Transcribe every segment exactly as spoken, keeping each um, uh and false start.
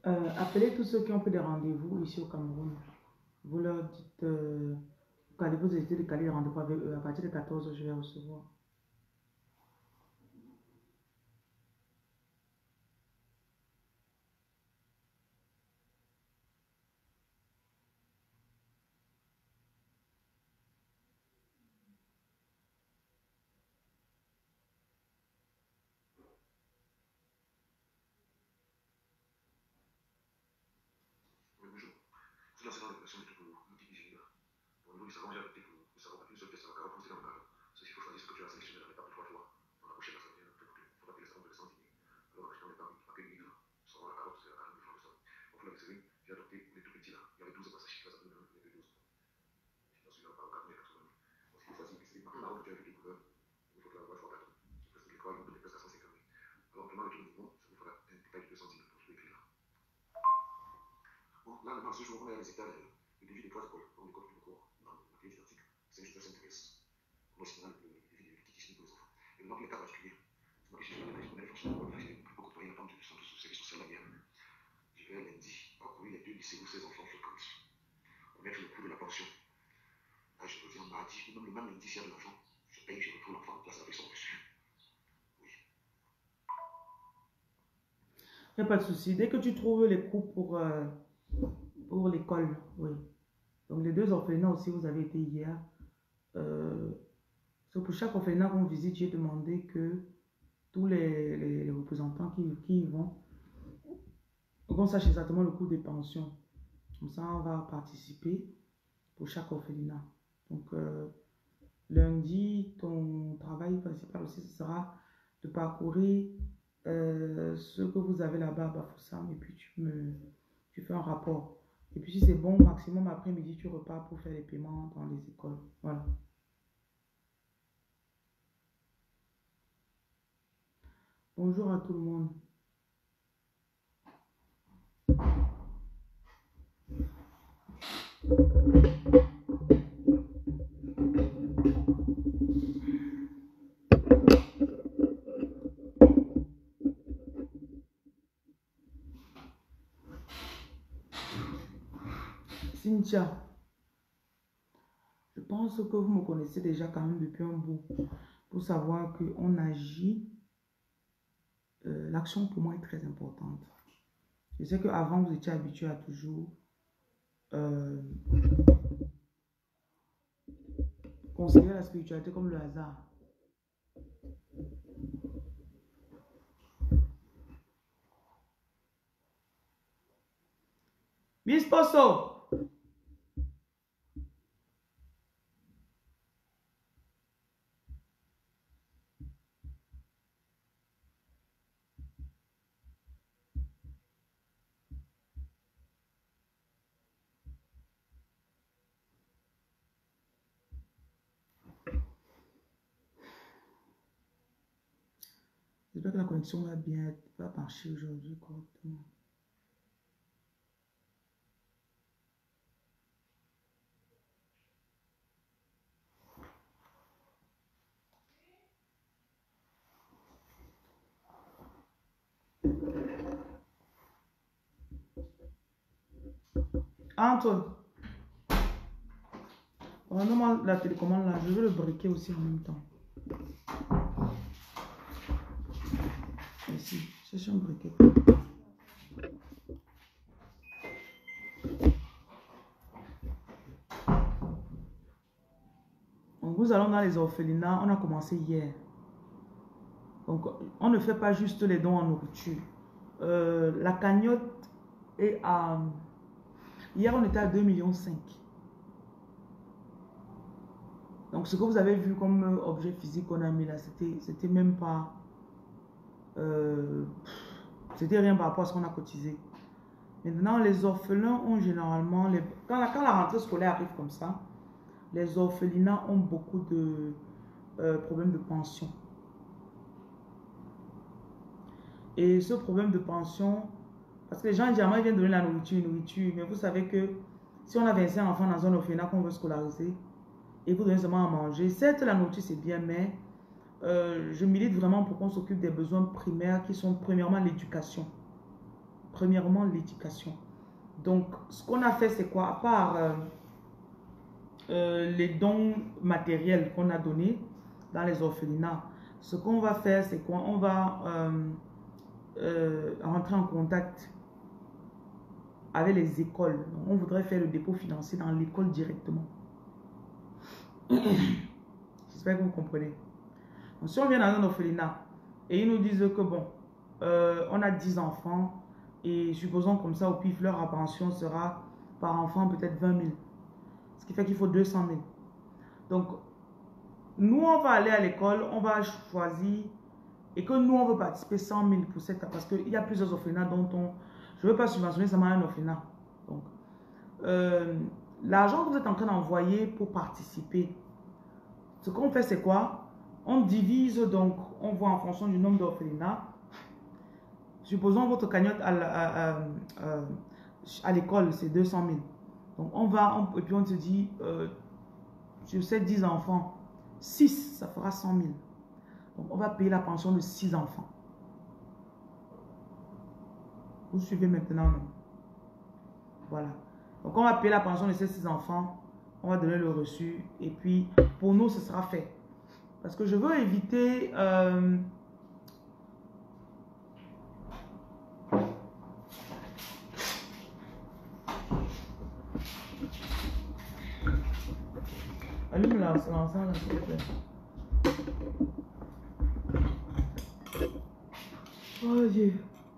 Euh, appelez tous ceux qui ont pris des rendez-vous ici au Cameroun. Vous leur dites, euh, vous essayez de caler des rendez-vous avec eux. À partir de quatorze heures, je vais recevoir. Oui, bonjour. C'est concernant l'opération de pour multi-ingénieur. Au niveau du savon, j'ai adopté pour le savon une seule pièce à la carotte foncée dans le cadre. Ceci, il faut choisir ce que tu as sélectionné dans l'étape de trois fois. Dans la prochaine assemblée, il faudra que le savon de cent dix. Alors, achetant l'étape, à quel livre savon la carotte, c'est à quarante mille francs de somme. Au fond de la série, j'ai adopté les tout petits là. Il y avait douze passages, ça peut donner les douze. J'en suis là par quatre mille quatre-vingt. Lorsqu'il faut choisir une marque carotte, tu as vu les couleurs, il faut la voir fois quatre. Presque les trois, il me donne presque à cent cinquante mille. Alors, pendant le tour du mouvement, ça nous fera un détail de deux cent dix mille pour tout écrire là. Bon, là, maintenant, ce jour, on a un résultat de. Le défi des trois écoles, on école tout court, dans la clé didactique. C'est juste ça s'intéresse. On va signaler le défi de l'éducation pour les enfants. Et dans les cas particuliers, c'est moi qui suis je connais franchement le fait que beaucoup de moyens d'attendre du centre de service social la mienne. Je vais lundi parcourir les deux lycées où ces enfants fréquentent. On met le coût de la pension. Là, je reviens mardi, ou même le même lundi, s'il y a de l'argent, je paye, je retrouve l'enfant en place avec son reçu. Oui. Il n'y a pas de souci. Dès que tu trouves les coûts pour, euh, pour l'école, oui. Donc les deux orphelinats aussi, vous avez été hier. Euh, pour chaque orphelinat qu'on visite, j'ai demandé que tous les, les, les représentants qui, qui y vont, qu'on sache exactement le coût des pensions. Comme ça, on va participer pour chaque orphelinat. Donc, euh, lundi, ton travail principal aussi, ce sera de parcourir euh, ce que vous avez là-bas à Bafoussam et puis tu, me, tu fais un rapport. Et puis si c'est bon, maximum après-midi, tu repars pour faire les paiements dans les écoles. Voilà. Bonjour à tout le monde. Cynthia, je pense que vous me connaissez déjà quand même depuis un bout pour savoir qu'on agit. Euh, L'action pour moi est très importante. Je sais qu'avant, vous étiez habitué à toujours euh, considérer la spiritualité comme le hasard. Mi sposo! J'espère que la connexion va bien, va marcher aujourd'hui correctement. Antoine, normalement la télécommande là, je veux le briquer aussi en même temps. Ici, cherche un briquet. Donc nous allons dans les orphelinats, on a commencé hier. Donc on ne fait pas juste les dons en nourriture. Euh, la cagnotte est à... Hier on était à deux virgule cinq millions. Donc ce que vous avez vu comme objet physique qu'on a mis là, c'était même pas... Euh, c'était rien par rapport à ce qu'on a cotisé. Maintenant, les orphelins ont généralement... Les, quand, la, quand la rentrée scolaire arrive comme ça, les orphelinats ont beaucoup de euh, problèmes de pension. Et ce problème de pension, parce que les gens généralement viennent donner la nourriture, nourriture, mais vous savez que si on a vingt-cinq enfants dans un orphelinat qu'on veut scolariser, et vous donnez seulement à manger, certes la nourriture c'est bien, mais euh, je milite vraiment pour qu'on s'occupe des besoins primaires qui sont premièrement l'éducation. premièrement, l'éducation. Donc, ce qu'on a fait, c'est quoi? À part euh, euh, les dons matériels qu'on a donnés dans les orphelinats, ce qu'on va faire, c'est quoi? On va euh, euh, rentrer en contact avec les écoles. Donc, on voudrait faire le dépôt financier dans l'école directement. J'espère que vous comprenez. Donc, si on vient dans un orphelinat et ils nous disent que bon, euh, on a dix enfants et supposons comme ça au pif, leur pension sera par enfant peut-être vingt mille. Ce qui fait qu'il faut deux cent mille. Donc, nous, on va aller à l'école, on va choisir et que nous, on veut participer cent mille pour cette... Parce qu'il y a plusieurs orphelinats dont on... Je ne veux pas subventionner seulement un orphelinat. Donc, euh, l'argent que vous êtes en train d'envoyer pour participer, ce qu'on fait, c'est quoi? On divise, donc, on voit en fonction du nombre d'orphelinats. Supposons votre cagnotte à, à, à, à l'école, c'est deux cent mille. Donc, on va, on, et puis on se dit, euh, sur ces dix enfants, six, ça fera cent mille. Donc, on va payer la pension de six enfants. Vous suivez maintenant, non? Voilà. Donc, on va payer la pension de ces six enfants. On va donner le reçu. Et puis, pour nous, ce sera fait. Parce que je veux éviter... Euh, allume l'encens, là, s'il te plaît. Oh Dieu.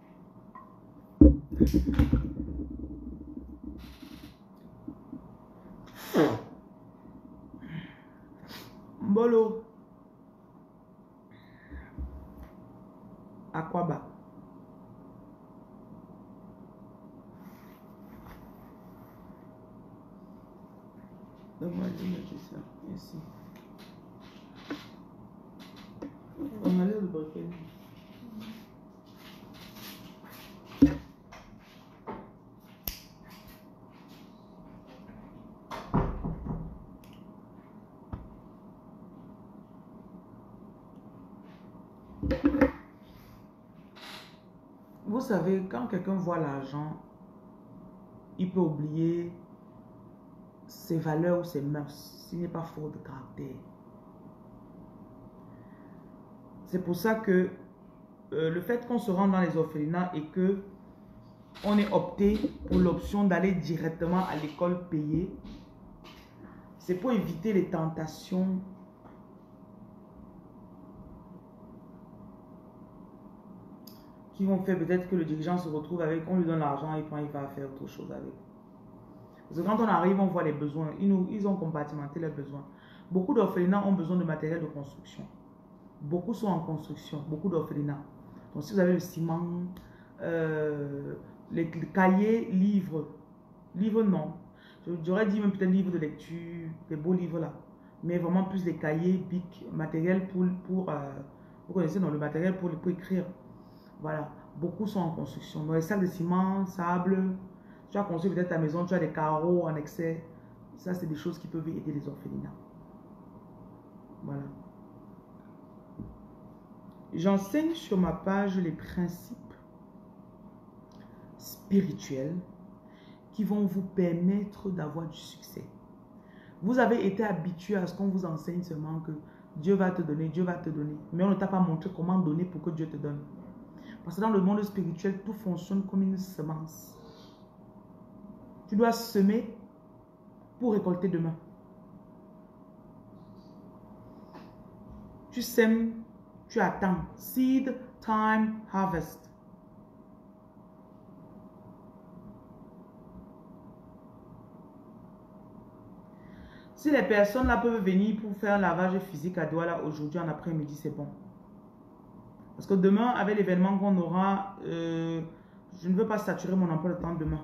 Mbolo. Aquaba. Donne-moi je vais mettre ça ici. On a l'air de briquet. Vous savez, quand quelqu'un voit l'argent, il peut oublier ses valeurs ou ses mœurs, s'il n'est pas fort de caractère. C'est pour ça que euh, le fait qu'on se rende dans les orphelinats et que on ait opté pour l'option d'aller directement à l'école payée, c'est pour éviter les tentations qui vont faire peut-être que le dirigeant se retrouve avec, on lui donne l'argent et puis il va faire autre chose avec. Parce que quand on arrive, on voit les besoins. Ils, nous, ils ont compartimenté les besoins. Beaucoup d'orphelinats ont besoin de matériel de construction. Beaucoup sont en construction, beaucoup d'orphelinats. Donc si vous avez le ciment, euh, les, les cahiers, livres, livres non. J'aurais dit même peut-être livres de lecture, des beaux livres là. Mais vraiment plus les cahiers, bic, matériel pour, pour euh, vous connaissez, non, le matériel pour, pour écrire. Voilà, beaucoup sont en construction. Donc les sacs de ciment, sable, tu as construit peut-être ta maison, tu as des carreaux en excès. Ça, c'est des choses qui peuvent aider les orphelinats. Voilà. J'enseigne sur ma page les principes spirituels qui vont vous permettre d'avoir du succès. Vous avez été habitué à ce qu'on vous enseigne seulement que Dieu va te donner, Dieu va te donner. Mais on ne t'a pas montré comment donner pour que Dieu te donne. Parce que dans le monde spirituel, tout fonctionne comme une semence. Tu dois semer pour récolter demain. Tu sèmes, tu attends. Seed, time, harvest. Si les personnes là peuvent venir pour faire un lavage physique à Douala aujourd'hui en après-midi, c'est bon. Parce que demain, avec l'événement qu'on aura, euh, je ne veux pas saturer mon emploi de temps demain.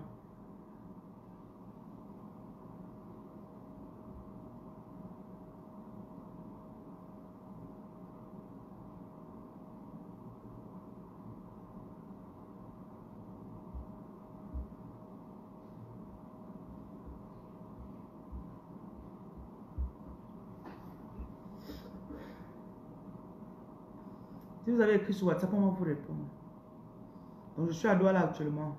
Si vous avez écrit sur WhatsApp, on va vous répondre. Donc, je suis à Douala actuellement.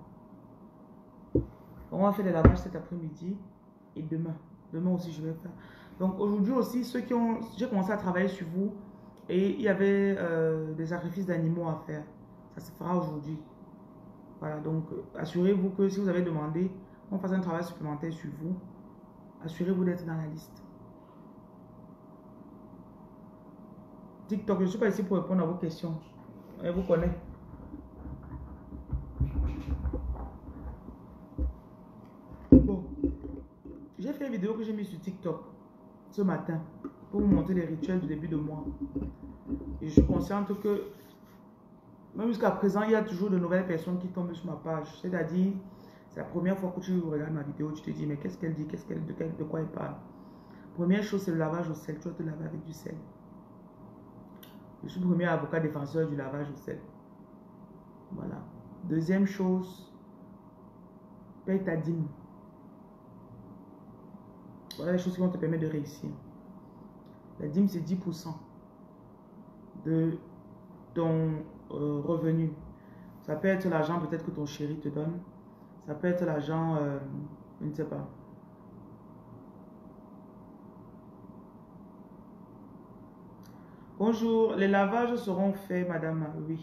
On va faire des lavages cet après-midi et demain. Demain aussi, je vais faire. Donc, aujourd'hui aussi, ceux qui ont... J'ai commencé à travailler sur vous et il y avait euh, des sacrifices d'animaux à faire. Ça se fera aujourd'hui. Voilà, donc assurez-vous que si vous avez demandé, on fasse un travail supplémentaire sur vous. Assurez-vous d'être dans la liste. TikTok, je ne suis pas ici pour répondre à vos questions. Je vous connais. Bon, j'ai fait une vidéo que j'ai mise sur TikTok ce matin pour vous montrer les rituels du début de mois. Et je suis consciente que même jusqu'à présent, il y a toujours de nouvelles personnes qui tombent sur ma page. C'est-à-dire, c'est la première fois que tu regardes ma vidéo, tu te dis, mais qu'est-ce qu'elle dit, qu'est-ce qu'elle, de, de quoi elle parle. Première chose, c'est le lavage au sel. Tu dois te laver avec du sel. Je suis le premier avocat défenseur du lavage au sel. Voilà. Deuxième chose, paye ta dîme. Voilà les choses qui vont te permettre de réussir. La dîme, c'est dix pour cent de ton euh, revenu. Ça peut être l'argent peut-être que ton chéri te donne. Ça peut être l'argent, euh, je ne sais pas. Bonjour, les lavages seront faits, madame. Oui.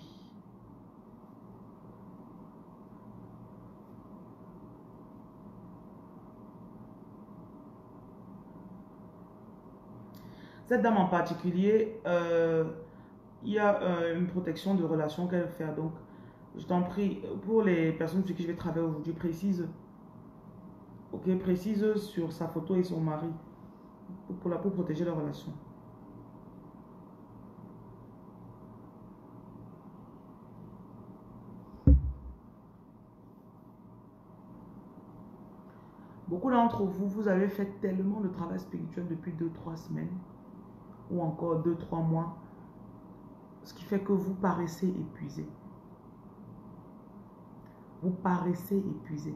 Cette dame en particulier, euh, il y a euh, une protection de relation qu'elle veut faire. Donc, je t'en prie, pour les personnes sur qui je vais travailler aujourd'hui, précise, ok, précise sur sa photo et son mari pour, pour, la, pour protéger leur relation. Beaucoup d'entre vous, vous avez fait tellement de travail spirituel depuis deux trois semaines ou encore deux trois mois, ce qui fait que vous paraissez épuisé. Vous paraissez épuisé.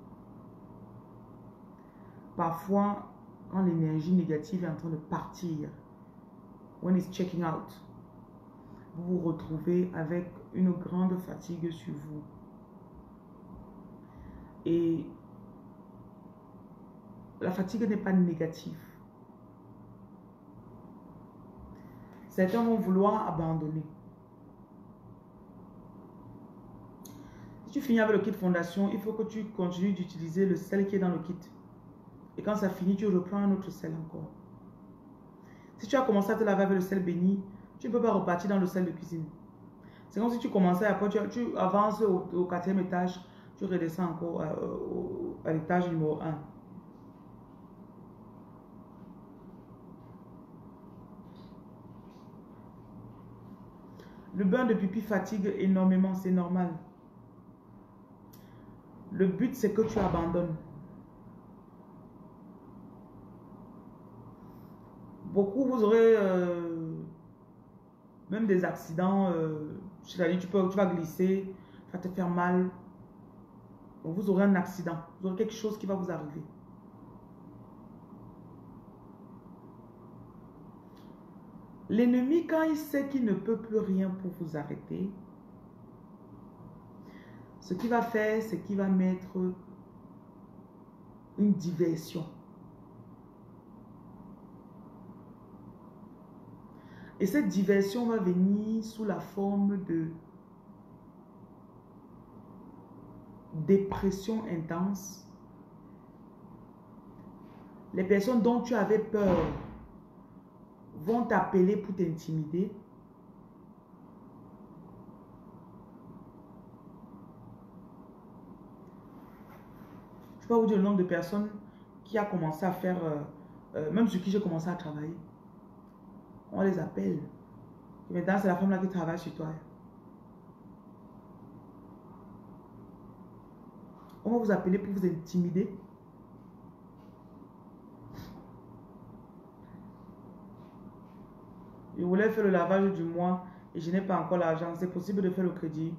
Parfois, quand l'énergie négative est en train de partir, when it's checking out, vous vous retrouvez avec une grande fatigue sur vous. Et la fatigue n'est pas négative. Certains vont vouloir abandonner. Si tu finis avec le kit fondation, il faut que tu continues d'utiliser le sel qui est dans le kit. Et quand ça finit, tu reprends un autre sel encore. Si tu as commencé à te laver avec le sel béni, tu ne peux pas repartir dans le sel de cuisine. C'est comme si tu commençais, après tu, tu avances au, au quatrième étage, tu redescends encore à, à l'étage numéro un. Le bain de pipi fatigue énormément, c'est normal. Le but, c'est que tu abandonnes. Beaucoup, vous aurez euh, même des accidents. Euh, C'est-à-dire, tu, peux, tu vas glisser, ça va te faire mal. Donc, vous aurez un accident. Vous aurez quelque chose qui va vous arriver. L'ennemi, quand il sait qu'il ne peut plus rien pour vous arrêter, ce qu'il va faire, c'est qu'il va mettre une diversion. Et cette diversion va venir sous la forme de dépression intense. Les personnes dont tu avais peur vont t'appeler pour t'intimider. Je peux vous dire le nombre de personnes qui a commencé à faire, euh, euh, même sur qui j'ai commencé à travailler. On les appelle. Et maintenant, c'est la femme là qui travaille sur toi. On va vous appeler pour vous intimider. Je voulais faire le lavage du mois et je n'ai pas encore l'argent. C'est possible de faire le crédit.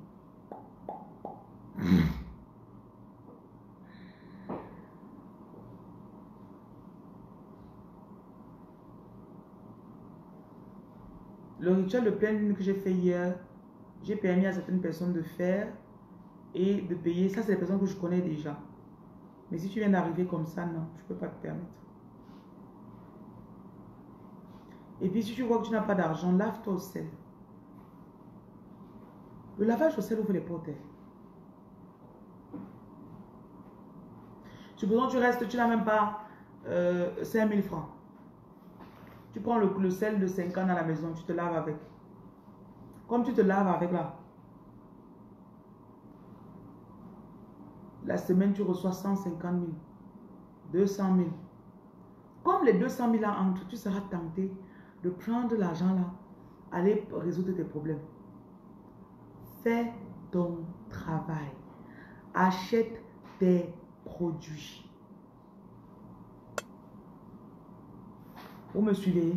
Le rituel de pleine lune que j'ai fait hier, j'ai permis à certaines personnes de faire et de payer. Ça, c'est les personnes que je connais déjà. Mais si tu viens d'arriver comme ça, non, je ne peux pas te permettre. Et puis, si tu vois que tu n'as pas d'argent, lave-toi au sel. Le lavage au sel ouvre les portes. Supposons que tu restes, tu n'as même pas euh, cinq mille francs. Tu prends le, le sel de cinquante à la maison, tu te laves avec. Comme tu te laves avec là. La semaine, tu reçois cent cinquante mille, deux cent mille. Comme les deux cent mille là entrent, tu seras tenté de prendre l'argent là, aller résoudre tes problèmes. Fais ton travail. Achète tes produits. Vous me suivez?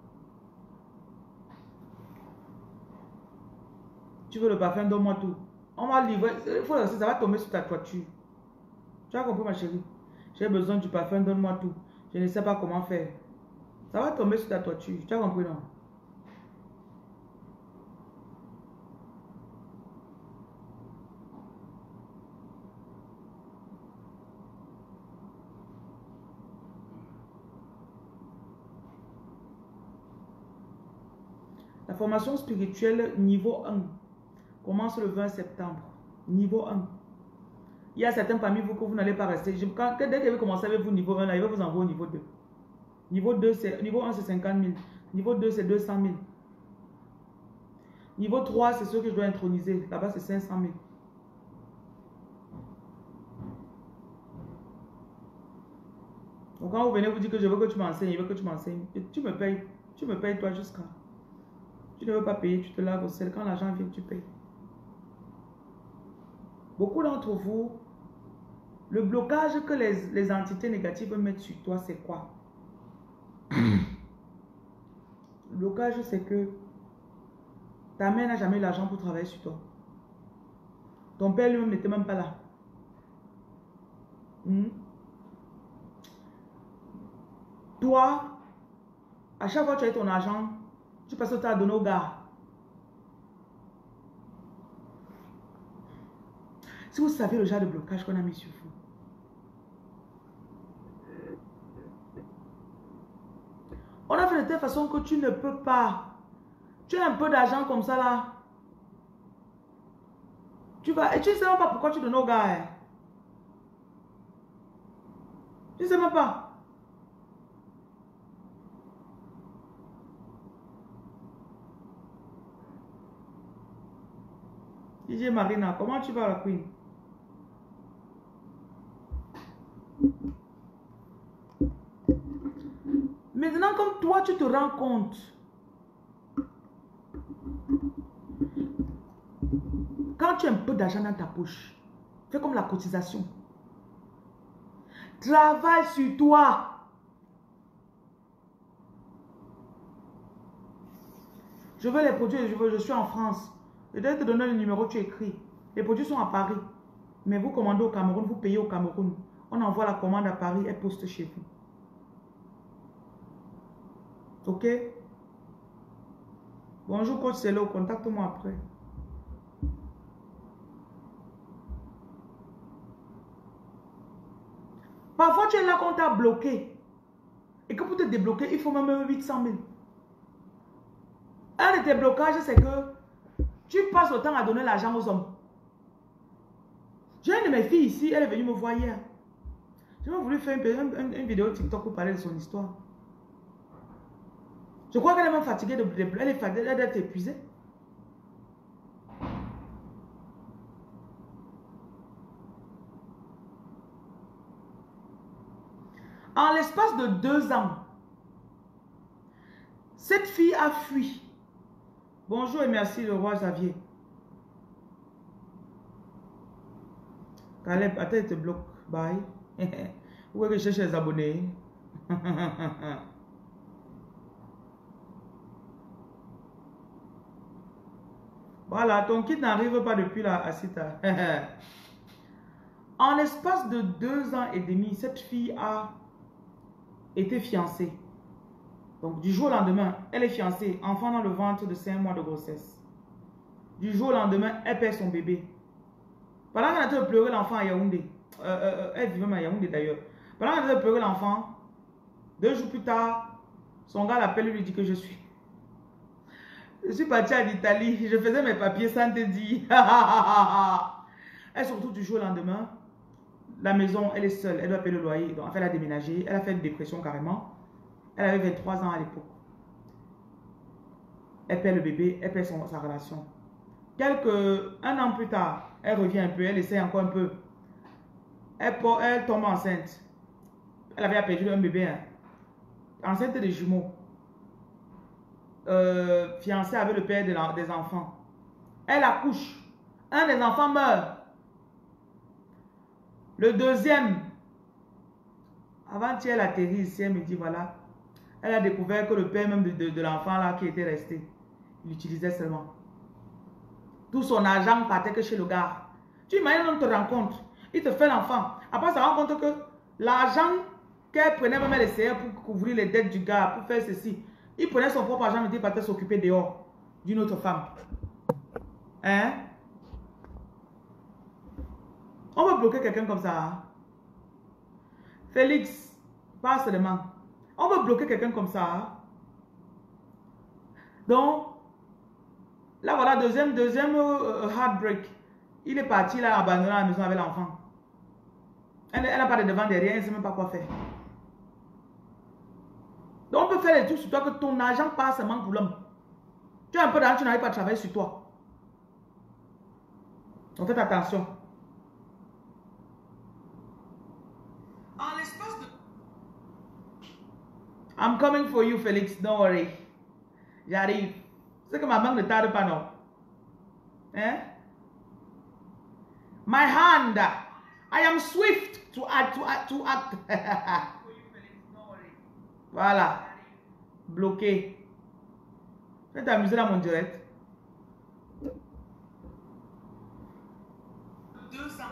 Tu veux le parfum, donne-moi tout. On va livrer, il faut ça va tomber sur ta toiture. Tu as compris ma chérie? J'ai besoin du parfum, donne-moi tout. Je ne sais pas comment faire. Ça va tomber sur ta toiture. Tu as compris non? La formation spirituelle niveau un commence le vingt septembre. Niveau un. Il y a certains parmi vous que vous n'allez pas rester. Je, quand, dès que vous commencez avec vous niveau un, là, il va vous envoyer au niveau deux. Niveau deux, c'est, niveau un, c'est cinquante mille. Niveau deux, c'est deux cent mille. Niveau trois, c'est ce que je dois introniser. Là-bas, c'est cinq cent mille. Donc, quand vous venez vous dire que je veux que tu m'enseignes, je veux que tu m'enseignes, tu me payes. Tu me payes toi jusqu'à. Tu ne veux pas payer, tu te laves au sel. Quand l'argent vient, tu payes. Beaucoup d'entre vous, le blocage que les, les entités négatives mettent sur toi, c'est quoi? Le blocage, c'est que ta mère n'a jamais eu l'argent pour travailler sur toi. Ton père lui-même n'était même pas là. Hmm? Toi, à chaque fois que tu as eu ton argent, tu passes au temps à donner au gars. Si vous savez le genre de blocage qu'on a mis sur vous. On a fait de telle façon que tu ne peux pas. Tu as un peu d'argent comme ça là. Tu vas, et tu ne sais même pas pourquoi tu donnes au gars. Hein. Tu ne sais même pas. D J Marina, comment tu vas la queen? Maintenant, comme toi, tu te rends compte. Quand tu as un peu d'argent dans ta poche, fais comme la cotisation. Travaille sur toi. Je veux les produits, je, veux, je suis en France. Je dois te donner le numéro, tu écris. Les produits sont à Paris. Mais vous commandez au Cameroun, vous payez au Cameroun. On envoie la commande à Paris, elle poste chez vous. Ok? Bonjour coach Celo, contacte-moi après. Parfois tu es là qu'on t'a bloqué. Et que pour te débloquer, il faut même huit cent mille. Un de tes blocages, c'est que tu passes le temps à donner l'argent aux hommes. J'ai une de mes filles ici, elle est venue me voir hier. J'ai voulu faire une, une, une vidéo TikTok pour parler de son histoire. Je crois qu'elle est même fatiguée de, de elle est fatiguée d'être épuisée. En l'espace de deux ans, cette fille a fui. Bonjour et merci le roi Xavier. Caleb, attends, il te bloque. Bye. Où est-ce que je cherche les abonnés? Voilà, ton kit n'arrive pas depuis la Asita. En l'espace de deux ans et demi, cette fille a été fiancée. Donc, du jour au lendemain, elle est fiancée, enfant dans le ventre de cinq mois de grossesse. Du jour au lendemain, elle perd son bébé. Pendant qu'elle est en train de pleurer l'enfant à Yaoundé, euh, euh, elle vivait à Yaoundé d'ailleurs. Pendant qu'elle est en train de pleurer l'enfant, deux jours plus tard, son gars l'appelle et lui dit que je suis. Je suis partie en Italie, je faisais mes papiers sans te dire. Elle se retrouve du jour au lendemain. La maison, elle est seule, elle doit payer le loyer. Donc, en fait, elle a déménagé, elle a fait une dépression carrément. Elle avait vingt-trois ans à l'époque. Elle perd le bébé, elle perd son, sa relation. Quelques, un an plus tard, elle revient un peu, elle essaie encore un peu. Elle, elle tombe enceinte. Elle avait perdu un bébé. Hein. Enceinte des jumeaux. Euh, fiancée avec le père de la, des enfants. Elle accouche. Un des enfants meurt. Le deuxième, avant-hier, elle atterrit ici, elle me dit, voilà, elle a découvert que le père même de, de, de l'enfant là qui était resté, il l'utilisait seulement. Tout son argent partait que chez le gars. Tu imagines, on te rencontre, il te fait l'enfant. Après, ça rend compte que l'argent qu'elle prenait, même elle essayait pour couvrir les dettes du gars, pour faire ceci. Il prenait son propre argent, il partait s'occuper dehors d'une autre femme. Hein? On va bloquer quelqu'un comme ça. Hein? Félix, pas seulement. On va bloquer quelqu'un comme ça. Hein? Donc, là voilà, deuxième, deuxième euh, heartbreak. Il est parti là, abandonné à la maison avec l'enfant. Elle n'a pas de devant derrière, elle ne sait même pas quoi faire. Donc, on peut faire des trucs sur toi que ton argent passe seulement pour l'homme. Tu as un peu d'argent, tu n'arrives pas à travailler sur toi. Donc, faites attention. En l'espace de... I'm coming for you, Félix. Don't worry. J'arrive. C'est que ma main ne tarde pas, non? Hein? My hand. I am swift to act. To act, to act. Voilà. Bloqué. Je vais t'amuser dans mon direct. deux cents.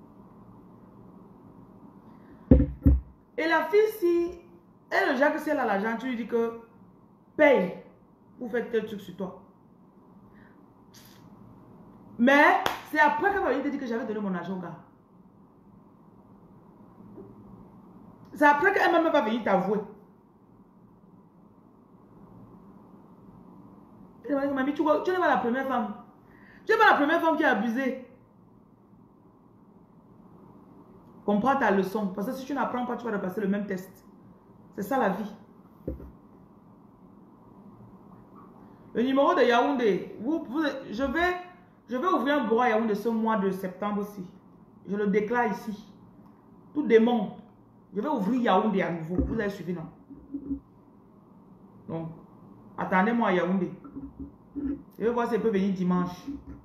Et la fille, si elle, le Jacques, si elle a l'argent, tu lui dis que paye pour faire tel truc sur toi. Mais c'est après qu'elle va venir te dire que j'avais donné mon argent au gars. C'est après qu'elle-même va venir t'avouer. Mamie, tu vois, tu n'es pas la première femme. Tu n'es pas la première femme qui a abusé. Comprends ta leçon. Parce que si tu n'apprends pas, tu vas repasser le même test. C'est ça la vie. Le numéro de Yaoundé. Vous, vous, je, vais, je vais ouvrir un bureau à Yaoundé ce mois de septembre aussi. Je le déclare ici. Tout démon. Je vais ouvrir Yaoundé à nouveau. Vous avez suivi, non? Donc, attendez-moi à Yaoundé. Je vais voir si elle peut venir dimanche.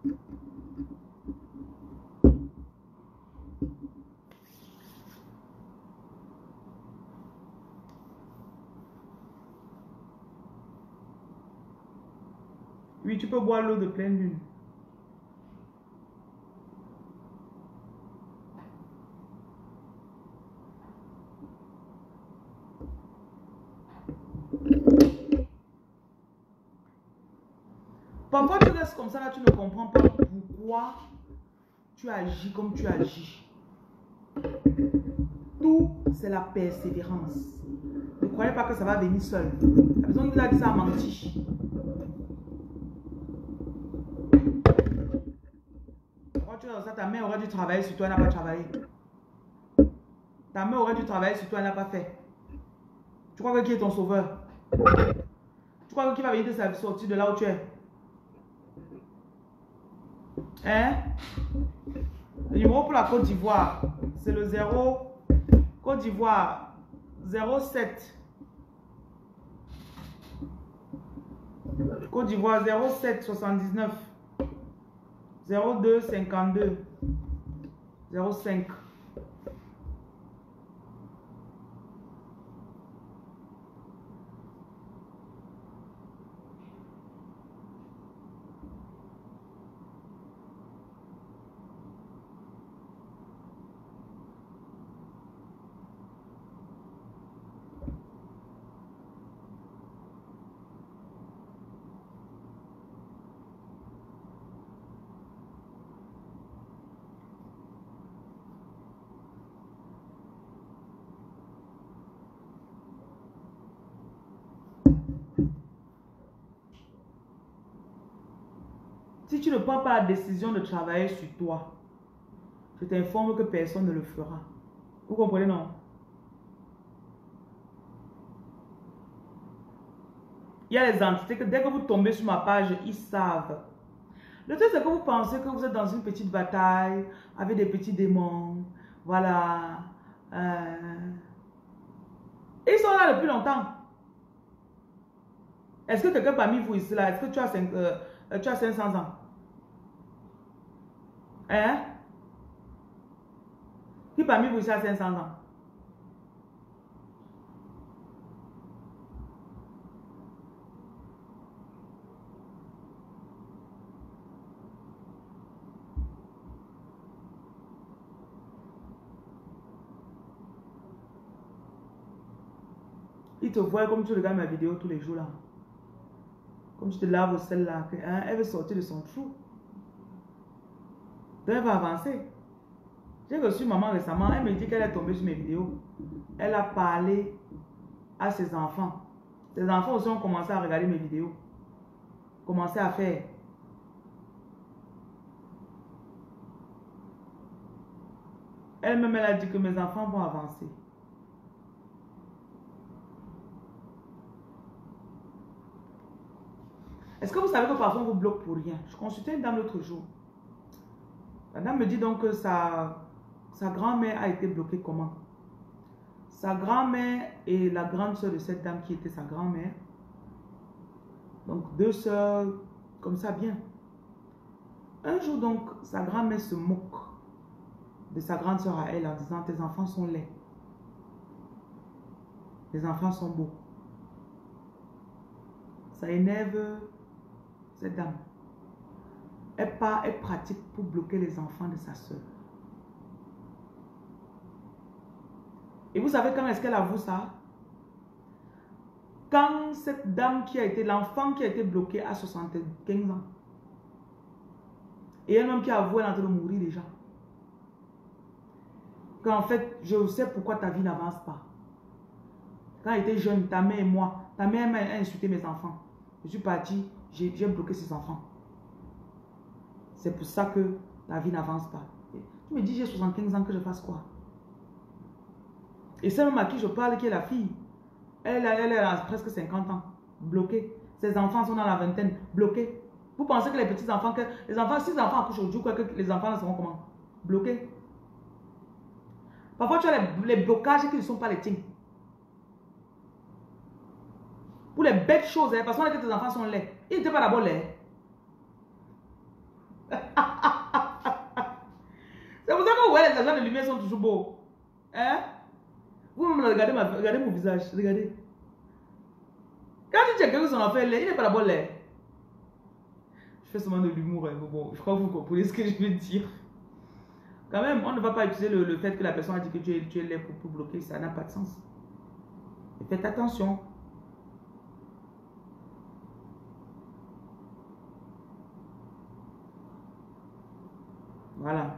Oui, tu peux boire l'eau de pleine lune. Parfois, tu restes comme ça, là, tu ne comprends pas pourquoi tu agis comme tu agis. Tout, c'est la persévérance. Ne croyez pas que ça va venir seul. La personne qui vous a dit ça a menti. Quand tu es dans ça, ta mère aurait dû travailler sur toi, elle n'a pas travaillé. Ta mère aurait dû travailler sur toi, elle n'a pas fait. Tu crois que qui est ton sauveur? Tu crois que qui va venir te sortir de là où tu es? Hein? Le numéro pour la Côte d'Ivoire, c'est le zéro. Côte d'Ivoire, zéro sept. Côte d'Ivoire, zéro sept soixante-dix-neuf. zéro deux cinquante-deux. zéro cinq. Si tu ne prends pas la décision de travailler sur toi, je t'informe que personne ne le fera. Vous comprenez, non? Il y a les entités que dès que vous tombez sur ma page, ils savent. Le truc, c'est que vous pensez que vous êtes dans une petite bataille avec des petits démons. Voilà. Euh... Ils sont là depuis longtemps. Est-ce que quelqu'un parmi vous ici, là, est-ce que tu as, cinq, euh, tu as cinq cents ans? Hein? Qui parmi vous ici a cinq cents ans? Il te voit comme tu regardes ma vidéo tous les jours là. Comme tu te laves au sel là. Que, hein, elle veut sortir de son trou. Donc elle va avancer. J'ai reçu maman récemment. Elle me dit qu'elle est tombée sur mes vidéos. Elle a parlé à ses enfants. Ses enfants aussi ont commencé à regarder mes vidéos. Commencé à faire. Elle-même, elle a dit que mes enfants vont avancer. Est-ce que vous savez que parfois on vous bloque pour rien? Je consultais une dame l'autre jour. La dame me dit donc que sa, sa grand-mère a été bloquée comment? Sa grand-mère et la grande soeur de cette dame qui était sa grand-mère. Donc deux soeurs comme ça bien. Un jour donc, sa grand-mère se moque de sa grande soeur à elle en disant tes enfants sont laids. Les enfants sont beaux. Ça énerve cette dame. Elle part, elle pratique pour bloquer les enfants de sa soeur. Et vous savez quand est-ce qu'elle avoue ça? Quand cette dame qui a été, l'enfant qui a été bloqué à soixante-quinze ans. Et elle-même qui avoue, elle est en train de mourir déjà. Qu'en fait, je sais pourquoi ta vie n'avance pas. Quand elle était jeune, ta mère et moi, ta mère m'a insulté mes enfants. Je suis parti, j'ai bloqué ses enfants. C'est pour ça que ta vie n'avance pas. Tu me dis, j'ai soixante-quinze ans, que je fasse quoi? Et celle à qui je parle, qui est la fille, elle, elle, elle a presque cinquante ans, bloquée. Ses enfants sont dans la vingtaine, bloqués. Vous pensez que les petits enfants, que les enfants, si les enfants accouchent aujourd'hui, quoi, que les enfants seront comment? Bloqués. Parfois, tu as les, les blocages qui ne sont pas les tiens. Pour les bêtes choses, hein, parce qu'on a que tes enfants sont laids. Ils n'étaient pas d'abord laids. C'est pour ça que vous voyez les agents de lumière sont toujours beaux. Hein? Vous-même, regardez, ma, regardez mon visage. Regardez. Quand tu dis que son enfant est laid, il n'est pas d'abord laid. Je fais seulement de l'humour. Hein, bon, je crois que vous comprenez ce que je veux dire. Quand même, on ne va pas utiliser le, le fait que la personne a dit que tu es, tu es laid pour, pour bloquer. Ça n'a pas de sens. Et faites attention. Voilà.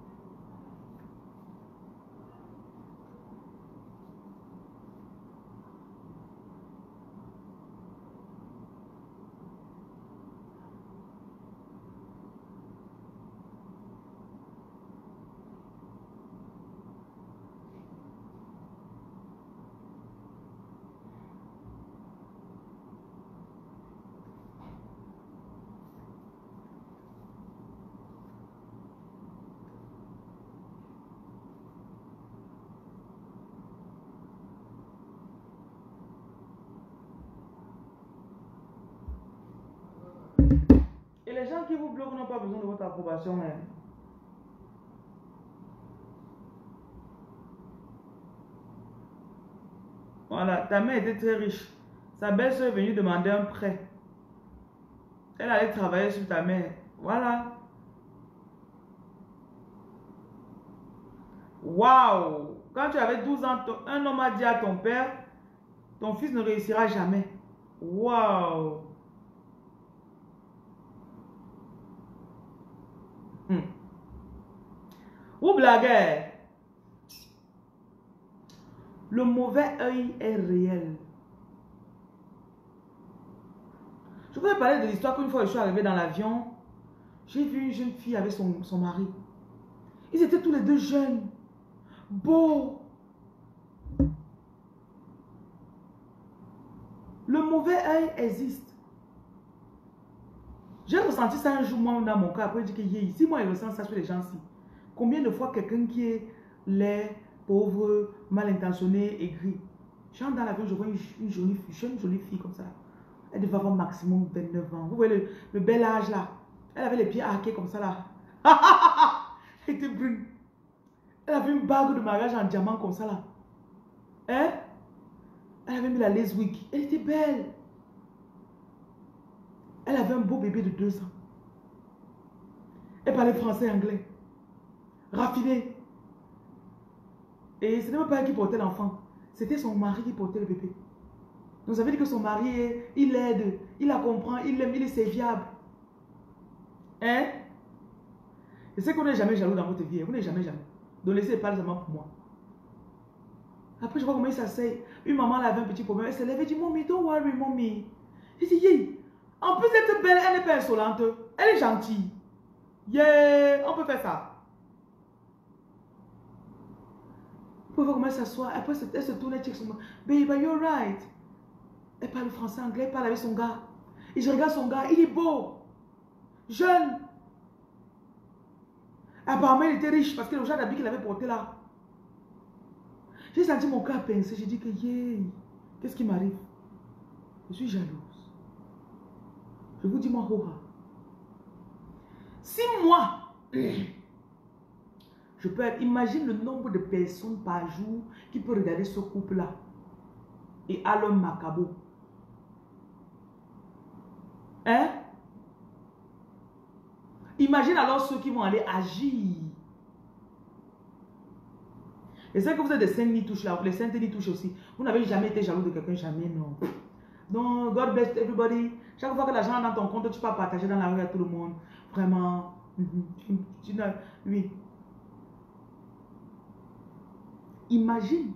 Et les gens qui vous bloquent n'ont pas besoin de votre approbation. Hein. Voilà, ta mère était très riche. Sa belle-soeur est venue demander un prêt. Elle allait travailler sur ta mère. Voilà. Waouh! Quand tu avais douze ans, un homme a dit à ton père, ton fils ne réussira jamais. Waouh! Hmm. Vous blaguez. Le mauvais œil est réel. Je voudrais parler de l'histoire qu'une fois je suis arrivé dans l'avion, j'ai vu une jeune fille avec son, son mari. Ils étaient tous les deux jeunes, beaux. Le mauvais œil existe. J'ai ressenti ça un jour, moi, dans mon cas. Après, je dis que yeah, si moi, je ressens ça sur les gens-ci, combien de fois quelqu'un qui est laid, pauvre, mal intentionné, aigri, j'entre dans l'avion, je vois une, une, jolie, une jolie fille comme ça. Elle devait avoir maximum vingt-neuf ans. Vous voyez le, le bel âge là. Elle avait les pieds arqués comme ça là. Elle était brune. Elle avait une bague de mariage en diamant comme ça là. Hein? Elle avait mis la lace wig. Elle était belle. Elle avait un beau bébé de deux ans. Elle parlait français et anglais. Raffinée. Et ce n'est même pas elle qui portait l'enfant. C'était son mari qui portait le bébé. Donc ça veut dire que son mari, il l'aide, il la comprend, il l'aime, il est serviable. Hein? Je sais qu'on n'est jamais jaloux dans votre vie. Vous n'êtes jamais jaloux. Donc laissez pas seulement pour moi. Après, je vois comment il s'asseye. Une maman elle avait un petit problème. Elle s'est levée et dit, Mommy, don't worry, Mommy. J'ai dit, yeah. En plus d'être belle, elle n'est pas insolente. Elle est gentille. Yeah, on peut faire ça. Vous pouvez voir comment elle s'assoit. Après, elle se tourne et check son mari. Baby, you're right. Elle parle français, anglais, elle parle avec son gars. Et je regarde son gars, il est beau. Jeune. Apparemment, il était riche parce que le genre d'habit qu'il avait porté là. J'ai senti mon cœur pincer. J'ai dit que, yeah, qu'est-ce qui m'arrive? Je suis jalouse. Je vous dis, moi, Hora. Si moi, je peux être, imagine le nombre de personnes par jour qui peuvent regarder ce couple-là et à l'homme macabo. Hein? Imagine alors ceux qui vont aller agir. Et c'est que vous êtes des saints touches là, les saints touches aussi. Vous n'avez jamais été jaloux de quelqu'un, jamais, non. Donc, God bless everybody. Chaque fois que l'argent est dans ton compte, tu peux partager dans la rue à tout le monde. Vraiment. Tu n'as, oui. Imagine.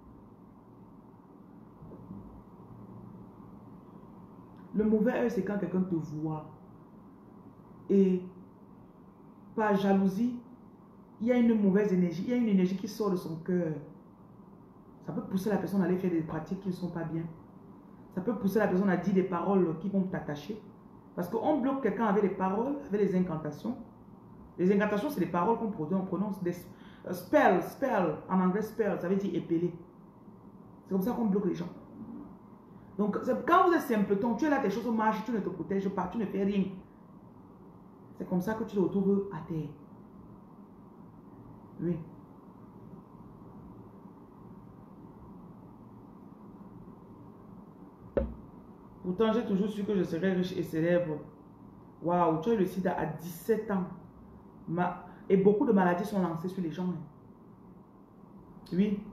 Le mauvais œil, c'est quand quelqu'un te voit. Et par jalousie, il y a une mauvaise énergie. Il y a une énergie qui sort de son cœur. Ça peut pousser la personne à aller faire des pratiques qui ne sont pas bien. Ça peut pousser la personne à dire des paroles qui vont t'attacher. Parce qu'on bloque quelqu'un avec des paroles, avec des incantations. Les incantations, c'est des paroles qu'on prononce. Des spells, spell, en anglais spell, ça veut dire épeler. C'est comme ça qu'on bloque les gens. Donc, quand vous êtes simpleton, tu es là, tes choses marchent, tu ne te protèges pas, tu ne fais rien. C'est comme ça que tu te retrouves à terre. Oui. Pourtant, j'ai toujours su que je serais riche et célèbre. Waouh, tu as eu le sida à dix-sept ans. Ma... Et beaucoup de maladies sont lancées sur les gens. Oui.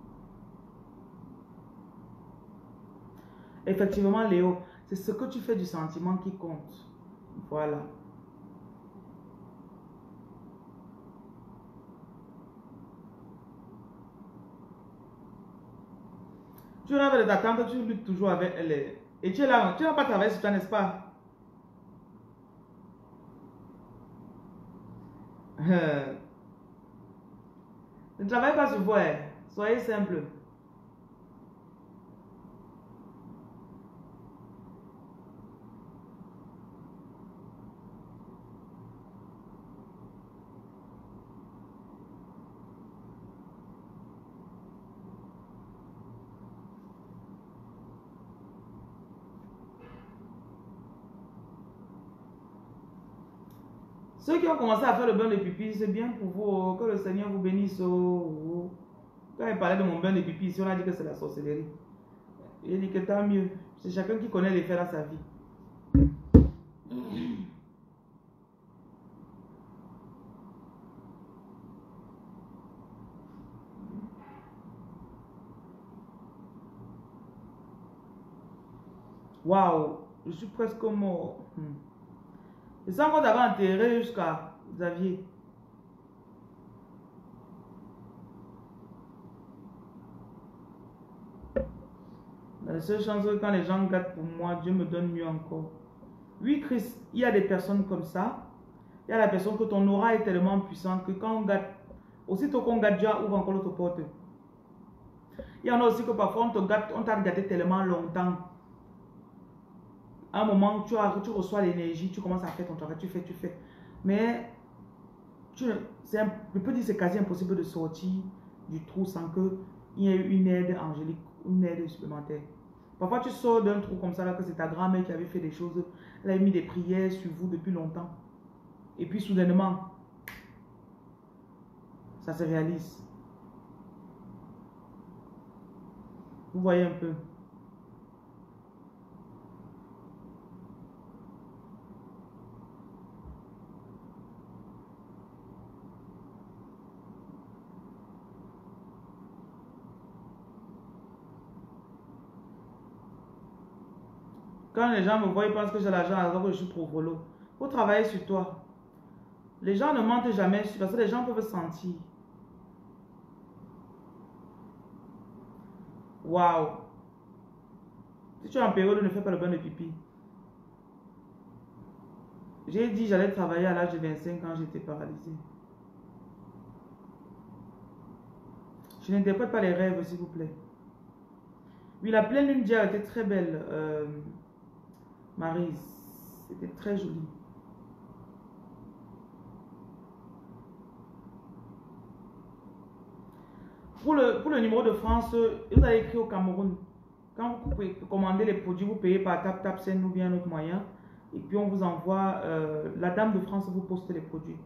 Effectivement, Léo, c'est ce que tu fais du sentiment qui compte. Voilà. Tu rêves de ta tante, tu luttes toujours avec elle. Et tu es là, tu n'as pas travaillé sur toi, n'est-ce pas? Ne travaillez pas sur vous, soyez simple. Ceux qui ont commencé à faire le bain de pipi, c'est bien pour vous. Que le Seigneur vous bénisse. Oh. Quand il parlait de mon bain de pipi, ici, on a dit que c'est la sorcellerie. Il dit que tant mieux. C'est chacun qui connaît les faits dans sa vie. Waouh, je suis presque mort. Et ça, moi, j'avais enterré jusqu'à Xavier. La seule chance que quand les gens gâtent pour moi, Dieu me donne mieux encore. Oui, Chris, il y a des personnes comme ça. Il y a la personne que ton aura est tellement puissante que quand on gâte, aussitôt qu'on gâte déjà, ouvre encore l'autre porte. Il y en a aussi que parfois on te gâte, on t'a gâté tellement longtemps. À un moment, tu, as, tu reçois l'énergie, tu commences à faire ton travail, tu fais, tu fais. Mais tu, un, je peux dire que c'est quasi impossible de sortir du trou sans qu'il y ait eu une aide angélique, une aide supplémentaire. Parfois, tu sors d'un trou comme ça, là, que c'est ta grand-mère qui avait fait des choses, elle a mis des prières sur vous depuis longtemps. Et puis, soudainement, ça se réalise. Vous voyez un peu. Quand les gens me voient, ils pensent que j'ai l'argent alors que je suis trop volo. Il faut travailler sur toi. Les gens ne mentent jamais parce que les gens peuvent sentir. Waouh! Si tu es en période, ne fais pas le bain de pipi. J'ai dit j'allais travailler à l'âge de vingt-cinq ans, j'étais paralysée. Je n'interprète pas les rêves, s'il vous plaît. Oui, la pleine lune d'hier était très belle, euh, Maryse. C'était très joli. Pour le, pour le numéro de France, vous allez écrire au Cameroun. Quand vous pouvez commander les produits, vous payez par Tap Tap Send ou bien un autre moyen. Et puis on vous envoie, euh, la dame de France vous poste les produits.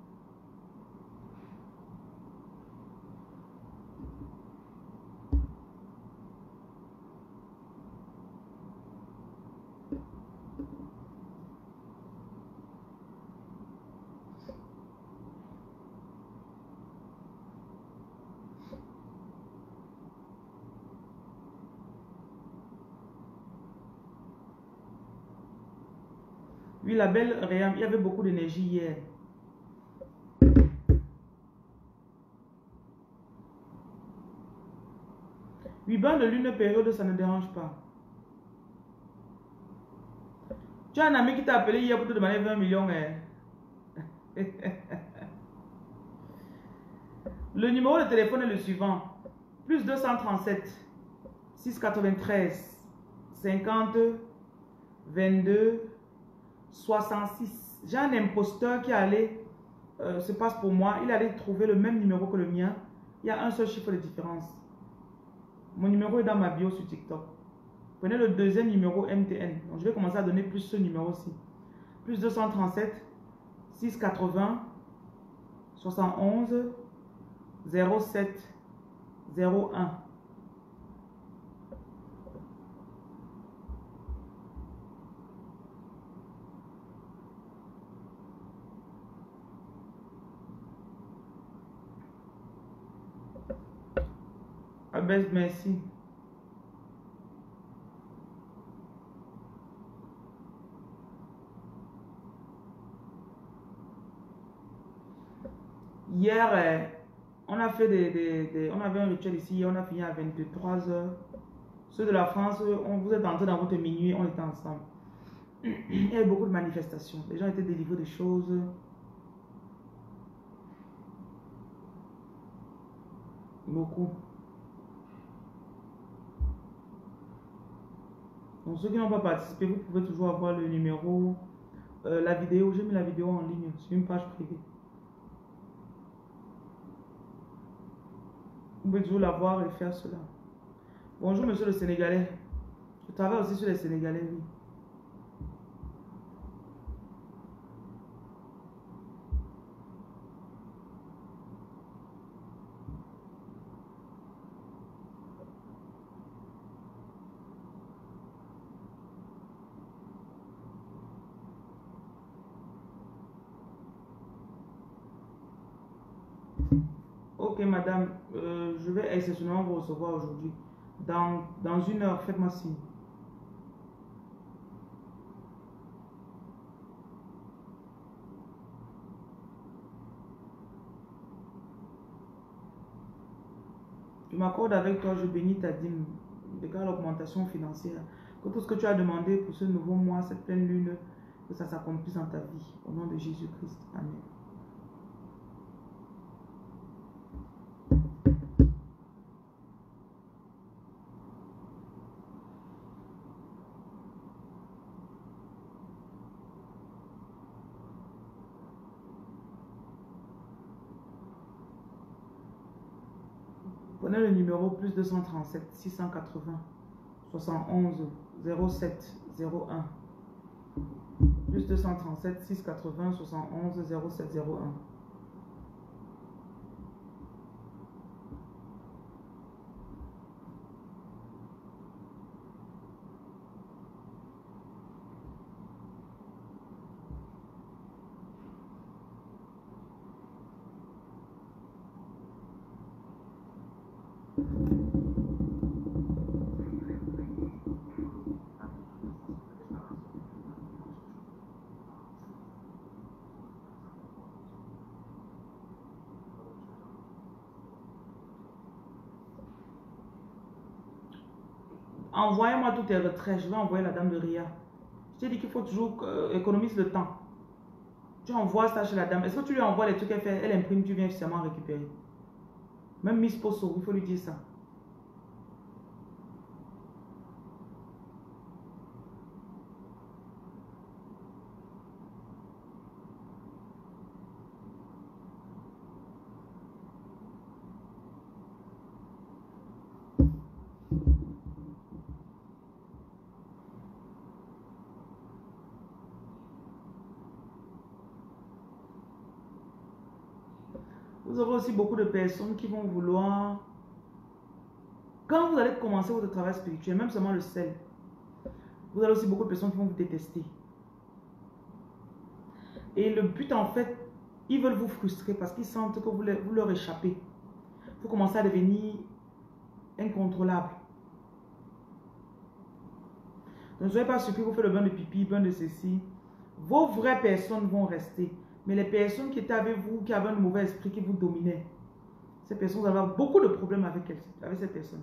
Oui, la belle Réam, il y avait beaucoup d'énergie hier. Oui, bain de lune période, ça ne dérange pas. Tu as un ami qui t'a appelé hier pour te demander vingt millions. Hein? Le numéro de téléphone est le suivant. Plus deux cent trente-sept, six cent quatre-vingt-treize, cinquante, vingt-deux, soixante-six. J'ai un imposteur qui allait, euh, se passe pour moi, il allait trouver le même numéro que le mien. Il y a un seul chiffre de différence. Mon numéro est dans ma bio sur TikTok. Prenez le deuxième numéro M T N. Donc je vais commencer à donner plus ce numéro-ci. Plus deux cent trente-sept, six cent quatre-vingts, soixante-onze, zéro sept, zéro un. Ah ben, merci. Hier, euh, on a fait des, des, des- on avait un rituel ici, on a fini à vingt-trois heures. Ceux de la France, on vous êtes entrés dans votre minuit, on était ensemble. Il y avait beaucoup de manifestations. Les gens étaient délivrés des choses. Beaucoup. Donc ceux qui n'ont pas participé, vous pouvez toujours avoir le numéro, euh, la vidéo. J'ai mis la vidéo en ligne sur une page privée. Vous pouvez toujours la voir et faire cela. Bonjour monsieur le Sénégalais. Je travaille aussi sur les Sénégalais, oui. Ok madame, euh, je vais exceptionnellement vous recevoir aujourd'hui. Dans, dans une heure, faites-moi signe. Je m'accorde avec toi, je bénis ta dîme. Regarde l'augmentation financière. Que tout ce que tu as demandé pour ce nouveau mois, cette pleine lune, Que ça s'accomplisse dans ta vie. Au nom de Jésus-Christ. Amen. Prenez le numéro plus deux cent trente-sept six cent quatre-vingts soixante-onze zéro sept zéro un. Plus deux cent trente-sept six cent quatre-vingts soixante-onze zéro sept zéro un. Envoyez-moi tous tes retraits. Je vais envoyer la dame de Ria. Je t'ai dit qu'il faut toujours euh, économiser le temps. Tu envoies ça chez la dame. Est-ce que tu lui envoies les trucs qu'elle fait? Elle imprime, tu viens seulement récupérer. Même Miss Posso, il faut lui dire ça. Vous aurez aussi beaucoup de personnes qui vont vouloir... Quand vous allez commencer votre travail spirituel, même seulement le sel, vous avez aussi beaucoup de personnes qui vont vous détester. Et le but, en fait, ils veulent vous frustrer parce qu'ils sentent que vous, les, vous leur échappez. Vous commencez à devenir incontrôlable. Donc, ne soyez pas surpris, vous faites le bain de pipi, bain de ceci. Vos vraies personnes vont rester. Mais les personnes qui étaient avec vous, qui avaient un mauvais esprit, qui vous dominaient, ces personnes, vous allez avoir beaucoup de problèmes avec elles, avec ces personnes.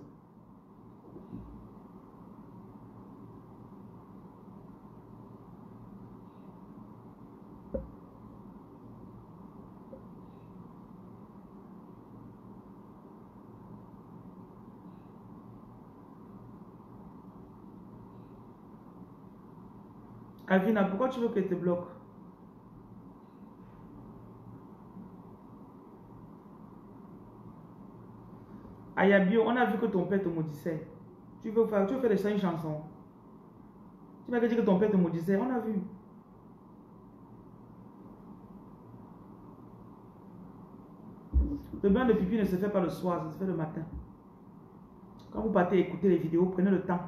Alvina, pourquoi tu veux qu'elle te bloque? Ayabio, on a vu que ton père te maudissait. Tu veux faire, tu veux faire de ça une chanson. Tu m'as dit que ton père te maudissait, on a vu. Le bain de pipi ne se fait pas le soir, ça se fait le matin. Quand vous partez écouter les vidéos, prenez le temps.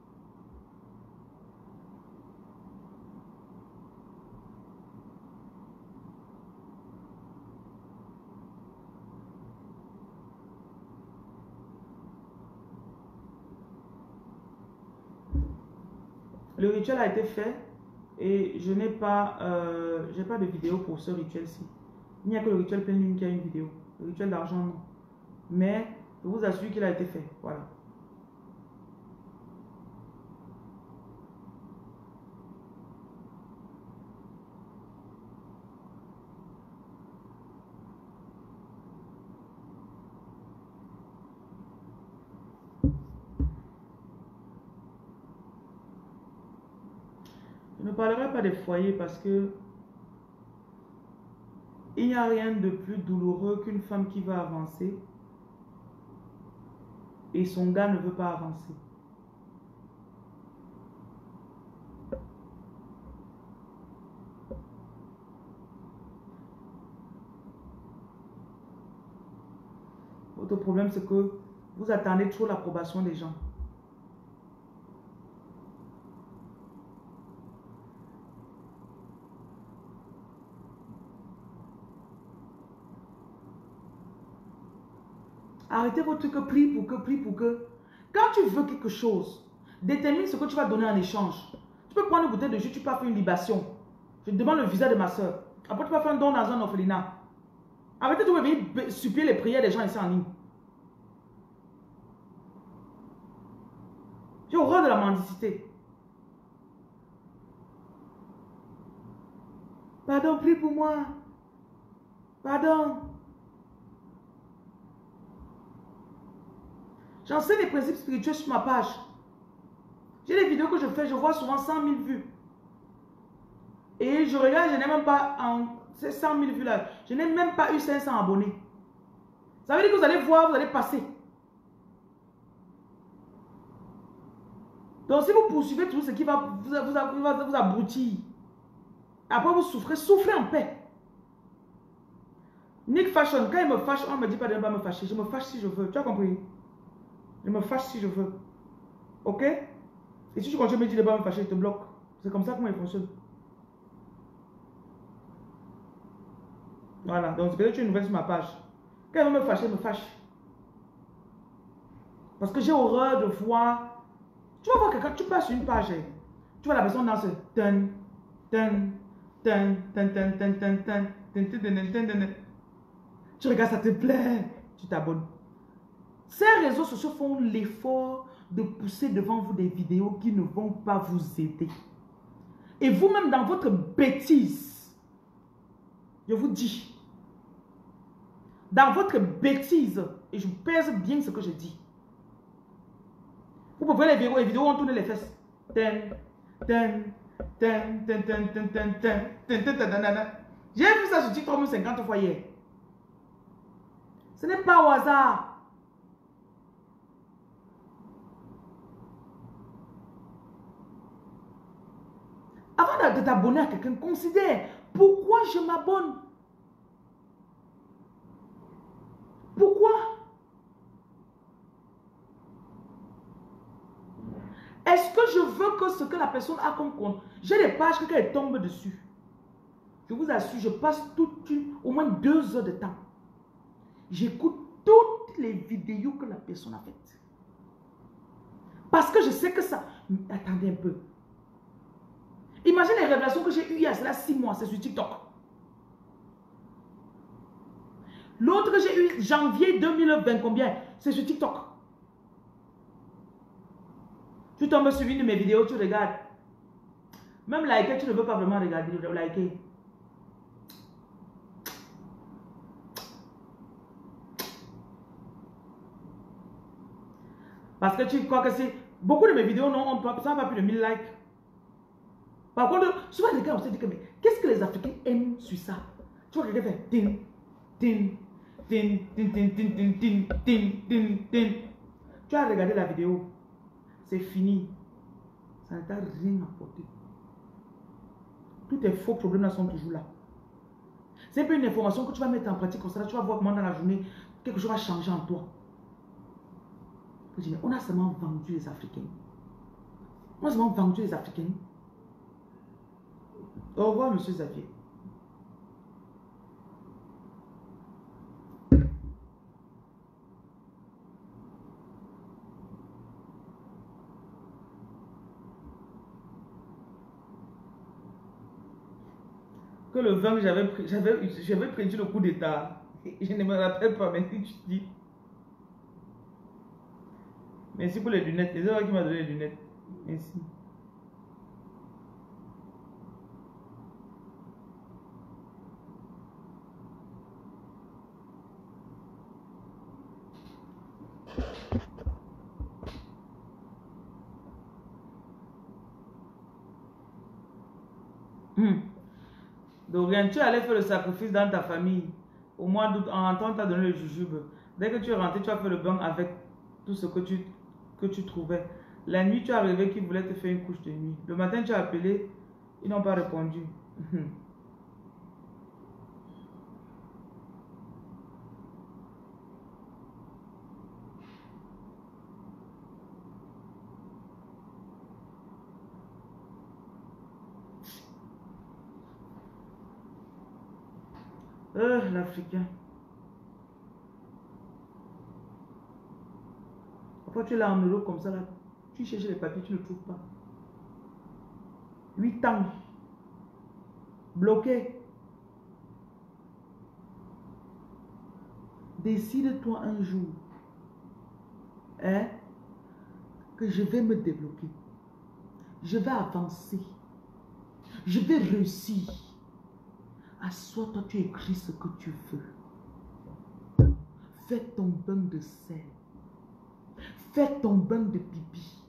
Le rituel a été fait et je n'ai pas, euh, j'ai pas de vidéo pour ce rituel-ci. Il n'y a que le rituel pleine lune qui a une vidéo. Le rituel d'argent, non. Mais je vous assure qu'il a été fait. Voilà. Je ne parlerai pas des foyers parce que il n'y a rien de plus douloureux qu'une femme qui va avancer et son gars ne veut pas avancer. Votre problème, c'est que vous attendez trop l'approbation des gens. Arrêtez votre truc, prie pour que, prie pour que. Quand tu veux quelque chose, détermine ce que tu vas donner en échange. Tu peux prendre une bouteille de jus, tu peux faire une libation. Je demande le visa de ma soeur. Après, tu peux faire un don dans un orphelinat. Arrêtez de venir supplier les prières des gens ici en ligne. J'ai horreur de la mendicité. Pardon, prie pour moi. Pardon. J'enseigne les principes spirituels sur ma page. J'ai des vidéos que je fais, je vois souvent cent mille vues. Et je regarde, je n'ai même pas, en ces cent mille vues là, je n'ai même pas eu cinq cents abonnés. Ça veut dire que vous allez voir, vous allez passer. Donc si vous poursuivez tout ce qui va vous, vous, vous, vous abrutir, après vous souffrez, souffrez en paix. Nick Fashion, quand il me fâche, on ne me dit pas de ne pas me fâcher. Je me fâche si je veux. Tu as compris? Je me fâche si je veux. Ok? Et si tu continues à me dire de ne pas me fâcher, je te bloque. C'est comme ça comment il fonctionne. Voilà. Donc, peut-être que tu es nouvelle sur ma page. Quand elle veut me fâcher, elle me fâche. Parce que j'ai horreur de voir. Tu vas voir quelqu'un, tu passes sur une page. Tu vois la personne dans ce ten, ten, ten, ten, ten, ten, ten, ten, ten, ten, ten, ten. Tu regardes, ça te plaît. Tu t'abonnes. Ces réseaux sociaux font l'effort de pousser devant vous des vidéos qui ne vont pas vous aider. Et vous-même, dans votre bêtise, je vous dis, dans votre bêtise, et je pèse bien ce que je dis, vous pouvez les vidéos, les vidéos où on tourne les fesses. Ten, ten, ten, ten, ten, ten, ten, ten, ten, ten, ten, ten. J'ai vu ça sur TikTok cinquante fois hier. Ce n'est pas au hasard. Avant de t'abonner à quelqu'un, considère pourquoi je m'abonne. Pourquoi? Est-ce que je veux que ce que la personne a comme compte? J'ai des pages que quand elle tombe dessus, je vous assure, je passe toute une, au moins deux heures de temps. J'écoute toutes les vidéos que la personne a faites. Parce que je sais que ça... Attendez un peu. Imagine les révélations que j'ai eues il y a cela six mois, c'est sur TikTok. L'autre que j'ai eu janvier deux mille vingt combien, c'est sur TikTok. Tu tombes sur une de mes vidéos, tu regardes. Même liker, tu ne veux pas vraiment regarder, liker. Parce que tu crois que c'est... Beaucoup de mes vidéos n'ont pas, pas plus de mille likes. Par contre, souvent les gars, on se dit que, mais qu'est-ce que les Africains aiment sur ça? Tu vois quelqu'un fait tin, tin, tin, tin, tin, tin, tin, tin, tin, tin, tin. Tu as regardé la vidéo. C'est fini. Ça ne t'a rien apporté. Tous tes faux problèmes là sont toujours là. C'est un peu une information que tu vas mettre en pratique comme ça. Tu vas voir comment dans la journée, quelque chose va changer en toi. On a seulement vendu les Africains. On a seulement vendu les Africains. Au revoir, monsieur Xavier. Que le vin que j'avais pris, j'avais prédit le coup d'état. Je ne me rappelle pas, mais si tu dis. Merci pour les lunettes. C'est toi qui m'a donné les lunettes. Merci. Hum. Dorian, tu allais faire le sacrifice dans ta famille. Au mois d'août, en rentrant, tu as donné le jujube. Dès que tu es rentré, tu as fait le bain avec tout ce que tu, que tu trouvais. La nuit, tu es arrivé qu'ils voulaient te faire une couche de nuit. Le matin, tu as appelé, ils n'ont pas répondu. Euh, l'Africain. Après, tu es là en Europe comme ça, là. Tu cherches les papiers, tu ne trouves pas. Huit ans. Bloqué. Décide-toi un jour. Hein? Que je vais me débloquer. Je vais avancer. Je vais réussir. Assois-toi, tu écris ce que tu veux. Fais ton bain de sel. Fais ton bain de pipi.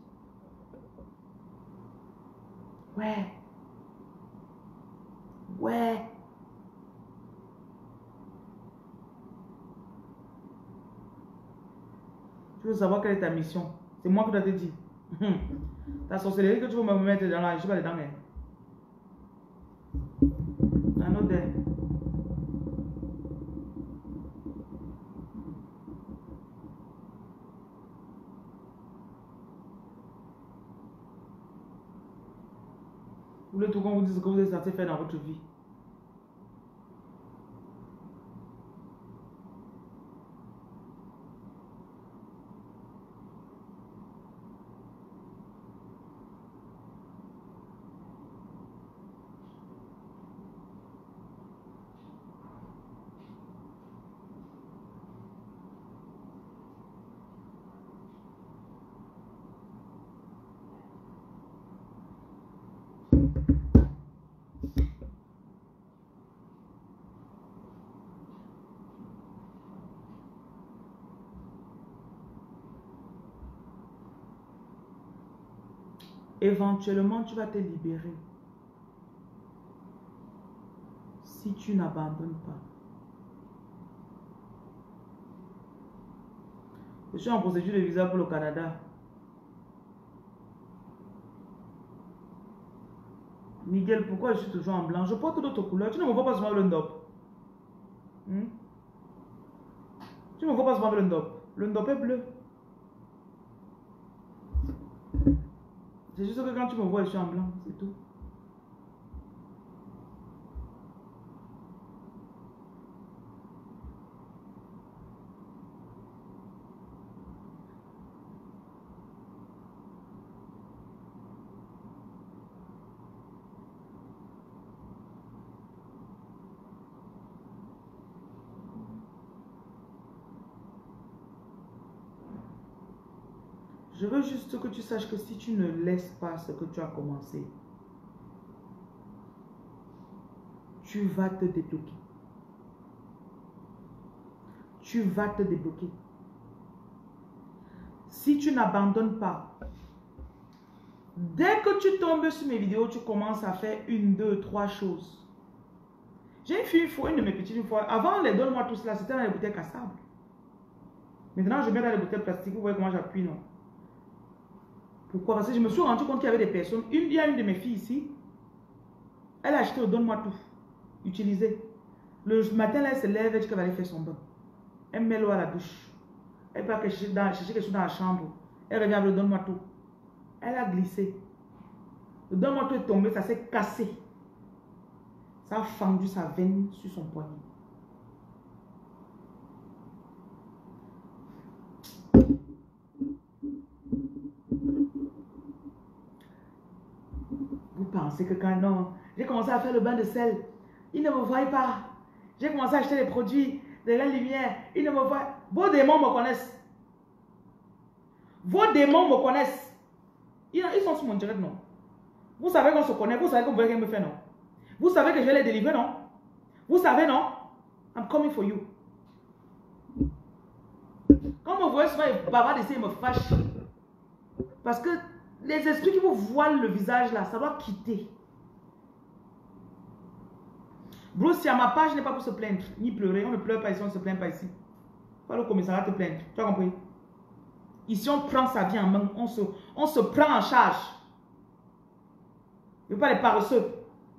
Ouais. Ouais. Tu veux savoir quelle est ta mission? C'est moi qui dois te dire. Ta sorcellerie que tu veux me mettre dans la... Je vais aller dans elle. Un autre. Vous voulez tout qu'on vous dise ce que vous êtes censé faire dans votre vie. Éventuellement, tu vas te libérer. Si tu n'abandonnes pas. Je suis en procédure de visa pour le Canada. Miguel, pourquoi je suis toujours en blanc? Je porte d'autres couleurs. Tu ne me vois pas souvent le ndop. Hmm? Tu ne me vois pas souvent le ndop. Le ndop est bleu. C'est juste que quand tu me vois, je suis en blanc, c'est tout. Je veux juste que tu saches que si tu ne laisses pas ce que tu as commencé, tu vas te débloquer. Tu vas te débloquer. Si tu n'abandonnes pas, dès que tu tombes sur mes vidéos, tu commences à faire une, deux, trois choses. J'ai fait une fois, une de mes petites une fois, avant les donne-moi tout cela, c'était dans les bouteilles cassables. Maintenant, je mets dans les bouteilles plastiques, vous voyez comment j'appuie, non? Pourquoi? Parce que je me suis rendu compte qu'il y avait des personnes. Une, il y a une de mes filles ici. Elle a acheté au donne-moi tout. Utilisé. Le matin, là, elle se lève, elle dit qu'elle va aller faire son bain. Elle met l'eau à la douche. Elle part chercher quelque chose dans la chambre. Elle revient avec le donne-moi tout. Elle a glissé. Le donne-moi tout est tombé, ça s'est cassé. Ça a fendu sa veine sur son poignet. Vous pensez que quand non, j'ai commencé à faire le bain de sel, ils ne me voient pas. J'ai commencé à acheter des produits de la lumière, ils ne me voient. Vos démons me connaissent. Vos démons me connaissent. Ils, ils sont sur mon direct, non? Vous savez qu'on se connaît, vous savez que vous voulez me faire, non? Vous savez que je vais les délivrer, non? Vous savez, non? I'm coming for you. Quand vous voyez souvent les bavards ici, ils me fâchent. Parce que les esprits qui vous voilent le visage là, ça doit quitter. Bruce, si à ma page n'est pas pour se plaindre, ni pleurer, on ne pleure pas ici, on ne se plaint pas ici. Pas le commissariat te plaindre, tu as compris? Ici, on prend sa vie en main, on se, on se prend en charge. Je ne veux pas les paresseux.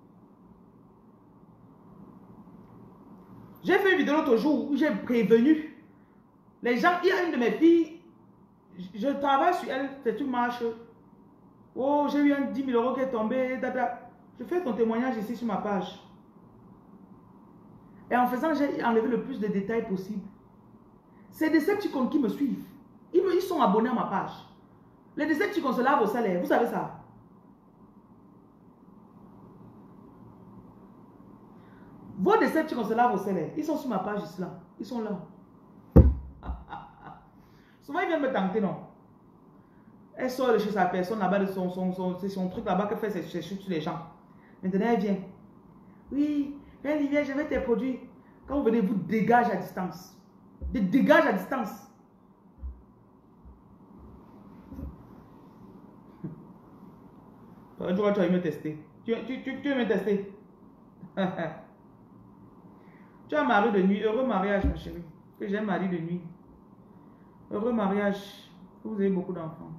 J'ai fait une vidéo l'autre jour où j'ai prévenu les gens. Il y a une de mes filles, je travaille sur elle, c'est une marche. Oh, j'ai eu un dix mille euros qui est tombé. Dada. Je fais ton témoignage ici sur ma page. Et en faisant, j'ai enlevé le plus de détails possible. C'est des Decepticons qui me suivent. Ils, me, ils sont abonnés à ma page. Les Decepticons se lavent au salaire, vous savez ça? Vos Decepticons se lavent au salaire. Ils sont sur ma page ici là. Ils sont là. Ah, ah, ah. Souvent ils viennent me tenter, non? Elle sort de chez sa personne là-bas, de son, son, son, son truc là-bas qu'elle fait ses chutes sur les gens. Maintenant elle vient. Oui, Hey, Olivier, je vais tes produits. Quand vous venez, vous dégagez à distance. Des dégages à distance. Un jour, tu vas me tester. Tu, tu, tu, tu veux me tester? Tu as un mari de nuit. Heureux mariage, ma chérie. Que j'ai un mari de nuit. Heureux mariage. Vous avez beaucoup d'enfants.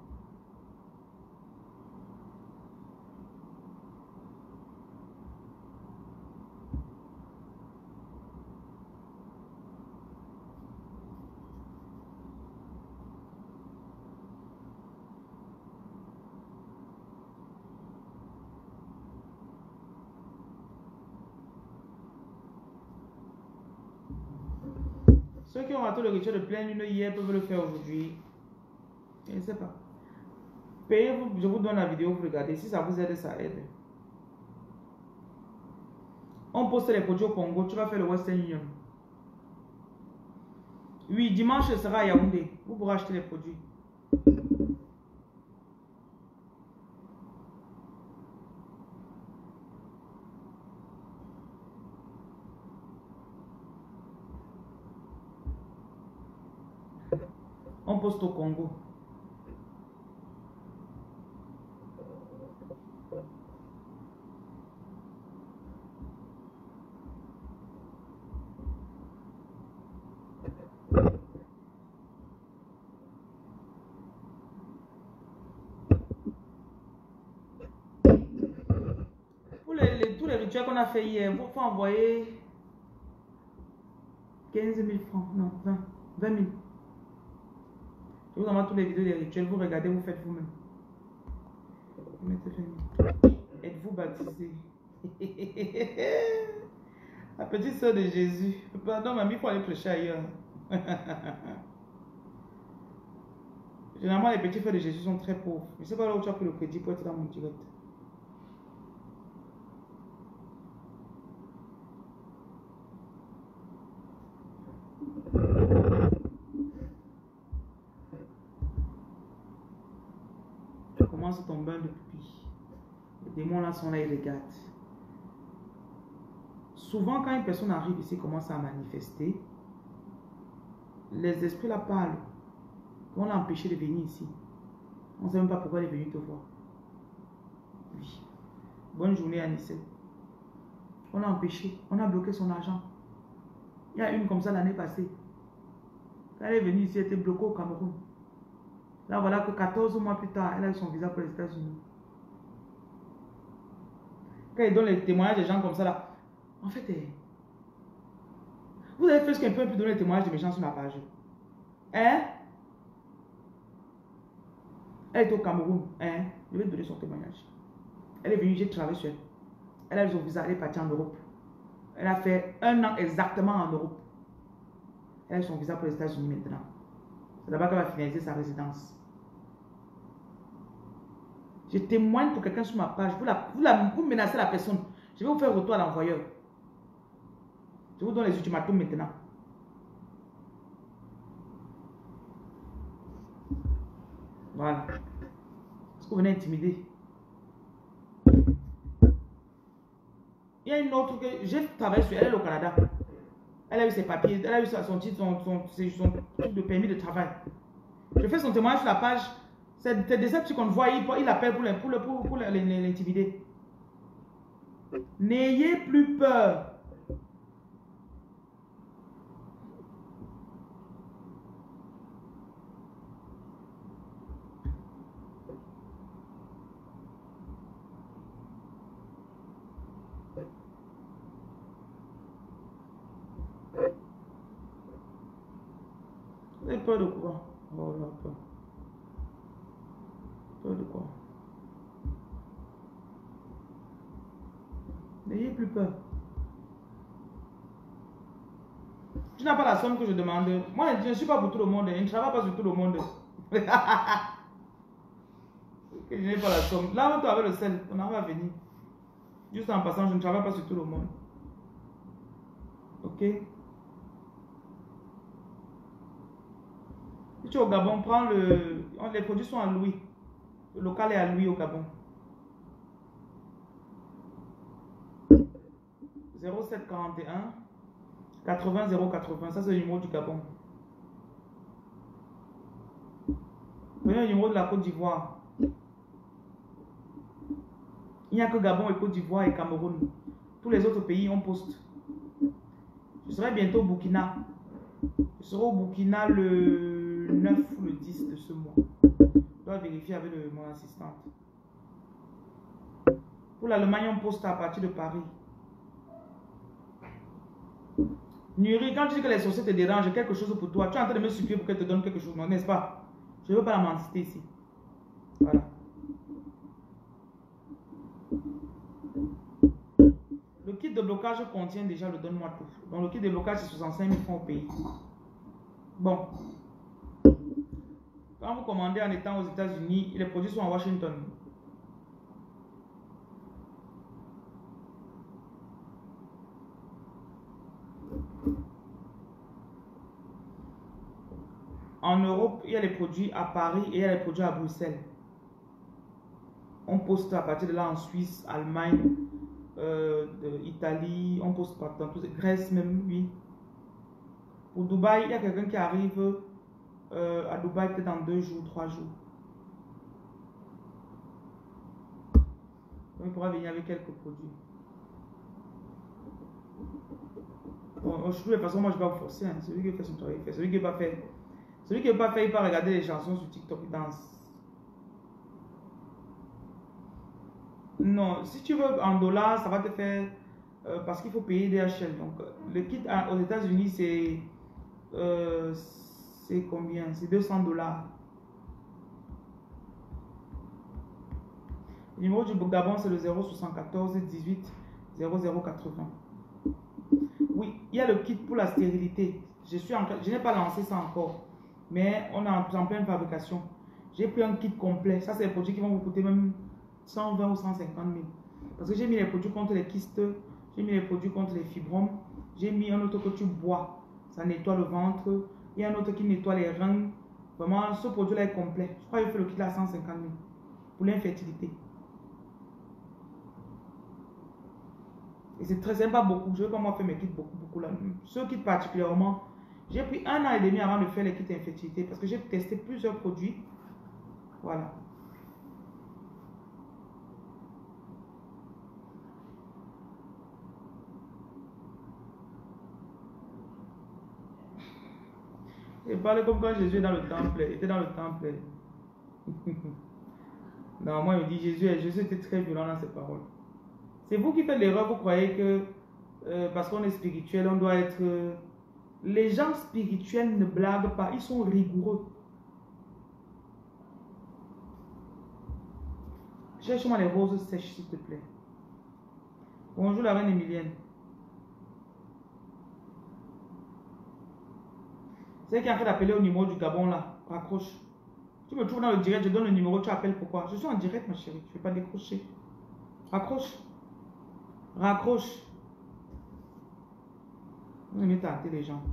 Ceux qui ont raté le rituel de pleine lune hier peuvent le faire aujourd'hui. Je ne sais pas. Payez-vous, je vous donne la vidéo, vous regardez. Si ça vous aide, ça aide. On poste les produits au Congo, tu vas faire le Western Union. Oui, dimanche, ce sera à Yaoundé. Vous pourrez acheter les produits. On poste au Congo. Pour les, les, tous les rituels qu'on a fait hier, il faut envoyer quinze mille francs. Non, vingt, vingt mille. Je vous envoie toutes les vidéos des rituels. Vous regardez, vous faites vous-même. Êtes-vous baptisé? La petite soeur de Jésus. Pardon, mamie, il faut aller prêcher ailleurs. Généralement, les petits frères de Jésus sont très pauvres. Je ne sais pas là où tu as pris le crédit pour être dans mon direct. Tu commences ton bain de pupille. Les démons là sont là, ils regardent. Souvent, quand une personne arrive ici, commence à manifester, les esprits là parlent. On l'a empêché de venir ici. On ne sait même pas pourquoi elle est venue te voir. Oui. Bonne journée, Anissé. On l'a empêché. On a bloqué son argent. Il y a une comme ça l'année passée. Quand elle est venue ici, elle était bloquée au Cameroun. Là, voilà que quatorze mois plus tard, elle a eu son visa pour les États-Unis. Quand il donne les témoignages des gens comme ça, là, en fait, eh, vous avez fait ce qu'un peu plus donner les témoignages de mes gens sur ma page. Hein? Elle est au Cameroun. Hein? Je vais te donner son témoignage. Elle est venue, j'ai travaillé sur elle. Elle a eu son visa, elle est partie en Europe. Elle a fait un an exactement en Europe. Elle a eu son visa pour les États-Unis maintenant. C'est là-bas qu'elle va finaliser sa résidence. Je témoigne pour quelqu'un sur ma page. Vous, la, vous, la, vous menacez la personne. Je vais vous faire retour à l'envoyeur. Je vous donne les ultimatums maintenant. Voilà. Est-ce que vous venez intimider? Il y a une autre que j'ai travaillé sur elle, elle est au Canada. Elle a eu ses papiers, elle a eu son titre, son, son, son, son truc de permis de travail. Je fais son témoignage sur la page. C'est de cette qu'on voit, il, il appelle pour l'intimider. Pour, pour, pour l'intimider. N'ayez plus peur. Vous avez peur de quoi? Oh là, peur. Peur de quoi? N'ayez plus peur. Tu n'as pas la somme que je demande. Moi, je ne suis pas pour tout le monde. Je ne travaille pas sur tout le monde. Je n'ai pas la somme. Là, on doit avoir le sel. On en va venir. Juste en passant, je ne travaille pas sur tout le monde. Ok? Si tu es au Gabon, prends le... Les produits sont à Louis. Le local est à Louis au Gabon. zéro sept quarante et un quatre-vingts zéro quatre-vingts. Ça, c'est le numéro du Gabon. Prenez le numéro de la Côte d'Ivoire. Il n'y a que Gabon et Côte d'Ivoire et Cameroun. Tous les autres pays, on poste. Je serai bientôt au Burkina. Je serai au Burkina le neuf ou le dix de ce mois. Je dois vérifier avec le, mon assistante. Pour l'Allemagne, on poste à partir de Paris. Nuri, quand tu dis que les sorciers te dérangent, quelque chose pour toi, tu es en train de me supplier pour qu'elle te donne quelque chose, non, n'est-ce pas? Je ne veux pas la mentité ici. Voilà. Le kit de blocage contient déjà le donne-moi tout. Donc le kit de blocage, c'est soixante-cinq mille francs au pays. Bon. Quand vous commandez en étant aux États-Unis, les produits sont à Washington. En Europe, il y a les produits à Paris et il y a les produits à Bruxelles. On poste à partir de là en Suisse, Allemagne, euh, Italie, on poste partout, Grèce même, oui. Pour Dubaï, il y a quelqu'un qui arrive euh, à Dubaï peut-être dans deux jours, trois jours. Donc, il pourra venir avec quelques produits. Bon, je de toute façon, moi je ne vais pas vous forcer. Hein. Celui qui fait son travail, il fait. Celui qui n'est pas fait, celui qui n'est pas fait, il peut regarder les chansons sur TikTok, il danse. Non, si tu veux en dollars, ça va te faire euh, parce qu'il faut payer D H L. Donc, le kit à, aux États-Unis, c'est euh, c'est combien? C'est deux cents dollars. Le numéro du Gabon, c'est le zéro soixante-quatorze dix-huit zéro zéro quatre-vingts. Oui, il y a le kit pour la stérilité. Je suis en, je n'ai pas lancé ça encore, mais on est en, en pleine fabrication. J'ai pris un kit complet. Ça, c'est les produits qui vont vous coûter même cent vingt ou cent cinquante mille. Parce que j'ai mis les produits contre les kystes, j'ai mis les produits contre les fibromes, j'ai mis un autre que tu bois, ça nettoie le ventre, il y a un autre qui nettoie les reins. Vraiment, ce produit-là est complet. Je crois que je fais le kit là à cent cinquante mille pour l'infertilité. Et c'est très sympa beaucoup. Je ne veux pas moi faire mes kits beaucoup, beaucoup là. Ce kit particulièrement, j'ai pris un an et demi avant de faire les kits infertilité parce que j'ai testé plusieurs produits. Voilà. Il parlait comme quand Jésus est dans le temple. Il était dans le temple. Non, moi, il me dit Jésus, Jésus était très violent dans ses paroles. C'est vous qui faites l'erreur, vous croyez que euh, parce qu'on est spirituel, on doit être... Euh, les gens spirituels ne blaguent pas, ils sont rigoureux. Cherche-moi les roses sèches, s'il te plaît. Bonjour la reine Emilienne. C'est qui est en train d'appeler au numéro du Gabon là. Raccroche. Tu me trouves dans le direct, je donne le numéro, tu appelles pourquoi? Je suis en direct ma chérie, je ne vais pas décrocher. Raccroche. Raccroche. Vous aimez tâter les gens.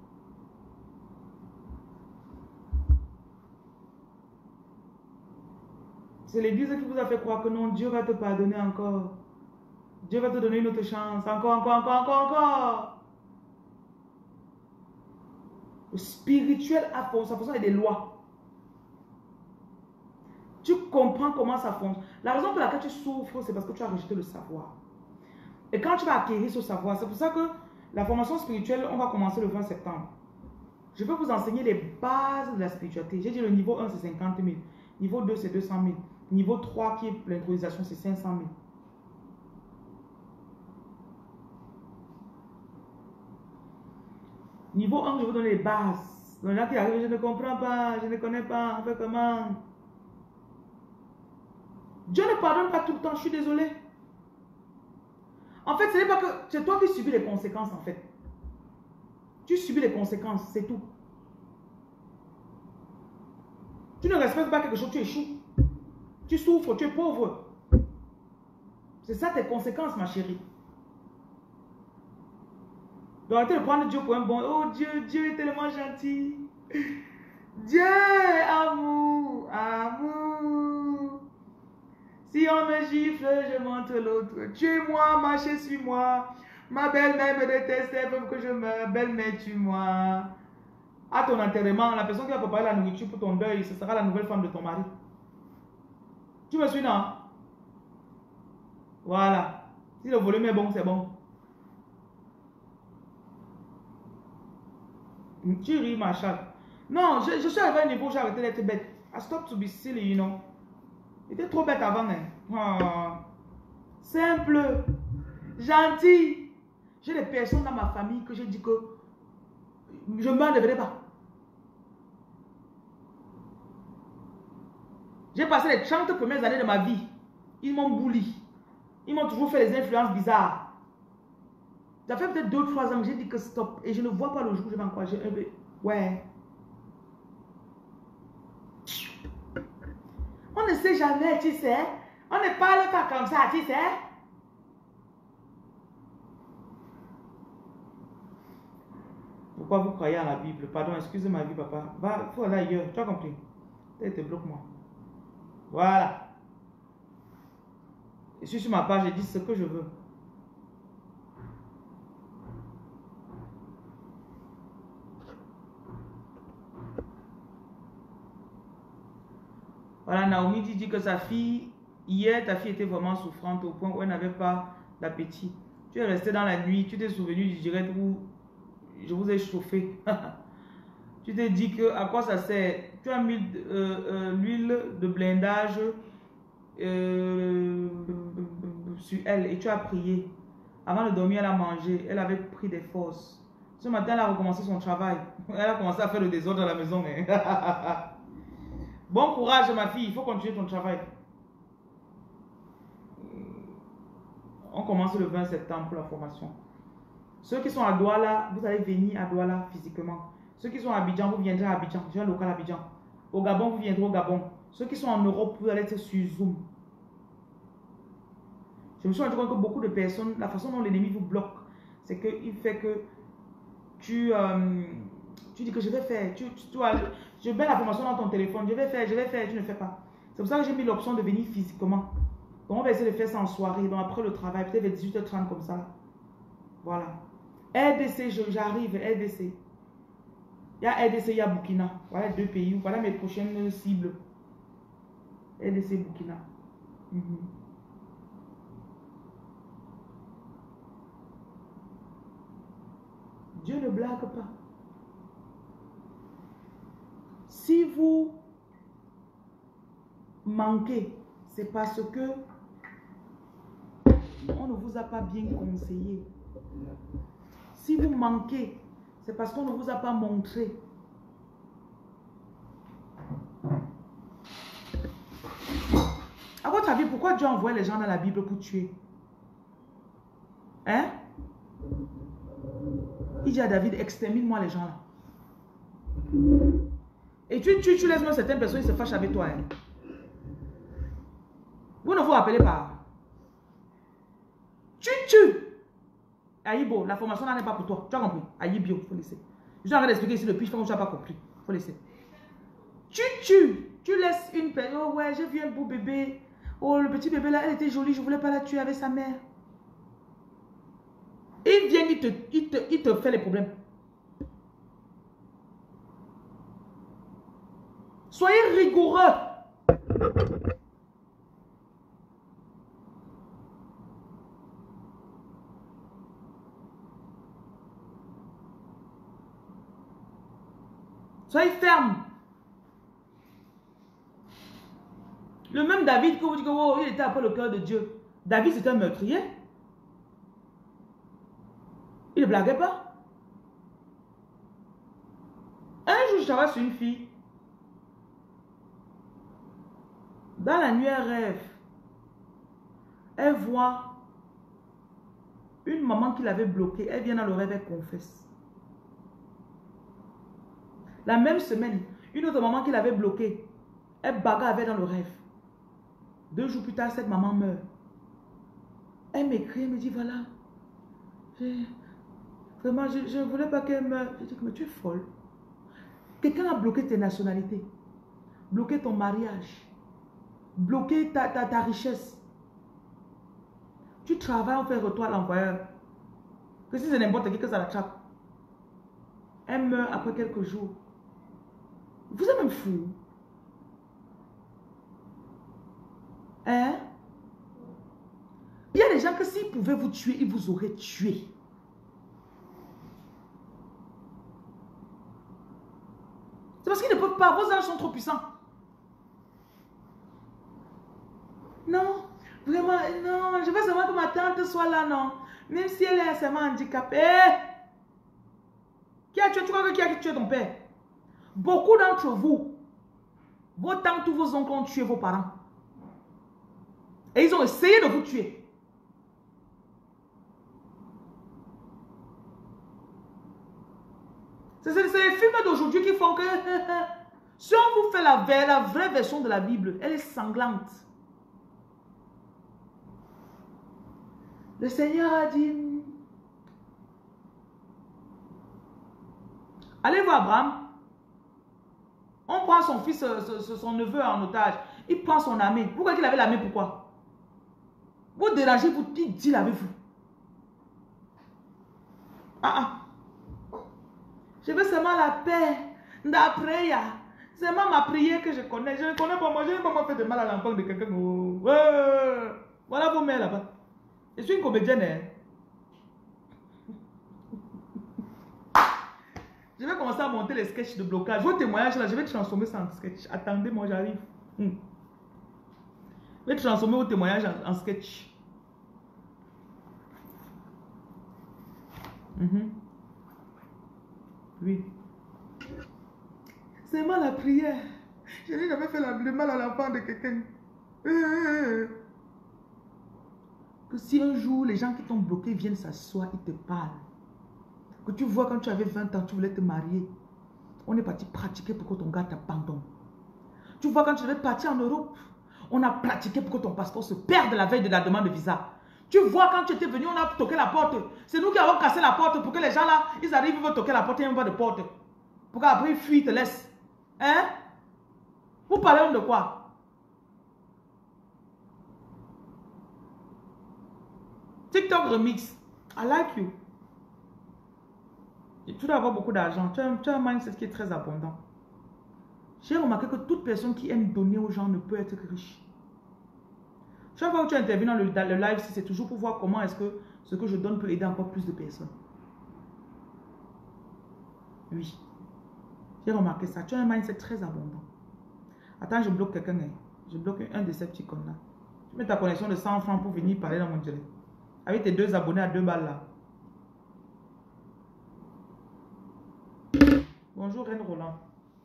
C'est l'église qui vous a fait croire que non, Dieu va te pardonner encore. Dieu va te donner une autre chance. Encore, encore, encore, encore, encore. Le spirituel a sa façon et des lois. Tu comprends comment ça fonctionne. La raison pour laquelle tu souffres, c'est parce que tu as rejeté le savoir. Et quand tu vas acquérir ce savoir, c'est pour ça que la formation spirituelle, on va commencer le vingt septembre. Je vais vous enseigner les bases de la spiritualité. J'ai dit le niveau un, c'est cinquante mille. Niveau deux, c'est deux cent mille. Niveau trois, qui est l'intronisation, c'est cinq cent mille. Niveau un, je vais vous donner les bases. Donc là qui arrive, je ne comprends pas, je ne connais pas, on fait comment? Dieu ne pardonne pas tout le temps, je suis désolé. En fait, ce n'est pas que c'est toi qui subis les conséquences en fait. Tu subis les conséquences, c'est tout. Tu ne respectes pas quelque chose, tu échoues. Tu souffres, tu es pauvre. C'est ça tes conséquences, ma chérie. Donc arrêtez de prendre Dieu pour un bon. Oh Dieu, Dieu est tellement gentil. Dieu, amour, amour. Si on me gifle, je montre l'autre. Tue-moi, marchez sur moi. Ma belle-mère me déteste, elle veut que je meure. Belle-mère, tue-moi. À ton enterrement, la personne qui va préparer la nourriture pour ton deuil, ce sera la nouvelle femme de ton mari. Tu me suis, non? Voilà. Si le volume est bon, c'est bon. Tu ris, ma chatte. Non, je, je suis arrivé à un niveau où j'ai arrêté d'être bête. I stopped to be silly, you know. J'étais trop bête avant, hein. Oh. Simple. Gentil. J'ai des personnes dans ma famille que j'ai dit que je ne m'en devrais pas. J'ai passé les trente premières années de ma vie. Ils m'ont bouli. Ils m'ont toujours fait des influences bizarres. Ça fait peut-être deux trois ans que j'ai dit que stop. Et je ne vois pas le jour où je vais encourager. Ouais. On ne sait jamais, tu sais. On ne parle pas comme ça, tu sais. Pourquoi vous croyez à la Bible? Pardon, excusez ma vie, papa. Va, il faut aller ailleurs. Tu as compris? Te bloque-moi. Voilà. Je suis sur ma page, je dis ce que je veux. Voilà, Naomi dit que sa fille, hier, ta fille était vraiment souffrante au point où elle n'avait pas d'appétit. Tu es resté dans la nuit, tu t'es souvenu du direct où je vous ai chauffé. Tu t'es dit que à quoi ça sert? Tu as mis euh, euh, l'huile de blindage euh, sur elle et tu as prié. Avant de dormir, elle a mangé, elle avait pris des forces. Ce matin, elle a recommencé son travail. Elle a commencé à faire le désordre dans la maison. Mais bon courage, ma fille, il faut continuer ton travail. On commence le vingt septembre pour la formation. Ceux qui sont à Douala, vous allez venir à Douala physiquement. Ceux qui sont à Abidjan, vous viendrez à Abidjan. J'ai un local à Abidjan. Au Gabon, vous viendrez au Gabon. Ceux qui sont en Europe, vous allez être sur Zoom. Je me suis rendu compte que beaucoup de personnes, la façon dont l'ennemi vous bloque, c'est qu'il fait que tu, euh, tu dis que je vais faire. Tu, tu, tu vois, je mets la formation dans ton téléphone. Je vais faire, je vais faire, tu ne fais pas. C'est pour ça que j'ai mis l'option de venir physiquement. Donc on va essayer de faire ça en soirée. Donc après le travail, peut-être vers dix-huit heures trente comme ça. Voilà. R D C, j'arrive, R D C. Il y a R D C, il y a Burkina. Voilà deux pays. Voilà mes prochaines cibles. R D C, Burkina. Mm-hmm. Dieu ne blague pas. Si vous manquez, c'est parce que on ne vous a pas bien conseillé. Si vous manquez, c'est parce qu'on ne vous a pas montré. À votre avis, pourquoi Dieu envoie les gens dans la Bible pour tuer? Hein? Il dit à David, extermine-moi les gens là. Et tu tues, tu, tu laisses même certaines personnes, ils se fâchent avec toi. Hein? Vous ne vous rappelez pas. Tu tues. Aïbo, la formation là n'est pas pour toi. Tu as compris? Aïbio, il faut laisser. Je suis en train d'expliquer ici depuis, je pense que tu n'as pas compris. Il faut laisser. Tu tues. Tu laisses une personne. Oh ouais, j'ai vu un beau bébé. Oh, le petit bébé là, elle était jolie, je ne voulais pas la tuer avec sa mère. Il vient, il te, il, te, il te fait les problèmes. Soyez rigoureux. Soyez ferme. Le même David que vous dites que oh, il était après le cœur de Dieu. David c'était un meurtrier. Il ne blaguait pas. Un jour, je travaille sur une fille. Dans la nuit, elle rêve. Elle voit une maman qui l'avait bloquée. Elle vient dans le rêve, elle confesse. La même semaine, une autre maman qui l'avait bloquée. Elle bagarre avec dans le rêve. Deux jours plus tard, cette maman meurt. Elle m'écrit, elle me dit, voilà. Vraiment, je ne voulais pas qu'elle meure. Je dis, mais tu es folle. Quelqu'un a bloqué tes nationalités. Bloqué ton mariage. Bloquer ta, ta, ta richesse. Tu travailles, on fait retour à l'employeur. Que si c'est n'importe qui que ça l'attrape. Elle meurt après quelques jours. Vous êtes même fou. Hein? Il y a des gens que s'ils pouvaient vous tuer, ils vous auraient tué. C'est parce qu'ils ne peuvent pas. Vos anges sont trop puissants. Non, vraiment, non. Je veux seulement que ma tante soit là, non. Même si elle est seulement handicapée. Qui a tué? Tu crois que qui a tué ton père? Beaucoup d'entre vous, vos tantes ou vos oncles ont tué vos parents. Et ils ont essayé de vous tuer. C'est les films d'aujourd'hui qui font que si on vous fait la, la vraie version de la Bible, elle est sanglante. Le Seigneur a dit, allez voir Abraham. On prend son fils, son neveu en otage. Il prend son ami. Pourquoi il avait la main? Pourquoi? Vous dérangez, vous dites, il avec vous. Ah ah. Je veux seulement la paix. D'après, c'est seulement ma prière que je connais. Je ne connais pas moi. Je ne vais pas faire de mal à l'enfant de quelqu'un. Oh. Ouais. Voilà vos mères là-bas. Je suis une comédienne. Hein. Je vais commencer à monter les sketchs de blocage. Vos témoignages là, je vais transformer ça en sketch. Attendez, moi j'arrive. Hmm. Je vais transformer vos témoignages en, en sketch. Mm-hmm. Oui. C'est mal la prière. Je n'ai jamais fait le mal à l'enfant de quelqu'un. Que si un jour les gens qui t'ont bloqué viennent s'asseoir, ils te parlent. Que tu vois quand tu avais vingt ans, tu voulais te marier. On est parti pratiquer pour que ton gars t'abandonne. Tu vois quand tu devais partir en Europe, on a pratiqué pour que ton passeport se perde la veille de la demande de visa. Tu vois quand tu étais venu, on a toqué la porte. C'est nous qui avons cassé la porte pour que les gens là, ils arrivent, ils veulent toquer la porte, il n'y a même pas de porte. Pour qu'après ils fuient, ils te laissent. Hein? Vous parlez de quoi? TikTok remix. I like you. Et tu dois avoir beaucoup d'argent. Tu as, tu as un mindset qui est très abondant. J'ai remarqué que toute personne qui aime donner aux gens ne peut être que riche. Chaque fois que tu interviens dans le, dans le live, c'est toujours pour voir comment est-ce que ce que je donne peut aider encore plus de personnes. Oui. J'ai remarqué ça. Tu as un mindset très abondant. Attends, je bloque quelqu'un. Hein. Je bloque un de ces petits cons là. Tu mets ta connexion de cent francs pour venir parler dans mon direct. Avec tes deux abonnés à deux balles là. Bonjour Reine Roland.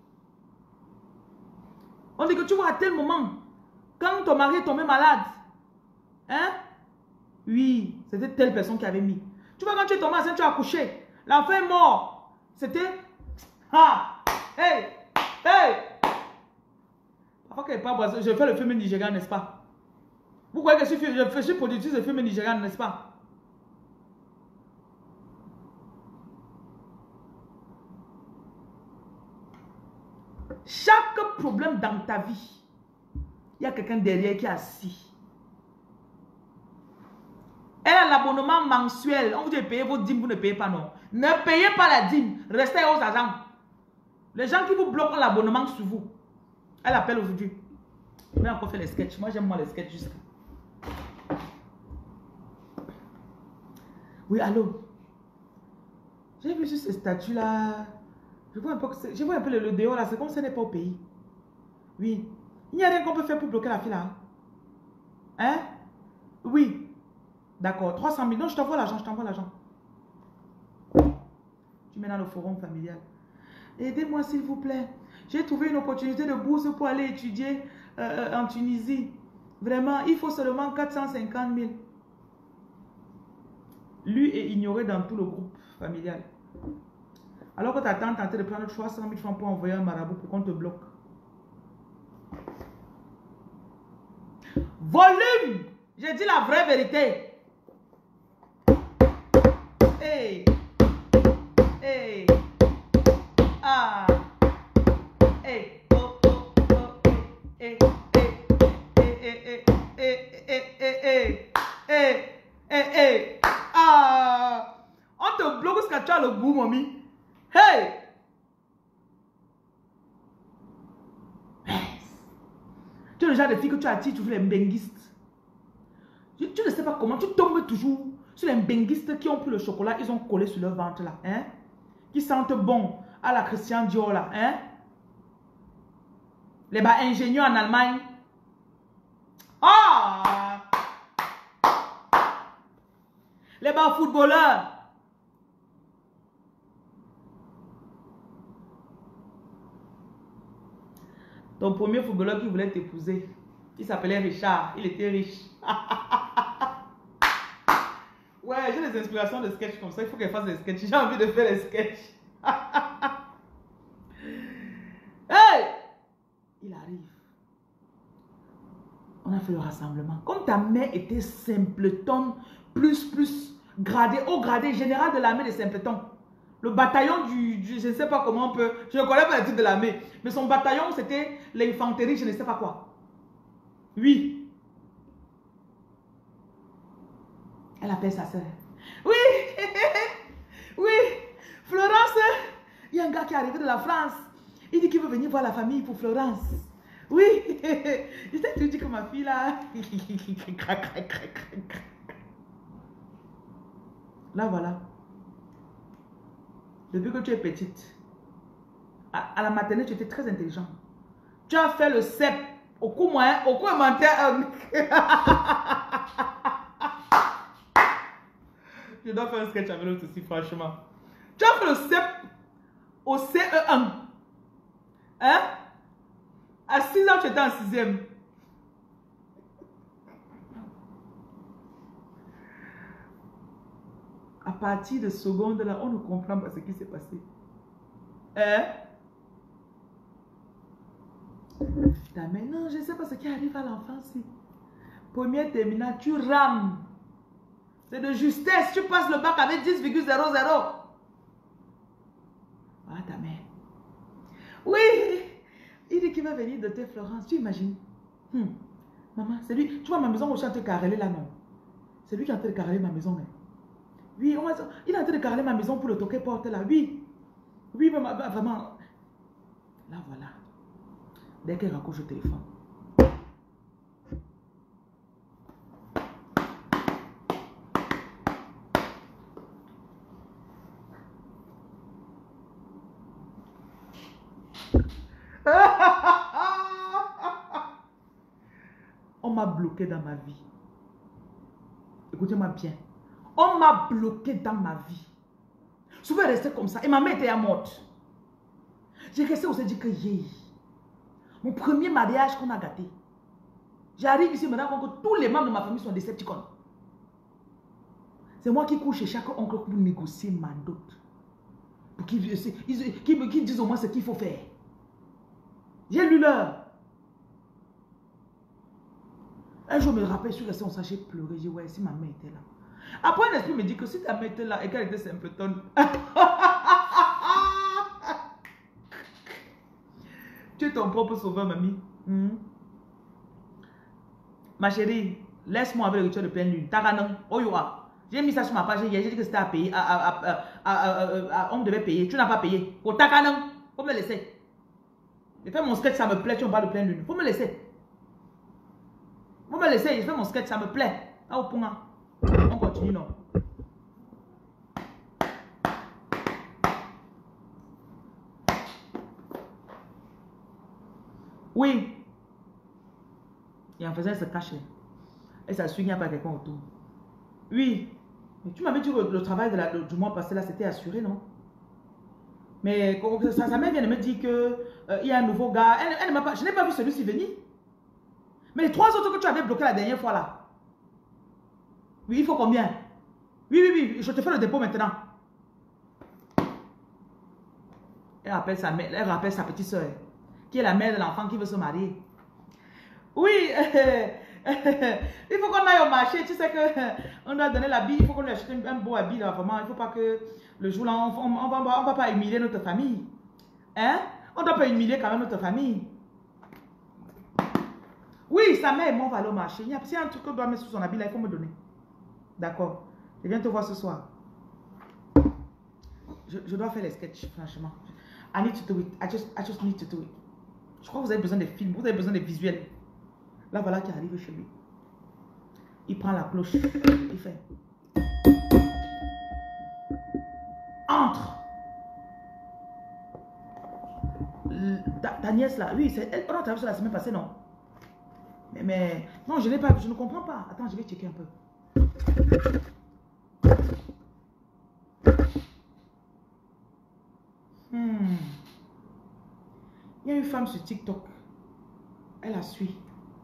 On dit que tu vois à tel moment, quand ton mari est tombé malade, hein? Oui, c'était telle personne qui avait mis. Tu vois quand tu es tombé enceinte, tu as accouché. L'enfant est mort. C'était... Ah! Hey! Hey! Parfois qu'elle parle, je fais le film nigérian, n'est-ce pas? Vous croyez que je suis, je suis productrice de film nigérian, n'est-ce pas? Chaque problème dans ta vie, il y a quelqu'un derrière qui est assis. Elle a l'abonnement mensuel. On vous dit de payer vos dîmes, vous ne payez pas, non. Ne payez pas la dîme. Restez aux agents. Les gens qui vous bloquent l'abonnement sur vous. Elle appelle aujourd'hui. Je vais encore faire les sketchs. Moi, j'aime moi les sketchs jusqu'à. Oui, allô. J'ai vu juste ce statut-là. Je vois un peu, je vois un peu le, le dehors là. C'est comme si ce n'est pas au pays. Oui. Il n'y a rien qu'on peut faire pour bloquer la fille là. Hein? Oui. D'accord. trois cent mille. Non, je t'envoie l'argent. Je t'envoie l'argent. Tu mets dans le forum familial. Aidez-moi s'il vous plaît. J'ai trouvé une opportunité de bourse pour aller étudier euh, en Tunisie. Vraiment, il faut seulement quatre cent cinquante mille. Lu et ignoré dans tout le groupe familial. Alors que ta tante tentait de prendre trois cent mille francs pour envoyer un marabout pour qu'on te bloque. Volume! J'ai dit la vraie vérité. Hey! Hey! Ah! Hey! Oh, oh, oh, hey, hey, hey, hey, hey, hey, hey, hey, hey, hey, hey, hey, hey. Ah! le genre de fille que tu attires toujours les mbenguistes. Tu, tu ne sais pas comment, tu tombes toujours sur les mbenguistes qui ont pris le chocolat, ils ont collé sur leur ventre là. Hein? Qui sentent bon à la Christian Dior là. Hein? Les bas ingénieurs en Allemagne. Ah! Les bas footballeurs. Ton premier footballeur qui voulait t'épouser, il s'appelait Richard, il était riche. Ouais, j'ai des inspirations de sketch comme ça, il faut qu'elle fasse des sketchs. J'ai envie de faire des sketchs. Hey! Il arrive. On a fait le rassemblement. Comme ta mère était simpleton, plus, plus, gradé, haut gradé, général de l'armée des simpletons. Le bataillon du, du, je ne sais pas comment on peut, je ne connais pas le titre de l'armée, mais son bataillon c'était l'infanterie, je ne sais pas quoi. Oui. Elle appelle sa soeur. Oui, oui, Florence, il y a un gars qui est arrivé de la France. Il dit qu'il veut venir voir la famille pour Florence. Oui, je t'ai dit que ma fille là. Là voilà. Depuis que tu es petite, à, à la maternelle, tu étais très intelligent. Tu as fait le C E P au cours moyen, au cours élémentaire. Je dois faire un sketch avec l'autre aussi, franchement. Tu as fait le C E P au C E un. Hein? À six ans, tu étais en sixième. À partir de seconde, là, on ne comprend pas ce qui s'est passé. Hein? Mais non, je ne sais pas ce qui arrive à l'enfance. Première terminale, tu rames. C'est de justesse. Tu passes le bac avec dix virgule zéro zéro. Ah, ta mère. Oui, il dit qu'il va venir de tes Florence. Tu imagines? Hmm. Maman, c'est lui. Tu vois ma maison où je suis en train de careler là, non? C'est lui qui est en train de careler ma maison. Mais. Oui, on va... il est en train de careler ma maison pour le toquer porte là. Oui. Oui, maman, vraiment. Là, voilà. Dès qu'elle raccroche au téléphone. On m'a bloqué dans ma vie. Écoutez-moi bien. On m'a bloqué dans ma vie. Je vais rester comme ça. Et ma mère était morte. J'ai resté aussi dit que yeah. Mon premier mariage qu'on a gâté. J'arrive ici maintenant que tous les membres de ma famille sont des Decepticons. C'est moi qui couche chez chaque oncle pour négocier ma dot. Pour qu'ils qu qu disent au moins ce qu'il faut faire. J'ai lu l'heure. Un jour, je me rappelle, je suis resté en sachet pleurer. J'ai dit, ouais, si ma mère était là. Après, un esprit me dit que si ta mère était là et qu'elle était simpleton. Tu es ton propre sauveur, mamie. Hmm. Ma chérie, laisse-moi avec le rituel de pleine lune. Taranan, Oyoa. J'ai mis ça sur ma page hier. J'ai dit que c'était à payer. À, à, à, à, à, à, on devait payer. Tu n'as pas payé. Au Takanan, faut me laisser. Je fais mon sketch, ça me plaît. Tu me parles de pleine lune. Faut me laisser. Faut me laisser. Je fais mon sketch, ça me plaît. Ah, au point. On continue, non? Oui. Et en faisant, elle se cachait. Et ça suit, il n'y a pas quelqu'un autour. Oui. Mais tu m'avais dit que le travail de la, du mois passé, là, c'était assuré, non? Mais sa, sa mère vient de me dire qu'il euh, y a un nouveau gars. Elle, elle ne m'a pas, je n'ai pas vu celui-ci venir. Mais les trois autres que tu avais bloqués la dernière fois, là. Oui, il faut combien? Oui, oui, oui, je te fais le dépôt maintenant. Elle rappelle sa, mère, elle rappelle sa petite soeur, qui est la mère de l'enfant qui veut se marier. Oui, euh, euh, il faut qu'on aille au marché. Tu sais qu'on doit donner l'habit, il faut qu'on lui achète un, un beau habit là, vraiment. Il ne faut pas que le jour là, on ne on, on va, on va pas humilier notre famille. Hein? On ne doit pas humilier quand même notre famille. Oui, sa mère et moi on va aller au marché. S'il y a un truc que je dois mettre sous son habit là, il faut me donner. D'accord. Je viens te voir ce soir. Je, je dois faire les sketchs, franchement. I need to do it. I just, I just need to do it. Je crois que vous avez besoin des films, vous avez besoin des visuels. Là, voilà qui arrive chez lui. Il prend la cloche. Il fait. Entre. Ta, ta nièce là, oui, elle, on a travaillé sur la semaine passée, non? Mais, mais non, je n'ai pas, je ne comprends pas. Attends, je vais checker un peu. Hmm. Il y a une femme sur TikTok. Elle la suit.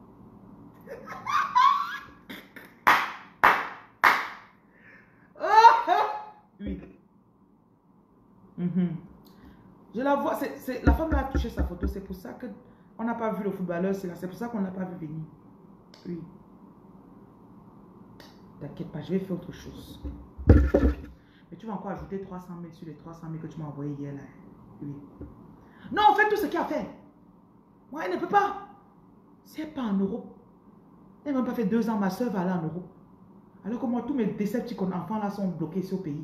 Oui. Mm-hmm. Je la vois, c'est la femme a touché sa photo, c'est pour ça que on n'a pas vu le footballeur, c'est pour ça qu'on n'a pas vu venir. Oui. T'inquiète pas, je vais faire autre chose. Mais tu vas encore ajouter trois cent mille sur les trois cent mille que tu m'as envoyé hier là. Oui. Non, fais tout ce qu'il a fait. Moi, elle ne peut pas. Si elle n'est pas en Europe. Elle n'a même pas fait deux ans, ma soeur va aller en Europe. Alors que moi, tous mes Decepticons enfants là sont bloqués ici au pays.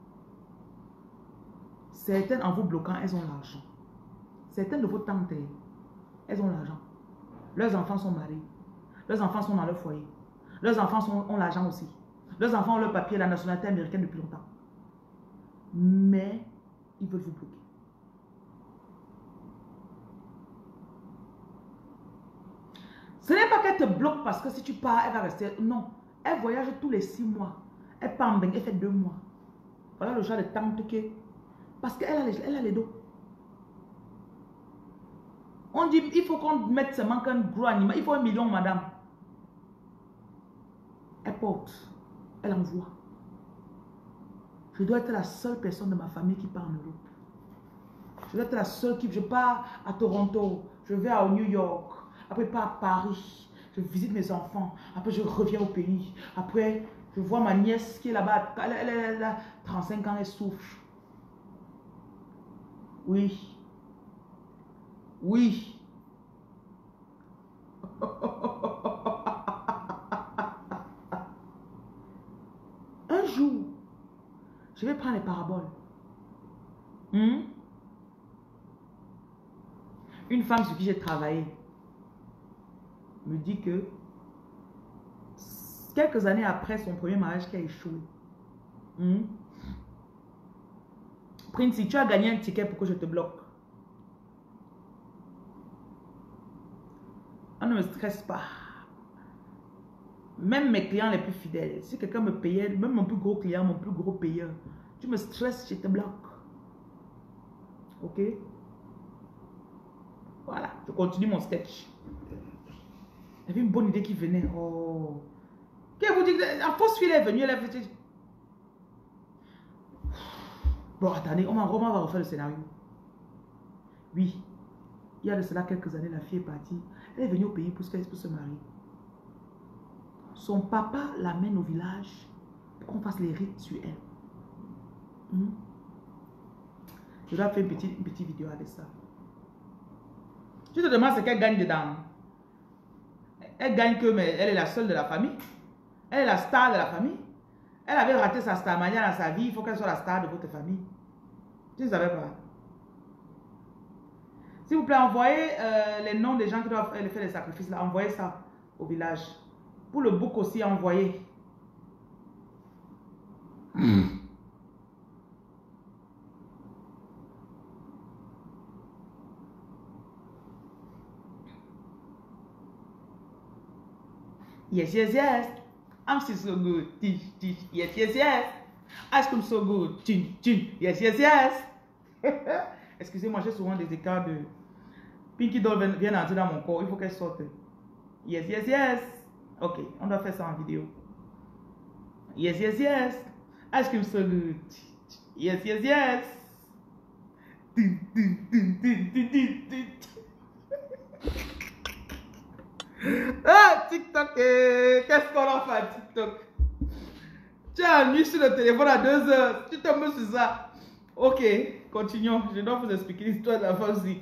Certaines, en vous bloquant, elles ont l'argent. Certaines de vos tantes, elles ont l'argent. Leurs enfants sont mariés. Leurs enfants sont dans leur foyer. Leurs enfants sont, ont l'argent aussi. Leurs enfants ont leur papier, la nationalité américaine depuis longtemps. Mais, ils veulent vous bloquer. Ce n'est pas qu'elle te bloque parce que si tu pars, elle va rester. Non. Elle voyage tous les six mois. Elle part en bain, elle fait deux mois. Voilà le genre de tante que... Parce qu'elle a, les, elle a les dos. On dit, il faut qu'on mette seulement qu'un gros animal. Il faut un million, madame. Elle porte. Elle envoie. Je dois être la seule personne de ma famille qui part en Europe. Je dois être la seule qui... Je pars à Toronto. Je vais à New York. Après, je pars à Paris. Je visite mes enfants. Après, je reviens au pays. Après, je vois ma nièce qui est là-bas. Elle, elle, elle, elle a trente-cinq ans, elle souffre. Oui. Oui. Un jour, je vais prendre les paraboles. Hmm? Une femme sur qui j'ai travaillé me dit que quelques années après son premier mariage qui a échoué, hmm? Prince, tu as gagné un ticket pour que je te bloque. On ne me stresse pas. Même mes clients les plus fidèles, si quelqu'un me payait, même mon plus gros client, mon plus gros payeur, tu me stresses, je te bloque. Ok? Voilà, je continue mon sketch. Il y avait une bonne idée qui venait. Oh. Qu'est-ce que vous dites? La fausse fille est venue, elle est venue. Bon, attendez, on va, on va refaire le scénario. Oui, il y a de cela quelques années, la fille est partie. Elle est venue au pays pour se, pour se marier. Son papa l'amène au village pour qu'on fasse les rites sur elle. Hmm? Je dois faire une petite, une petite vidéo avec ça. Tu te demandes ce qu'elle gagne dedans. Elle gagne que, mais elle est la seule de la famille. Elle est la star de la famille. Elle avait raté sa starmania dans sa vie. Il faut qu'elle soit la star de votre famille. Tu ne savais pas. S'il vous plaît, envoyez euh, les noms des gens qui doivent faire les sacrifices là. Envoyez ça au village. Pour le bouc aussi, envoyez. Mm. Yes, yes, yes. I'm still so good. Yes, yes, yes. Ice cream so good. Yes, yes, yes. Excusez-moi, j'ai souvent des écarts de... Pinky Doll vient d'entrer dans mon corps. Il faut qu'elle sorte. Yes, yes, yes. Ok, on doit faire ça en vidéo. Yes, yes, yes. Ice cream so good. Yes, yes, yes. Ah, TikTok, qu'est-ce qu'on a fait à TikTok? Tu as mis sur le téléphone à deux heures. Tu tombes sur ça. Ok, continuons. Je dois vous expliquer l'histoire de la femme aussi.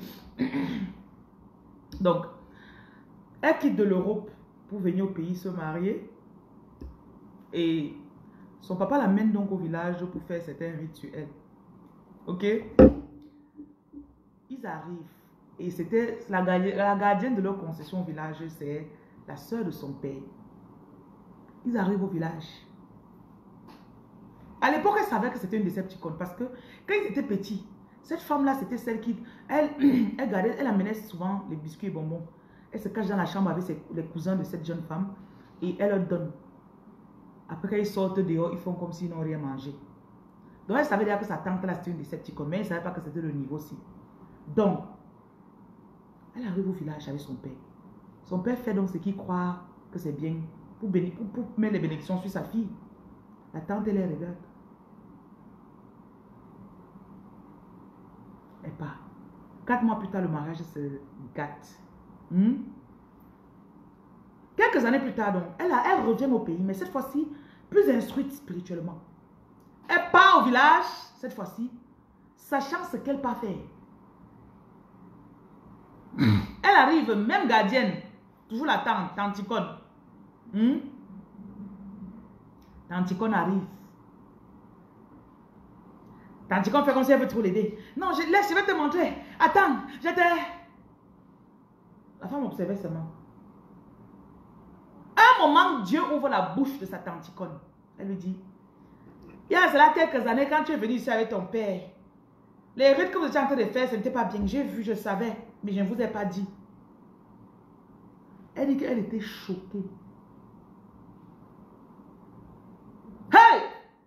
Donc, elle quitte de l'Europe pour venir au pays se marier. Et son papa l'amène donc au village pour faire certains rituels. Ok? Ils arrivent. Et c'était la, la gardienne de leur concession au village, c'est la soeur de son père. Ils arrivent au village. À l'époque, elle savait que c'était une Decepticon parce que quand ils étaient petits, cette femme-là, c'était celle qui, elle, elle gardait, elle amenait souvent les biscuits et bonbons. Elle se cache dans la chambre avec ses, les cousins de cette jeune femme et elle leur donne. Après, quand ils sortent dehors, ils font comme s'ils n'ont rien mangé. Donc, elle savait déjà que sa tante-là, c'était une Decepticon, mais elle ne savait pas que c'était le niveau-ci. Donc, elle arrive au village avec son père. Son père fait donc ce qu'il croit que c'est bien pour, pour, pour mettre les bénédictions sur sa fille. La tante, elle les regarde. Elle part. Quatre mois plus tard, le mariage se gâte. Hmm? Quelques années plus tard, donc, elle, a, elle revient au pays, mais cette fois-ci, plus instruite spirituellement. Elle part au village, cette fois-ci, sachant ce qu'elle part faire. Elle arrive, même gardienne, toujours la tante, tanticone. Hmm? Tanticone arrive. Tanticone fait comme si elle veut trop l'aider. Non, je, laisse, je vais te montrer. Attends, je te... La femme observait seulement. À un moment, Dieu ouvre la bouche de sa tanticone. Elle lui dit, il y a cela quelques années, quand tu es venu ici avec ton père, les rites que vous étiez en train de faire, ce n'était pas bien. J'ai vu, je savais, mais je ne vous ai pas dit. Elle dit qu'elle était choquée. Hey!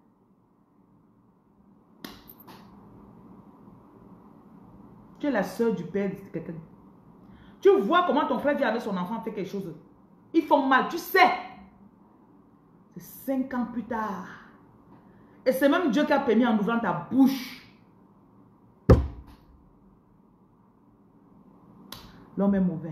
Tu es la soeur du père de quelqu'un. Tu vois comment ton frère vient avec son enfant fait quelque chose. Ils font mal, tu sais. C'est cinq ans plus tard. Et c'est même Dieu qui a permis en ouvrant ta bouche. L'homme est mauvais.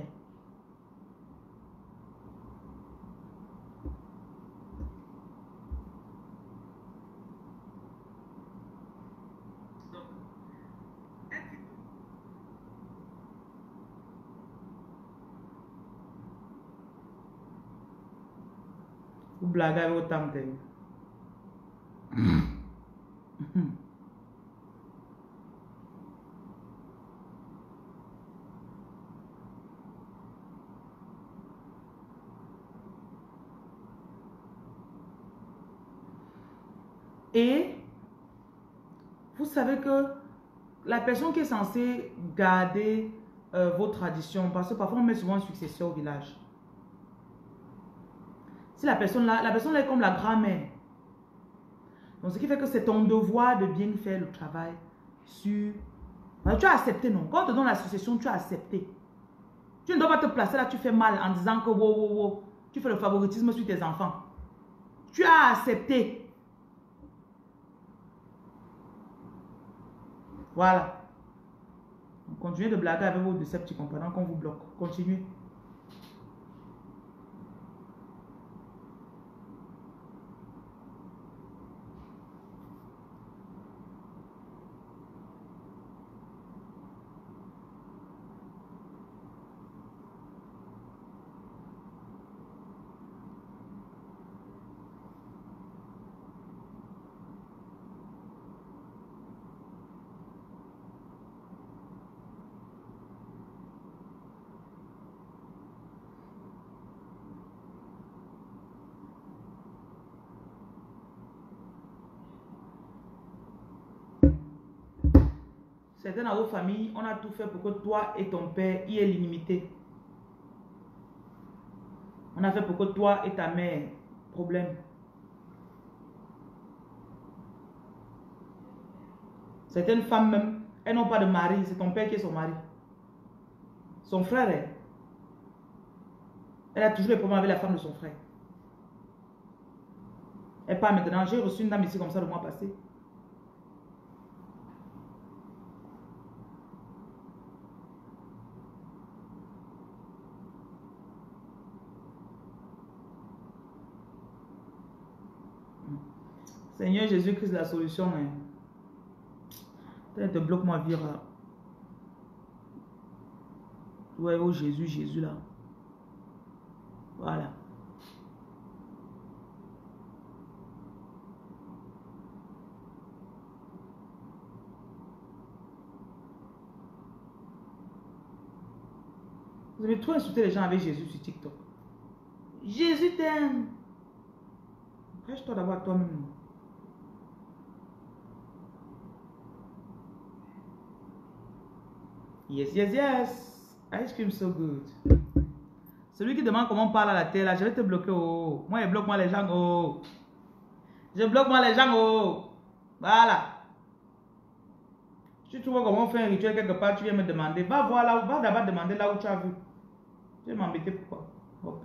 Vous blaguez avec vos tantes. Et vous savez que la personne qui est censée garder euh, vos traditions, parce que parfois on met souvent un successeur au village. Si la personne là, la personne là est comme la grand-mère. Donc ce qui fait que c'est ton devoir de bien faire le travail sur... Alors, tu as accepté, non? Quand on te donne la succession, tu as accepté. Tu ne dois pas te placer là, tu fais mal en disant que wow, wow, wow, tu fais le favoritisme sur tes enfants. Tu as accepté. Voilà. Continuez de blaguer avec vos Decepticons pendant qu'on vous bloque. Continuez. Certains dans vos familles, on a tout fait pour que toi et ton père y aient l'illimité. On a fait pour que toi et ta mère, problème. Certaines femmes même, elles n'ont pas de mari, c'est ton père qui est son mari. Son frère, elle, elle a toujours des problèmes avec la femme de son frère. Elle part maintenant, j'ai reçu une dame ici comme ça le mois passé. Seigneur Jésus-Christ, la solution, hein. Te bloque ma vie là. Ouais, oh Jésus, Jésus là. Voilà. Vous avez trop insulté les gens avec Jésus sur TikTok. Jésus t'aime. Prêche-toi d'abord à toi-même. Yes, yes, yes. Ice cream so good. Celui qui demande comment on parle à la télé, là, je vais te bloquer. Oh. Moi, je bloque moi les gens. Oh. Je bloque moi les gens. Oh. Voilà. Si tu vois comment on fait un rituel quelque part, tu viens me demander. Va voir là, va d'abord demander là où tu as vu. Tu vas m'embêter pourquoi? Hop.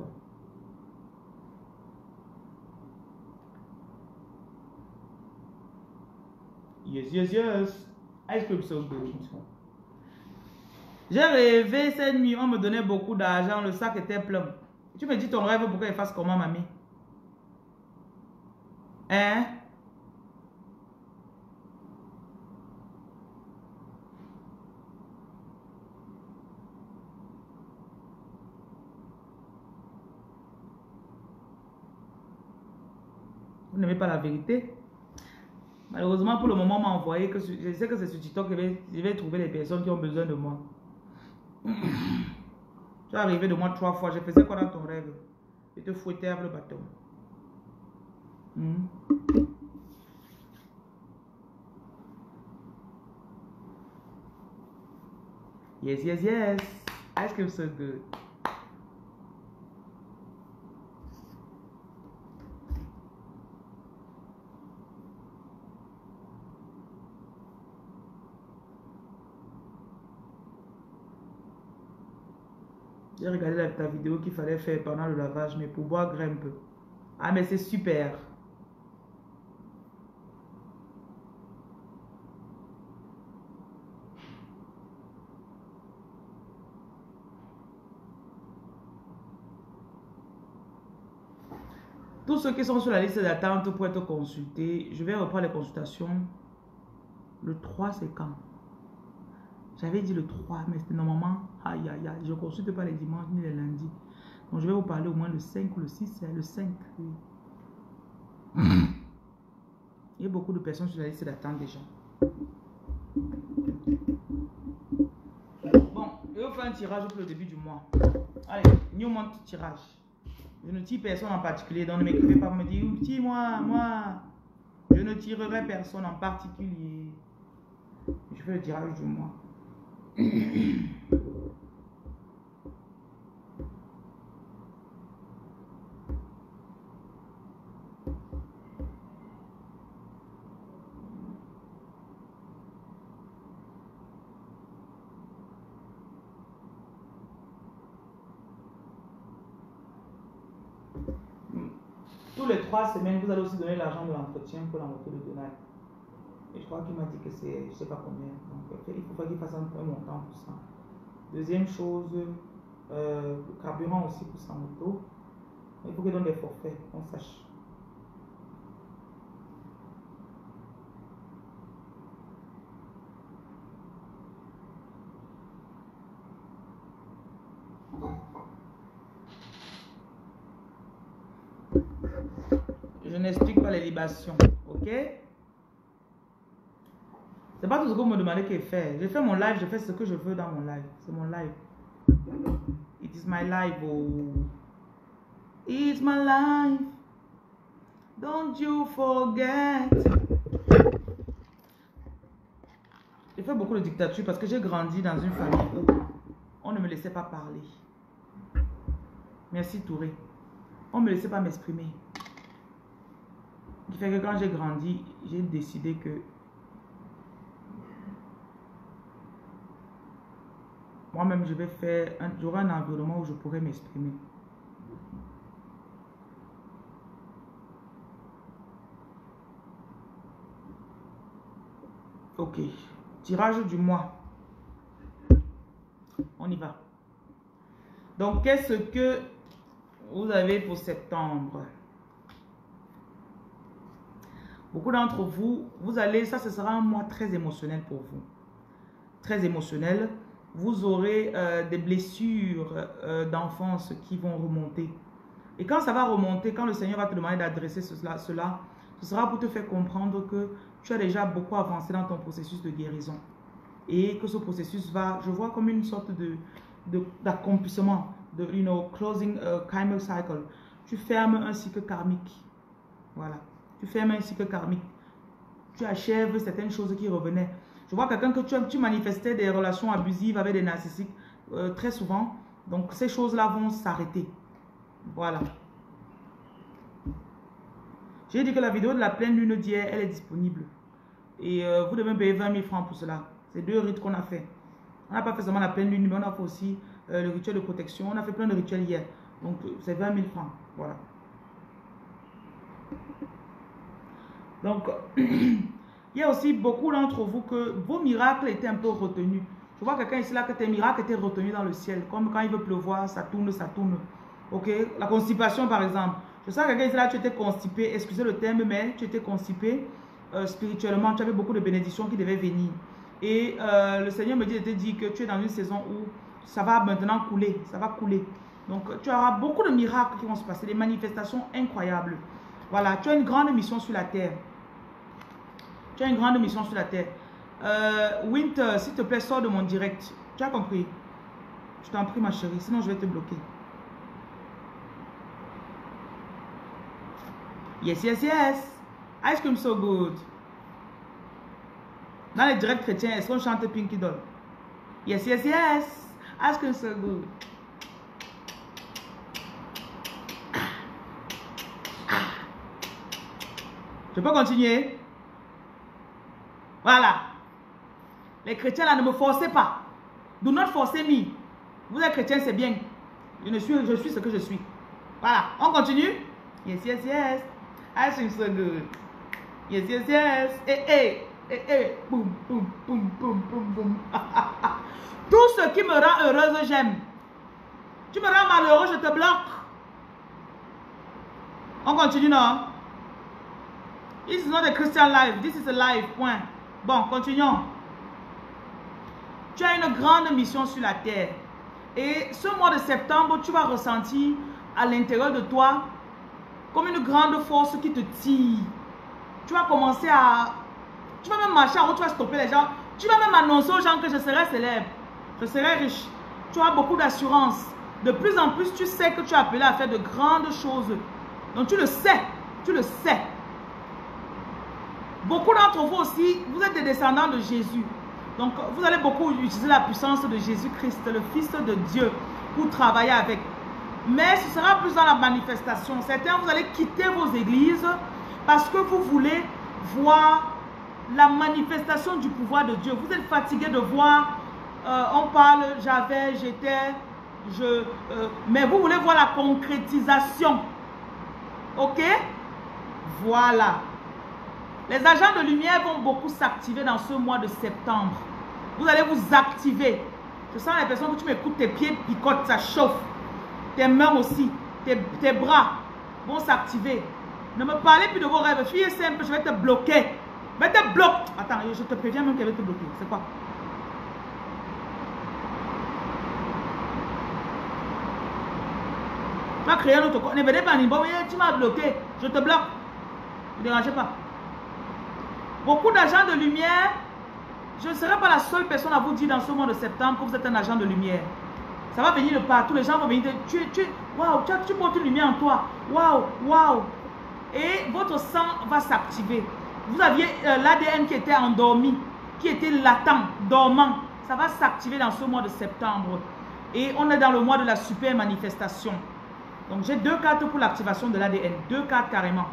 Yes, yes, yes. Ice cream so good. J'ai rêvé cette nuit, on me donnait beaucoup d'argent, le sac était plein. Tu me dis ton rêve, pourquoi il fasse comment, mamie? Hein? Vous n'aimez pas la vérité? Malheureusement, pour le moment, on m'a envoyé que je sais que c'est sur TikTok que je vais, je vais trouver les personnes qui ont besoin de moi. Tu es arrivé de moi trois fois. Je faisais quoi dans ton rêve? Je te fouettais avec le bâton. Hmm? Yes, yes, yes. Ice cream so good. J'ai regardé la, ta vidéo qu'il fallait faire pendant le lavage, mais pour boire grimpe. Ah, mais c'est super. Tous ceux qui sont sur la liste d'attente pour être consultés, je vais reprendre les consultations. Le trois, c'est quand? J'avais dit le trois, mais c'était normalement, aïe aïe aïe, je ne consulte pas les dimanches ni les lundis. Donc je vais vous parler au moins le cinq ou le six, c'est le cinq. Oui. Il y a beaucoup de personnes sur la liste d'attente déjà. Bon, je vais vous faire un tirage pour le début du mois. Allez, new month tirage. Je ne tire personne en particulier, donc ne m'écrivez pas pour me dire, tire-moi, moi. Je ne tirerai personne en particulier. Je fais le tirage du mois. Tous les trois semaines, vous allez aussi donner l'argent de l'entretien pour la moto de Donald. Et je crois qu'il m'a dit que c'est, je ne sais pas combien. Donc, il faut pas qu'il fasse un, un montant pour ça. Deuxième chose, euh, le carburant aussi pour sa moto. Il faut qu'il donne des forfaits, qu'on sache. Je n'explique pas les libations, ok? C'est pas tout ce que vous me demandez qu'il fait. Je fais mon live, je fais ce que je veux dans mon live. C'est mon live. It is my life, oh. It's my life. Don't you forget. J'ai fait beaucoup de dictature parce que j'ai grandi dans une famille où on ne me laissait pas parler. Merci Touré. On ne me laissait pas m'exprimer. Ce qui fait que quand j'ai grandi, j'ai décidé que moi-même, je vais faire un, j'aurai un environnement où je pourrai m'exprimer. Ok. Tirage du mois. On y va. Donc, qu'est-ce que vous avez pour septembre? Beaucoup d'entre vous, vous allez, ça ce sera un mois très émotionnel pour vous. Très émotionnel. Vous aurez euh, des blessures euh, d'enfance qui vont remonter. Et quand ça va remonter, quand le Seigneur va te demander d'adresser cela, cela, ce sera pour te faire comprendre que tu as déjà beaucoup avancé dans ton processus de guérison. Et que ce processus va, je vois comme une sorte de, de, d'accomplissement, de, you know, closing a kind of cycle. tu fermes un cycle karmique. Voilà. Tu fermes un cycle karmique. Tu achèves certaines choses qui revenaient. Je vois quelqu'un que tu, tu manifestais des relations abusives avec des narcissiques euh, très souvent. Donc, ces choses-là vont s'arrêter. Voilà. J'ai dit que la vidéo de la pleine lune d'hier, elle est disponible. Et euh, vous devez payer vingt mille francs pour cela. C'est deux rites qu'on a fait. On n'a pas fait seulement la pleine lune, mais on a fait aussi euh, le rituel de protection. On a fait plein de rituels hier. Donc, c'est vingt mille francs. Voilà. Donc, il y a aussi beaucoup d'entre vous que vos miracles étaient un peu retenus. Je vois quelqu'un ici là que tes miracles étaient retenus dans le ciel. Comme quand il veut pleuvoir, ça tourne, ça tourne. Ok? La constipation par exemple. Je sens que quelqu'un ici là, tu étais constipé. Excusez le terme, mais tu étais constipé euh, spirituellement. Tu avais beaucoup de bénédictions qui devaient venir. Et euh, le Seigneur me dit, te dit que tu es dans une saison où ça va maintenant couler. Ça va couler. Donc, tu auras beaucoup de miracles qui vont se passer. Des manifestations incroyables. Voilà. Tu as une grande mission sur la terre. Tu as une grande mission sur la terre. Euh, Winter, s'il te plaît, sors de mon direct. Tu as compris? Je t'en prie, ma chérie. Sinon, je vais te bloquer. Yes, yes, yes. Ice cream so good. Dans les directs chrétiens, est-ce qu'on chante Pinky Doll? Yes, yes, yes. Ice cream so good. Je peux continuer? Voilà. Les chrétiens là, ne me forcez pas. Do not force me. Vous êtes chrétien, c'est bien. Je, ne suis, je suis ce que je suis. Voilà. On continue? Yes, yes, yes. I seem so good. Yes, yes, yes. Eh, eh. Eh, eh. Boum, boum, boum, boum, boum, boum. Tout ce qui me rend heureuse, j'aime. Tu me rends malheureux, je te bloque. On continue, non? This is not a Christian life. This is a life. Point. Bon, continuons. Tu as une grande mission sur la terre. Et ce mois de septembre, tu vas ressentir à l'intérieur de toi comme une grande force qui te tire. Tu vas commencer à... Tu vas même marcher en haut, tu vas stopper les gens. Tu vas même annoncer aux gens que je serai célèbre. Je serai riche. Tu as beaucoup d'assurance. De plus en plus, tu sais que tu es appelé à faire de grandes choses. Donc tu le sais. Tu le sais. Beaucoup d'entre vous aussi, vous êtes des descendants de Jésus. Donc, vous allez beaucoup utiliser la puissance de Jésus-Christ, le Fils de Dieu, pour travailler avec. Mais ce sera plus dans la manifestation. Certains, vous allez quitter vos églises parce que vous voulez voir la manifestation du pouvoir de Dieu. Vous êtes fatigué de voir, euh, on parle, j'avais, j'étais, je... Euh, mais vous voulez voir la concrétisation. Ok? Voilà. Les agents de lumière vont beaucoup s'activer dans ce mois de septembre. Vous allez vous activer. Je sens l'impression que tu m'écoutes, tes pieds picotent, ça chauffe. Tes mains aussi, tes, tes bras vont s'activer. Ne me parlez plus de vos rêves. Fille simple, je vais te bloquer. Je vais te bloquer. Attends, je te préviens même qu'elle va te bloquer. C'est quoi? Tu vas créer un autre compte. Ne venez pas, tu m'as bloqué. Je te bloque. Ne dérangez pas. Beaucoup d'agents de lumière, je ne serai pas la seule personne à vous dire dans ce mois de septembre que vous êtes un agent de lumière. Ça va venir de partout, les gens vont venir dire, tu, tu, waouh, tu, tu portes une lumière en toi, waouh, waouh. Et votre sang va s'activer. Vous aviez euh, l'A D N qui était endormi, qui était latent, dormant. Ça va s'activer dans ce mois de septembre. Et on est dans le mois de la super manifestation. Donc j'ai deux cartes pour l'activation de l'A D N, deux cartes carrément.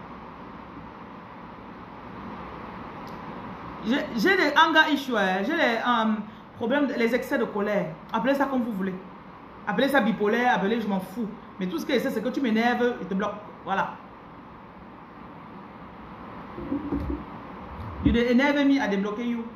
J'ai des anger issues, j'ai les um, problèmes, les excès de colère. Appelez ça comme vous voulez. Appelez ça bipolaire, appelez je m'en fous. Mais tout ce que je sais, c'est que tu m'énerves et te bloques. Voilà. You énerve me à débloquer you.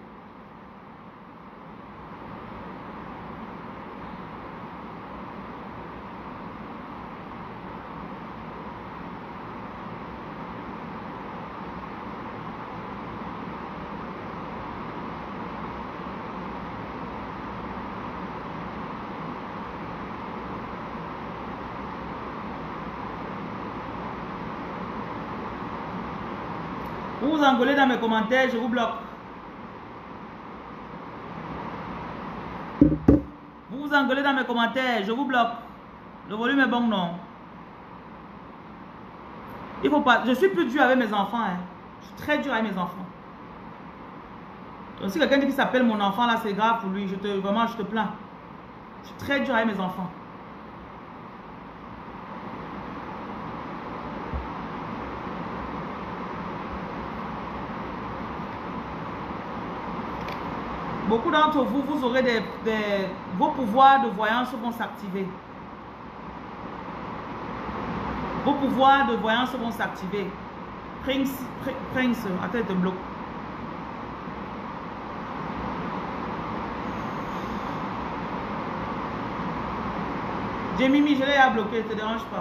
Vous vous engueulez dans mes commentaires, je vous bloque. Vous vous engueulez dans mes commentaires, je vous bloque. Le volume est bon, non? Il faut pas. Je suis plus dur avec mes enfants. Hein. Je suis très dur avec mes enfants. Donc, si quelqu'un dit qu'il s'appelle mon enfant, là, c'est grave pour lui. Je te, vraiment, je te plains. Je suis très dur avec mes enfants. Beaucoup d'entre vous, vous aurez des, des... Vos pouvoirs de voyance vont s'activer. Vos pouvoirs de voyance vont s'activer. Prince, Prince, attends, te bloque. J'ai Mimi, je l'ai à bloquer, ne te dérange pas.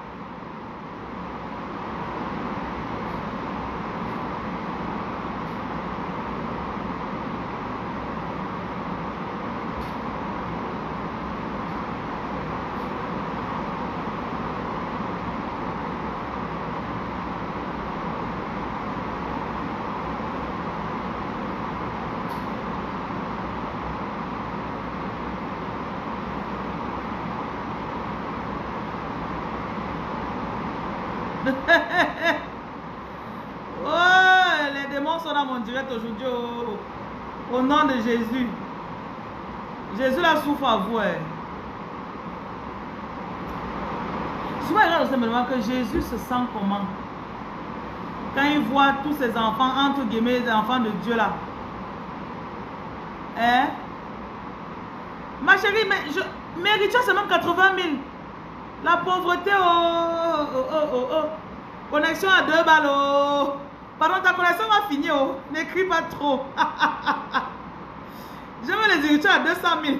Oh, les démons sont dans mon direct aujourd'hui. Oh, au nom de Jésus. Jésus la souffre à vous. Eh. Souvent, les gens se me demandent que Jésus se sent comment quand il voit tous ses enfants, entre guillemets, les enfants de Dieu là. Hein? Ma chérie, mais je, mes héritiers, c'est même quatre-vingt mille. La pauvreté, oh, oh, oh, oh, oh. Connexion à deux balles, oh. Pardon, ta connexion va finir, oh. N'écris pas trop. Je veux les héritiers à deux cent mille.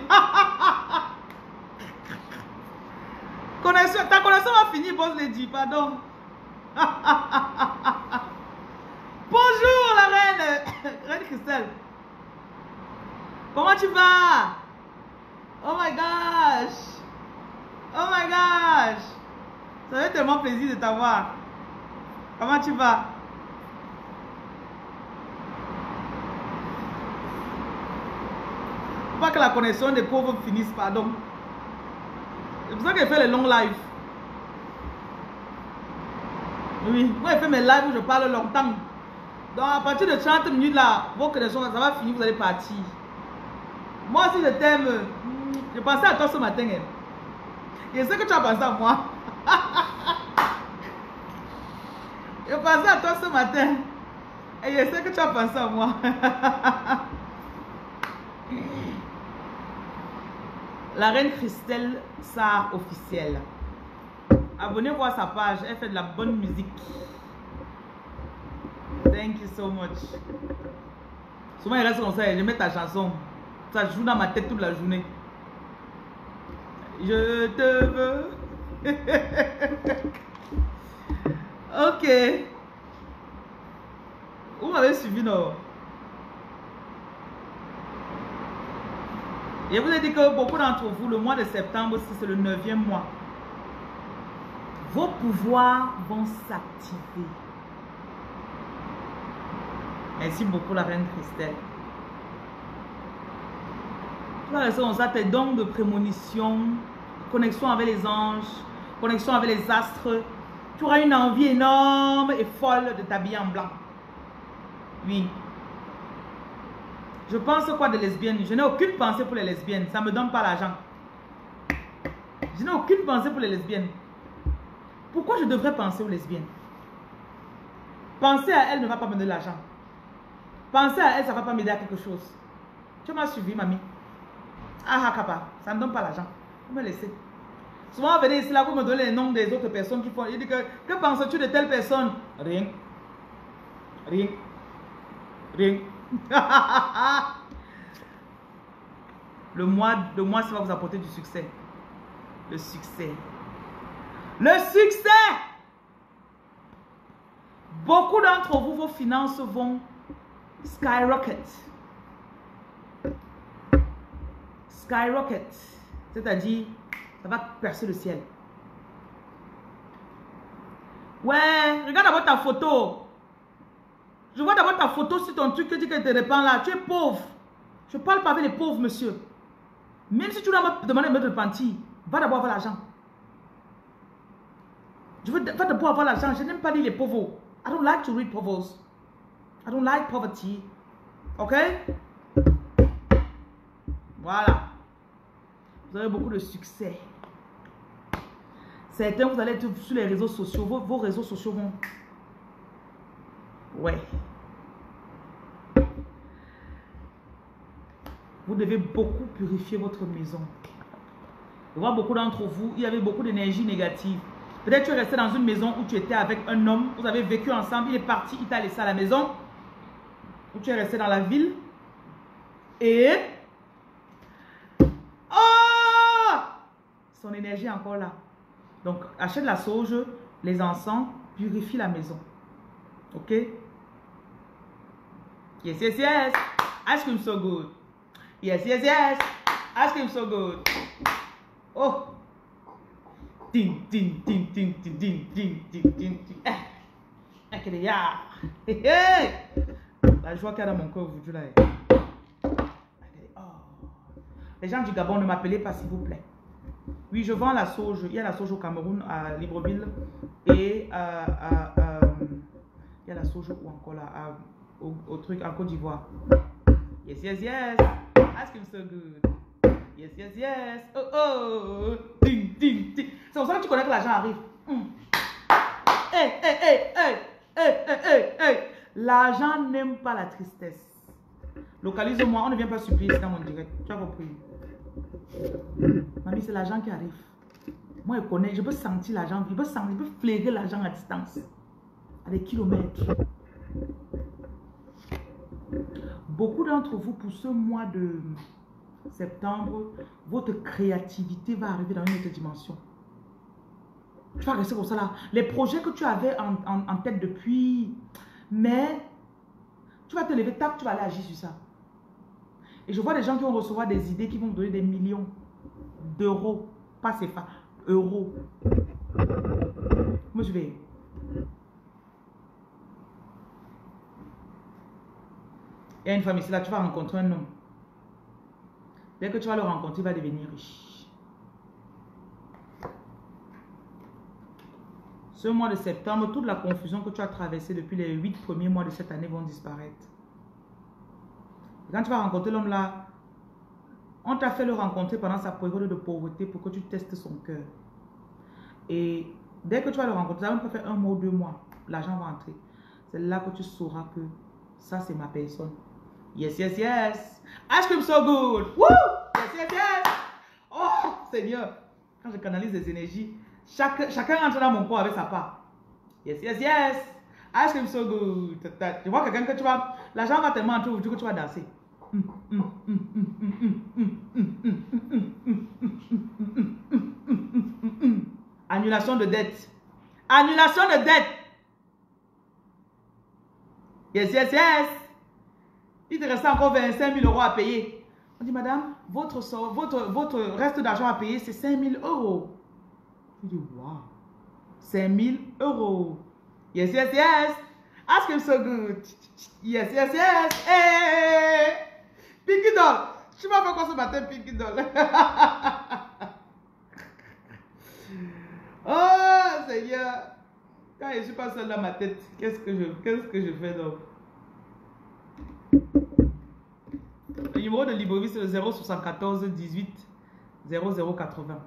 Connexion, ta connexion va finir, boss Lady, pardon. Bonjour, la reine. Reine Christelle. Comment tu vas? Oh my gosh. Oh my gosh. Ça fait tellement plaisir de t'avoir. Comment tu vas? Faut pas que la connexion des pauvres finisse, pardon. C'est pour ça qu'elle fait les longs lives. Oui, moi je fais mes lives où je parle longtemps. Donc à partir de trente minutes là, vos connexions, ça va finir, vous allez partir. Moi aussi je t'aime. Je pensais à toi ce matin. Je sais que tu as pensé à moi. Je pensais à toi ce matin. Et je sais que tu as pensé à moi. La reine Christelle Sarr officielle. Abonnez-vous à sa page. Elle fait de la bonne musique. Thank you so much. Souvent, il reste comme ça. Je mets ta chanson. Ça joue dans ma tête toute la journée. Je te veux. Ok. Vous m'avez suivi, non? Je vous ai dit que beaucoup d'entre vous, le mois de septembre, c'est le neuvième mois. Vos pouvoirs vont s'activer. Merci beaucoup, la reine Christelle. Tu vas rester dans ça, tes dons de prémonition, connexion avec les anges, connexion avec les astres. Tu auras une envie énorme et folle de t'habiller en blanc. Oui. Je pense quoi de lesbiennes? Je n'ai aucune pensée pour les lesbiennes. Ça ne me donne pas l'argent. Je n'ai aucune pensée pour les lesbiennes. Pourquoi je devrais penser aux lesbiennes? Penser à elles ne va pas me donner l'argent. Penser à elles, ça ne va pas m'aider à quelque chose. Tu m'as suivi, mamie? Ah, ah, papa, ça ne donne pas l'argent. Vous me laissez. Souvent, venez ici, là, vous me donnez les noms des autres personnes qui font. Il dit que, que penses-tu de telle personne? Rien. Rien. Rien. Le mois, le mois, ça va vous apporter du succès. Le succès. Le succès! Beaucoup d'entre vous, vos finances vont skyrocket. Skyrocket. C'est-à-dire, ça va percer le ciel. Ouais, regarde d'abord ta photo. Je vois d'abord ta photo sur ton truc que tu te répands là. Tu es pauvre. Je ne parle pas avec les pauvres, monsieur. Même si tu dois me demander de me repentir, va d'abord avoir l'argent. Je veux pas de pour avoir l'argent. Je n'aime pas lire les pauvres. I don't like to read povos. I don't like poverty. Ok? Voilà. Vous avez beaucoup de succès. Certains, vous allez être sur les réseaux sociaux. Vos, vos réseaux sociaux vont... Ouais. Vous devez beaucoup purifier votre maison. Je vois beaucoup d'entre vous, il y avait beaucoup d'énergie négative. Peut-être tu es resté dans une maison où tu étais avec un homme, vous avez vécu ensemble, il est parti, il t'a laissé à la maison. Ou tu es resté dans la ville. Et... Oh! Son énergie est encore là. Donc, achète la sauge, les encens, purifie la maison. Ok? Yes, yes, yes. Ice cream so good. Yes, yes, yes. Ice cream so good. Oh. Ding, ding, ding, ding, ding, ding, ding, ding, ding, ding. Eh. Eh, ya. Hey, hey. La joie qu'il y a dans mon cœur aujourd'hui là. Oh. Les gens du Gabon, ne m'appelez pas s'il vous plaît. Oui, je vends la sauge. Il y a la sauge au Cameroun, à Libreville. Et à, à, à, il y a la sauge ou encore là, à, au, au truc en Côte d'Ivoire. Yes, yes, yes. Ice cream so good. Yes, yes, yes. Oh, oh. Ding, ding, ding. C'est pour ça que tu connais que l'argent arrive. Mm. Hey, hey, hey, hey. Hey, hey, hey, hey. L'argent n'aime pas la tristesse. Localise-moi, on ne vient pas supplier dans mon direct. Tu as compris? Mamie, c'est l'argent qui arrive. Moi, je connais, je peux sentir l'argent, je peux sentir, je peux flairer l'argent à distance. À des kilomètres. Beaucoup d'entre vous, pour ce mois de septembre, votre créativité va arriver dans une autre dimension. Tu vas rester comme ça là. Les projets que tu avais en, en, en tête depuis, mais tu vas te lever, tac, tu vas aller agir sur ça. Et je vois des gens qui vont recevoir des idées qui vont donner des millions d'euros, pas C F A, euros. Moi je vais. Il y a une femme ici là, tu vas rencontrer un homme. Dès que tu vas le rencontrer, il va devenir riche. Ce mois de septembre, toute la confusion que tu as traversée depuis les huit premiers mois de cette année vont disparaître. Quand tu vas rencontrer l'homme là, on t'a fait le rencontrer pendant sa période de pauvreté pour que tu testes son cœur. Et dès que tu vas le rencontrer, ça va même pas faire un mois ou deux mois, l'argent va entrer. C'est là que tu sauras que ça c'est ma personne. Yes, yes, yes. Ice cream so good. Woo! Yes, yes, yes. Oh, Seigneur. Quand je canalise les énergies, chaque, chacun rentre dans mon corps avec sa part. Yes, yes, yes. Ice cream so good. Tu vois quelqu'un que tu vas... L'argent va tellement entrer aujourd'hui que tu vas danser. Annulation de dette. Annulation de dette. Yes, yes, yes. Il te reste encore vingt-cinq mille euros à payer. On dit, madame, votre, votre, votre reste d'argent à payer, c'est cinq mille euros. Je dis, wow. cinq mille euros. Yes, yes, yes. Ask him so good. Yes, yes, yes. Hey. Pinky Doll. Tu m'as fait quoi ce matin, Pinky Doll? Oh, Seigneur. Quand je ne suis pas seule dans ma tête, qu'est-ce que je, qu'est-ce que je fais donc? Le numéro de Libreville, c'est le zéro soixante-quatorze dix-huit zéro zéro quatre-vingts.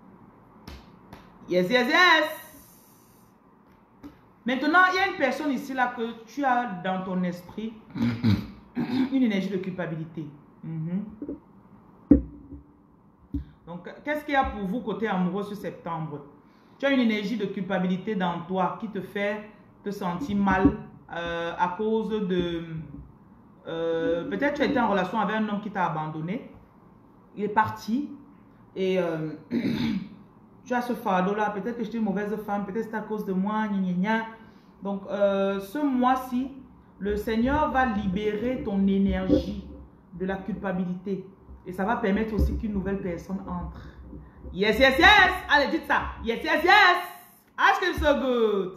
Yes, yes, yes. Maintenant, il y a une personne ici là que tu as dans ton esprit une énergie de culpabilité. Mm-hmm. Donc, qu'est-ce qu'il y a pour vous côté amoureux ce septembre? Tu as une énergie de culpabilité dans toi qui te fait te sentir mal euh, à cause de... Euh, peut-être tu as été en relation avec un homme qui t'a abandonné. Il est parti. Et euh, tu as ce fardeau-là. Peut-être que j'étais une mauvaise femme. Peut-être c'est à cause de moi. Gna, gna, gna. Donc, euh, ce mois-ci, le Seigneur va libérer ton énergie de la culpabilité. Et ça va permettre aussi qu'une nouvelle personne entre. Yes, yes, yes. Allez, dites ça. Yes, yes, yes. Ice cream so good.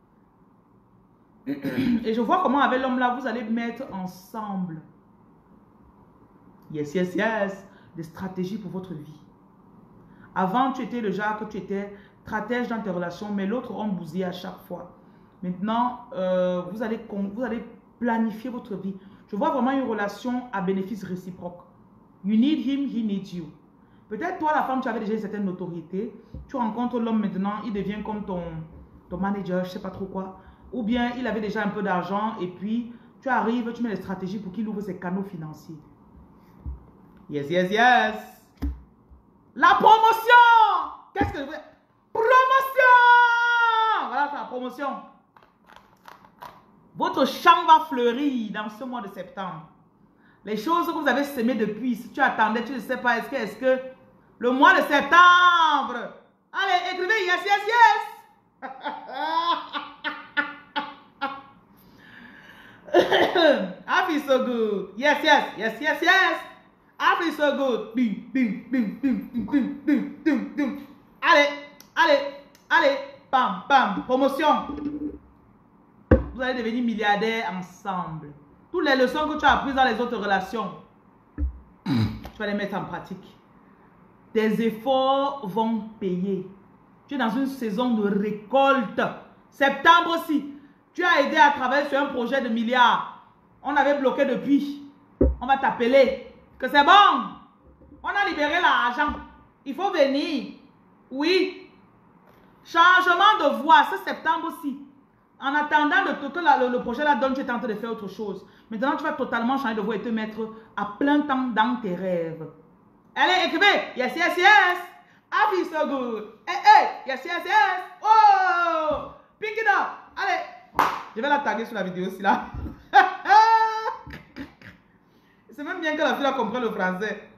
Et je vois comment avec l'homme là, vous allez mettre ensemble. Yes, yes, yes. Des stratégies pour votre vie. Avant, tu étais le genre que tu étais stratège dans tes relations, mais l'autre homme bousille à chaque fois. Maintenant, euh, vous, allez, vous allez planifier votre vie. Je vois vraiment une relation à bénéfice réciproque. You need him, he needs you. Peut-être toi, la femme, tu avais déjà une certaine notoriété. Tu rencontres l'homme maintenant, il devient comme ton, ton manager, je ne sais pas trop quoi. Ou bien il avait déjà un peu d'argent et puis tu arrives, tu mets les stratégies pour qu'il ouvre ses canaux financiers. Yes, yes, yes. La promotion. Qu'est-ce que je veux? Promotion. Voilà, c'est la promotion. Votre champ va fleurir dans ce mois de septembre. Les choses que vous avez semées depuis, si tu attendais, tu ne sais pas, est-ce que, est-ce que le mois de septembre, allez, écrivez yes, yes, yes. I feel so good. Yes, yes, yes, yes, yes. I feel so good. Bing, bing, bing, bing, bing, bing, bing, bing, bing. Allez, allez, allez, bam, bam, promotion. Vous allez devenir milliardaires ensemble. Toutes les leçons que tu as apprises dans les autres relations, tu vas les mettre en pratique. Tes efforts vont payer. Tu es dans une saison de récolte. Septembre aussi, tu as aidé à travailler sur un projet de milliards. On avait bloqué depuis. On va t'appeler. Que c'est bon. On a libéré l'argent. Il faut venir. Oui. Changement de voie. C'est septembre aussi. En attendant le, que la, le, le projet la donne, tu es en train de faire autre chose. Maintenant, tu vas totalement changer de voie et te mettre à plein temps dans tes rêves. Allez, écrivez. Yes, yes, yes. I feel so good. Hey, hey. Yes, yes, yes. Oh. Pick it up. Allez. Je vais la taguer sur la vidéo aussi là. C'est même bien que la fille a compris le français.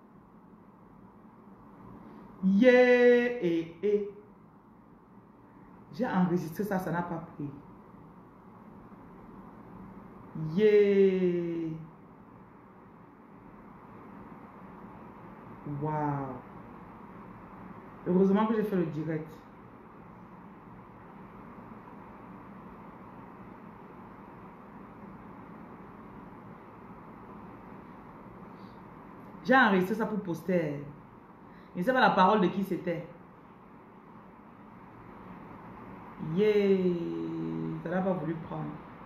Yeah. Et, et. J'ai enregistré ça, ça n'a pas pris. Yeah. Wow. Heureusement que j'ai fait le direct. J'ai enregistré ça pour poster. Je ne sais pas la parole de qui c'était. Yeah. Ça n'a pas voulu prendre.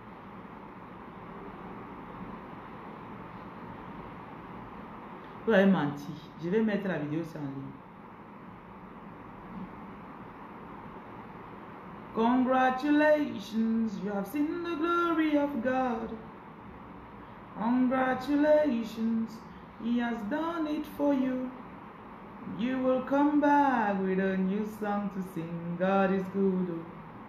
Vous avez menti. Je vais mettre la vidéo sur en ligne. Congratulations, you have seen the glory of God. Congratulations, He has done it for you. You will come back with a new song to sing. God is good.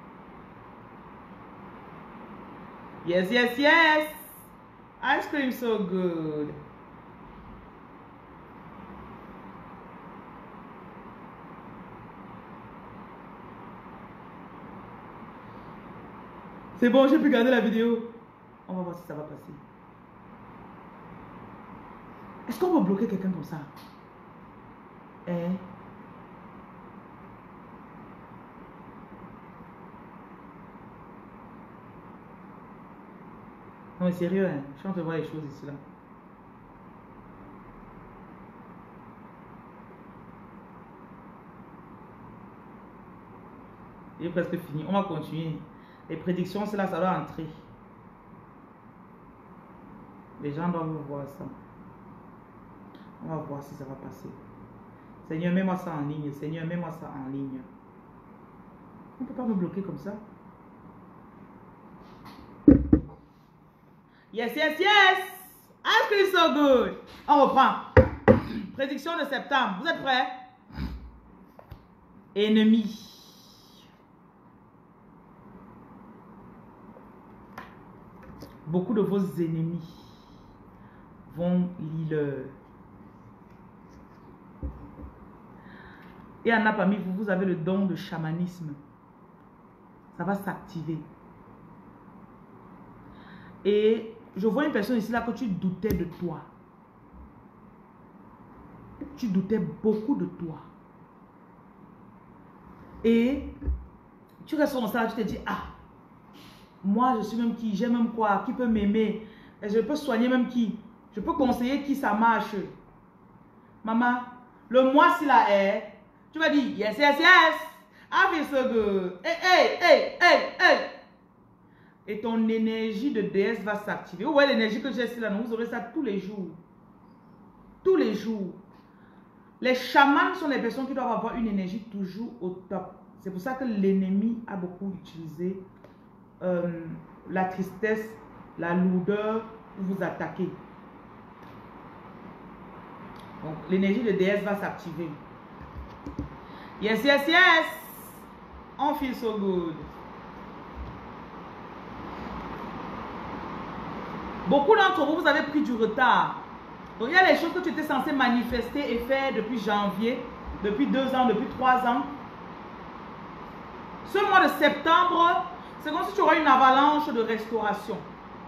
Yes, yes, yes. Ice cream so good. C'est bon, j'ai pu garder la vidéo. On va voir si ça va passer. Est-ce qu'on peut bloquer quelqu'un comme ça? Eh? Non mais sérieux, hein? Je suis en train de voir les choses ici là. Il est presque fini. On va continuer. Les prédictions, c'est là, ça doit entrer. Les gens doivent voir ça. On va voir si ça va passer. Seigneur, mets-moi ça en ligne. Seigneur, mets-moi ça en ligne. On ne peut pas me bloquer comme ça. Yes, yes, yes. I feel so good. On reprend. Prédiction de septembre. Vous êtes prêts? Ennemi. Beaucoup de vos ennemis vont lire. Et en a parmi vous, vous avez le don de chamanisme. Ça va s'activer. Et je vois une personne ici là que tu doutais de toi. Tu doutais beaucoup de toi. Et tu restes comme ça, tu te dis, ah, moi je suis même qui, j'ai même quoi, qui peut m'aimer, je peux soigner même qui, je peux conseiller qui ça marche. Maman, le mois si là est, tu vas dire, yes, yes, yes, I feel so good. Hey, hey, hey, hey, hey. Et ton énergie de déesse va s'activer. Vous voyez l'énergie que j'ai ici là, non? Vous aurez ça tous les jours. Tous les jours. Les chamans sont les personnes qui doivent avoir une énergie toujours au top. C'est pour ça que l'ennemi a beaucoup utilisé euh, la tristesse, la lourdeur pour vous attaquer. Donc, l'énergie de déesse va s'activer. Yes, yes, yes. On feel so good. Beaucoup d'entre vous, vous avez pris du retard. Donc, il y a les choses que tu étais censé manifester et faire depuis janvier, depuis deux ans, depuis trois ans. Ce mois de septembre, c'est comme si tu aurais une avalanche de restauration.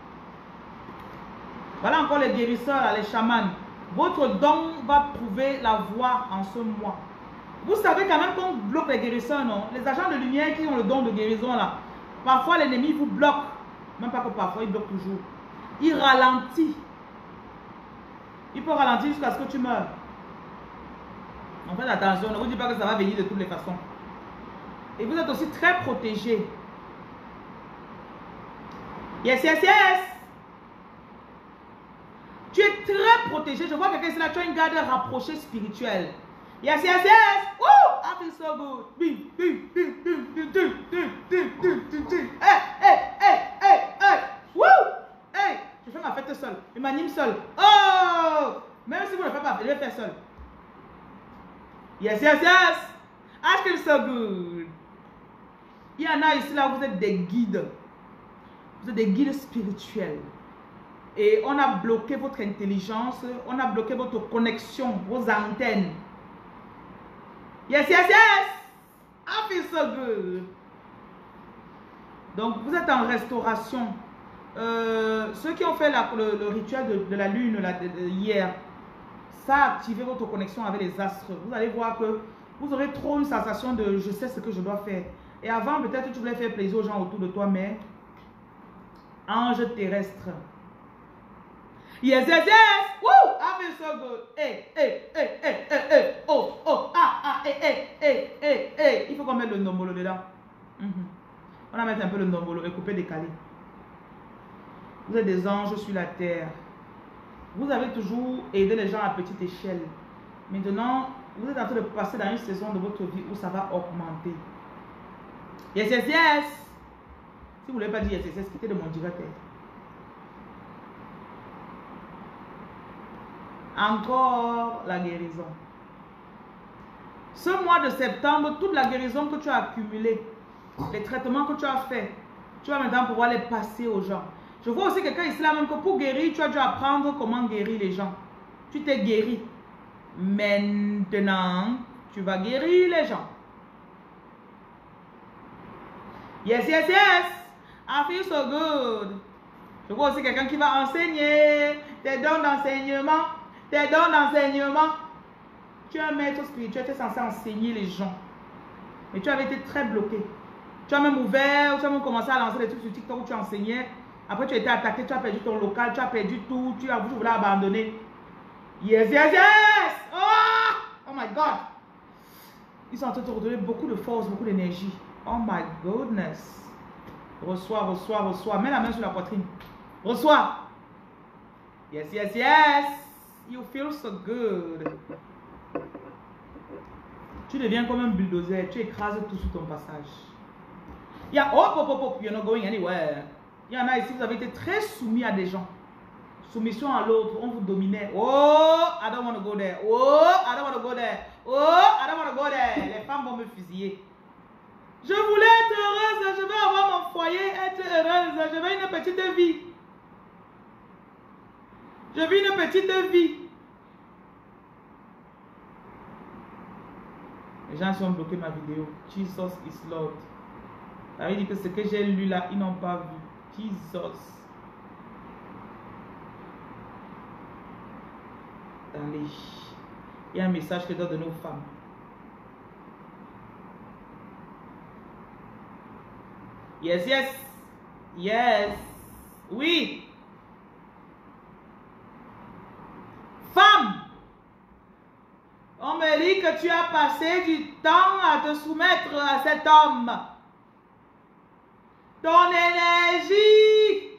Voilà encore les guérisseurs, les chamans. Votre don va trouver la voie en ce mois. Vous savez quand même qu'on bloque les guérisseurs, non? Les agents de lumière qui ont le don de guérison là, parfois l'ennemi vous bloque. Même pas que parfois, il bloque toujours. Il ralentit. Il peut ralentir jusqu'à ce que tu meurs. En fait, attention, ne vous dites pas que ça va venir de toutes les façons. Et vous êtes aussi très protégé. Yes, yes, yes. Tu es très protégé. Je vois quelqu'un ici là, tu as une garde rapprochée spirituelle. Yes, yes, yes. Woo! I feel so good. Hey, hey, hey, hey, hey. Woo! Hey, je fais ma fête seule. Je m'anime seule. Oh! Même si vous ne le faites pas, je vais faire seule. Yes, yes, yes. I feel so good. Il y en a ici là, vous êtes des guides. Vous êtes des guides spirituels. Et on a bloqué votre intelligence, on a bloqué votre connexion, vos antennes. Yes, yes, yes. I feel so good. Donc, vous êtes en restauration. Euh, ceux qui ont fait la, le, le rituel de, de la lune la, de, de, hier, ça a activé votre connexion avec les astres. Vous allez voir que vous aurez trop une sensation de je sais ce que je dois faire. Et avant, peut-être tu voulais faire plaisir aux gens autour de toi, mais ange terrestre. Yes, yes, yes. Woo! I feel so good. Hey, hey, hey, hey, hey, hey. Oh, oh, ah, ah, hey, hey, hey, hey, hey. Il faut qu'on mette le nombolo dedans. Mm-hmm. On va mettre un peu le nombolo et couper, décaler. Vous êtes des anges sur la terre. Vous avez toujours aidé les gens à petite échelle. Maintenant, vous êtes en train de passer dans une saison de votre vie où ça va augmenter. Yes, yes, yes. Si vous ne l'avez pas dit yes, yes, yes, quittez de mon direct. Encore la guérison. Ce mois de septembre, toute la guérison que tu as accumulée, les traitements que tu as faits, tu vas maintenant pouvoir les passer aux gens. Je vois aussi quelqu'un ici là même que pour guérir, tu as dû apprendre comment guérir les gens. Tu t'es guéri. Maintenant, tu vas guérir les gens. Yes, yes, yes. I feel so good. Je vois aussi quelqu'un qui va enseigner tes dons d'enseignement. Tes dons d'enseignement. Tu es un maître spirituel, tu es censé enseigner les gens. Mais tu avais été très bloqué. Tu as même ouvert, tu as même commencé à lancer des trucs sur TikTok où tu enseignais. Après, tu as été attaqué, tu as perdu ton local, tu as perdu tout, tu as voulu abandonner. Yes, yes, yes! Oh! Oh my God! Ils sont en train de te redonner beaucoup de force, beaucoup d'énergie. Oh my goodness! Reçois, reçois, reçois. Mets la main sur la poitrine. Reçois! Yes, yes, yes! You feel so good. Tu deviens comme un bulldozer. Tu écrases tout sur ton passage. Yeah, hop, hop, hop, hop. You're not going anywhere. Il y en a ici, vous avez été très soumis à des gens. Soumission à l'autre, on vous dominait. Oh, I don't want to go there. Oh, I don't want to go there. Oh, I don't want to go there. Les femmes vont me fusiller. Je voulais être heureuse, je veux avoir mon foyer, être heureuse. Je veux une petite vie. Je veux une petite vie. Les gens sont bloqués ma vidéo. Jesus is Lord. Ça veut dire que ce que j'ai lu là, ils n'ont pas vu. Jesus. Attendez. Il y a un message que je dois donner aux femmes. Yes, yes. Yes. Oui. Femme. On me dit que tu as passé du temps à te soumettre à cet homme. Ton énergie.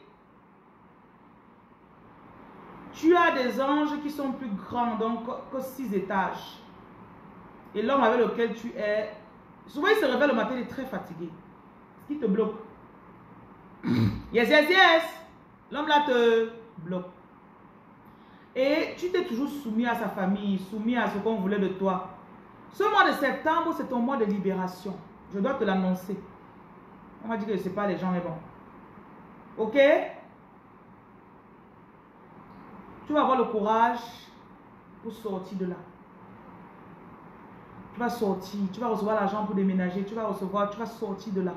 Tu as des anges qui sont plus grands donc, que six étages. Et l'homme avec lequel tu es, souvent il se réveille le matin, il est très fatigué. Ce qui te bloque. Yes, yes, yes. L'homme là te bloque. Et tu t'es toujours soumis à sa famille, soumis à ce qu'on voulait de toi. Ce mois de septembre, c'est ton mois de libération. Je dois te l'annoncer. On m'a dit que je ne sais pas les gens, mais bon. Ok? Tu vas avoir le courage pour sortir de là. Tu vas sortir, tu vas recevoir l'argent pour déménager, tu vas recevoir, tu vas sortir de là.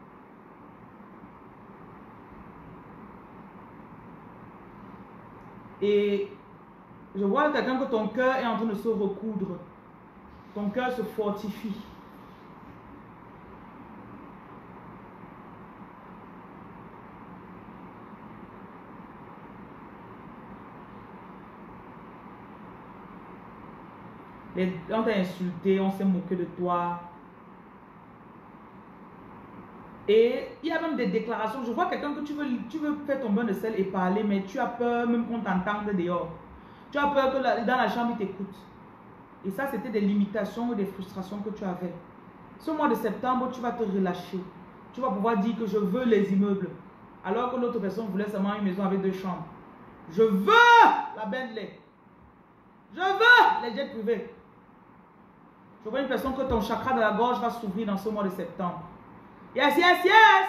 Et je vois quelqu'un que ton cœur est en train de se recoudre. Ton cœur se fortifie. Les, on t'a insulté, on s'est moqué de toi. Et il y a même des déclarations. Je vois quelqu'un que tu veux, tu veux faire ton bain de sel et parler, mais tu as peur même qu'on t'entende dehors. Tu as peur que la, dans la chambre, il t'écoute. Et ça, c'était des limitations ou des frustrations que tu avais. Ce mois de septembre, tu vas te relâcher. Tu vas pouvoir dire que je veux les immeubles. Alors que l'autre personne voulait seulement une maison avec deux chambres. Je veux la Bentley. Je veux les jets privés. Je vois une personne que ton chakra de la gorge va s'ouvrir dans ce mois de septembre. Yes, yes, yes.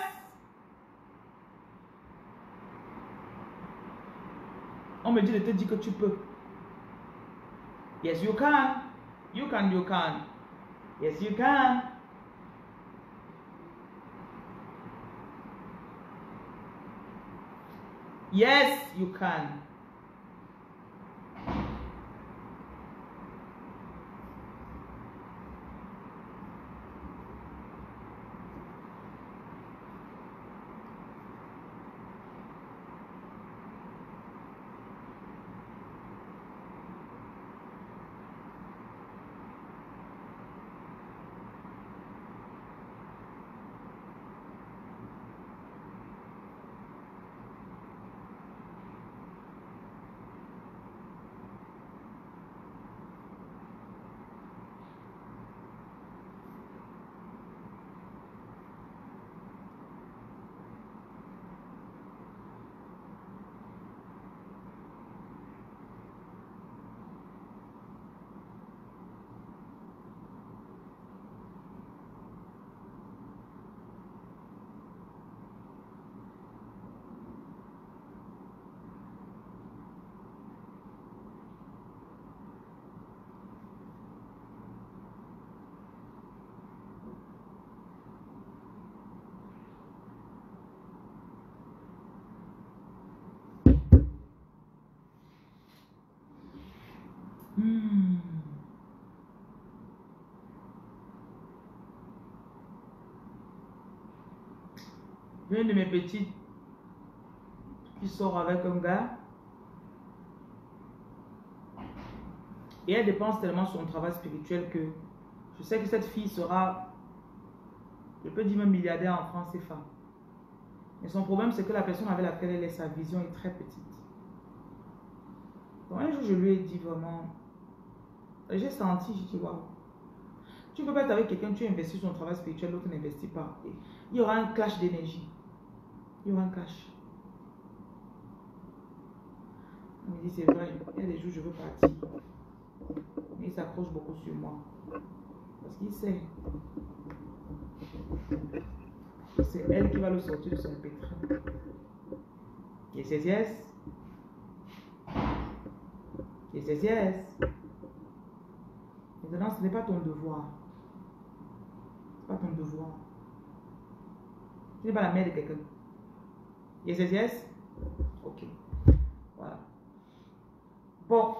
On me dit de te dire que tu peux. Yes, you can. You can, you can. Yes, you can. Yes, you can. Hmm. Une de mes petites qui sort avec un gars et elle dépense tellement sur son travail spirituel que je sais que cette fille sera, je peux dire même milliardaire en France C F A. Mais son problème, c'est que la personne avec laquelle elle est, sa vision est très petite. Donc un jour, je lui ai dit vraiment, j'ai senti, j'ai dit waouh. Tu ne peux pas être avec quelqu'un, tu investis sur ton travail spirituel, l'autre n'investit pas. Et il y aura un clash d'énergie. Il y aura un clash. On me dit c'est vrai, il y a des jours je veux partir. Mais il s'accroche beaucoup sur moi. Parce qu'il sait. C'est elle qui va le sortir de son pétrin. Yes, yes, yes. Yes, yes, yes. Maintenant, ce n'est pas ton devoir. Ce n'est pas ton devoir. Tu n'es pas la mère de quelqu'un. Yes, yes, yes. Ok. Voilà. Bon.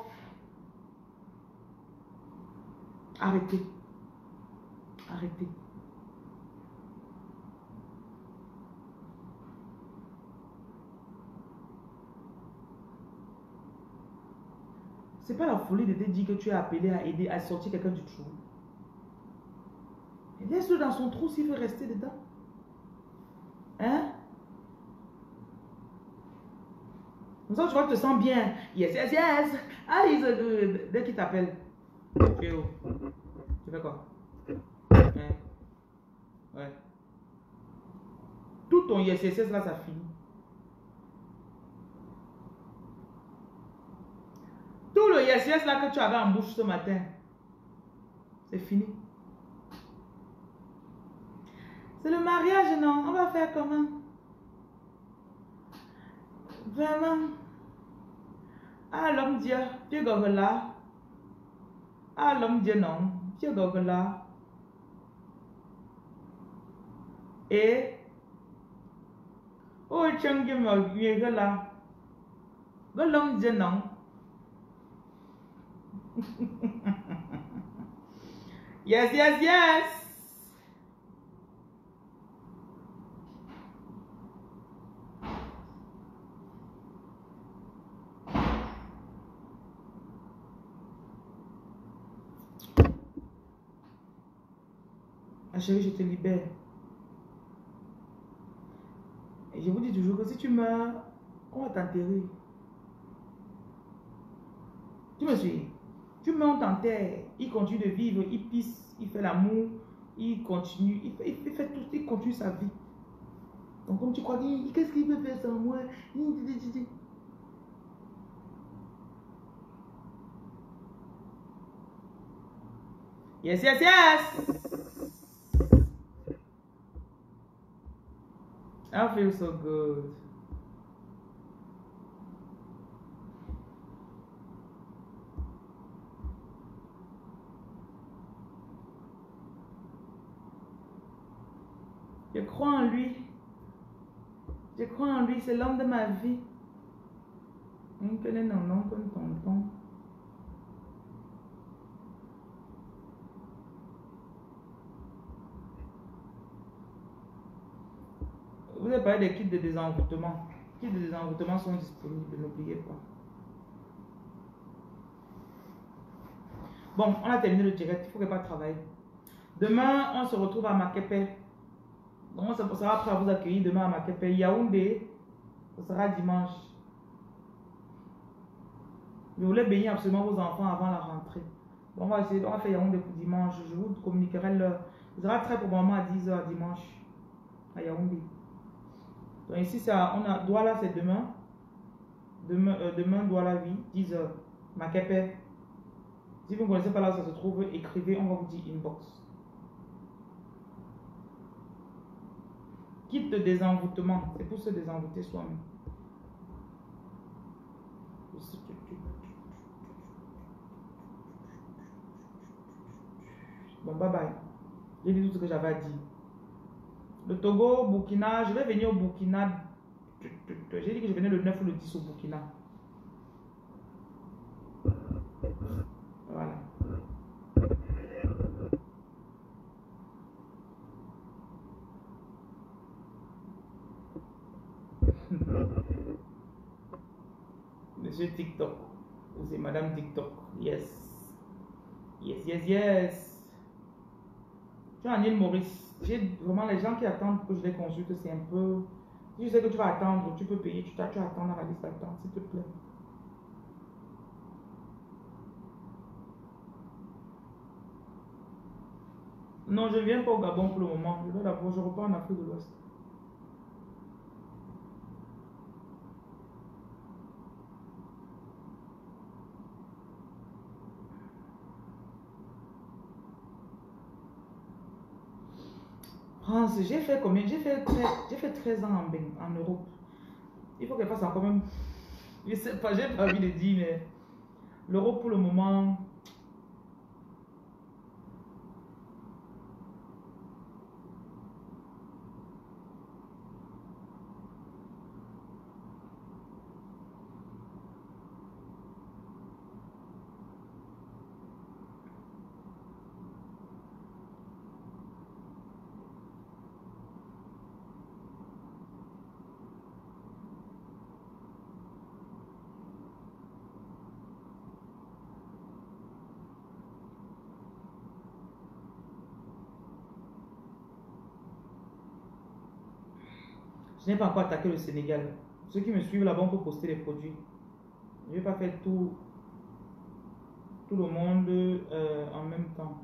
Arrêtez. Arrêtez. C'est pas la folie de te dire que tu es appelé à aider à sortir quelqu'un du trou. Laisse-le dans son trou s'il veut rester dedans. Hein? Comme ça, tu vois, tu te sens bien. Yes, yes, yes. Ah, he's a good. Dès qu'il t'appelle. Tu es où? Tu fais quoi? Hein? Ouais. Tout ton yes, yes, yes là, ça finit. Tout le yes, yes là que tu avais en bouche ce matin, c'est fini. C'est le mariage, non? On va faire comment? Vraiment? Ah, l'homme Dieu, tu es là. Ah, l'homme Dieu, non. Tu es là. Et, oh, tu es là. L'homme Dieu, non. Yes, yes, yes. Ah, chérie, je te libère. Et je vous dis toujours que si tu meurs, on va t'enterrer. Tu me suis? Tu meurs, on t'enterre. Il continue de vivre, il pisse, il fait l'amour, il continue, il fait, il fait tout, il continue sa vie. Donc comme tu crois, qu'est-ce qu'il peut faire sans moi? Yes, yes, yes! I feel so good. Je crois en lui. Je crois en lui, c'est l'homme de ma vie. Un que non, non, comme tonton. Vous avez parlé des kits de désenvoûtement. Les kits de désenvoûtement sont disponibles, n'oubliez pas. Bon, on a terminé le direct, il ne faut pas travailler. Demain, on se retrouve à Makepe. Donc, on se sera prêt à vous accueillir demain à Makepe. Yaoundé, ce sera dimanche. Je voulais bénir absolument vos enfants avant la rentrée. Donc, on va essayer, on va faire Yaoundé pour dimanche. Je vous communiquerai l'heure. Ce sera très probablement à dix heures dimanche à Yaoundé. Donc, ici, ça, on a Douala, c'est demain. Demain, euh, demain Douala, oui, dix heures. Makepe. Si vous ne connaissez pas là où ça se trouve, écrivez, on va vous dire inbox. Kit de désenvoûtement, c'est pour se désenvoûter soi-même. Bon, bye bye. J'ai dit tout ce que j'avais à dire. Le Togo, Burkina, je vais venir au Burkina. J'ai dit que je venais le neuf ou le dix au Burkina. Voilà. Monsieur TikTok. Ou c'est Madame TikTok. Yes. Yes, yes, yes. Tu es en île Maurice. J'ai vraiment les gens qui attendent pour que je les consulte, c'est un peu. Si je sais que tu vas attendre, tu peux payer, tu, tu vas attendre dans la liste d'attente, s'il te plaît. Non, je ne viens pas au Gabon pour le moment. Je vais d'abord, je repars en Afrique de l'Ouest. France, j'ai fait combien? J'ai fait treize, j'ai fait treize ans en, ben, en Europe. Il faut qu'elle fasse encore même. Je sais pas, j'ai pas envie de dire, mais l'Europe pour le moment. Je n'ai pas encore attaqué le Sénégal. Ceux qui me suivent là-bas, on peut poster les produits. Je ne vais pas faire tout, tout le monde euh, en même temps.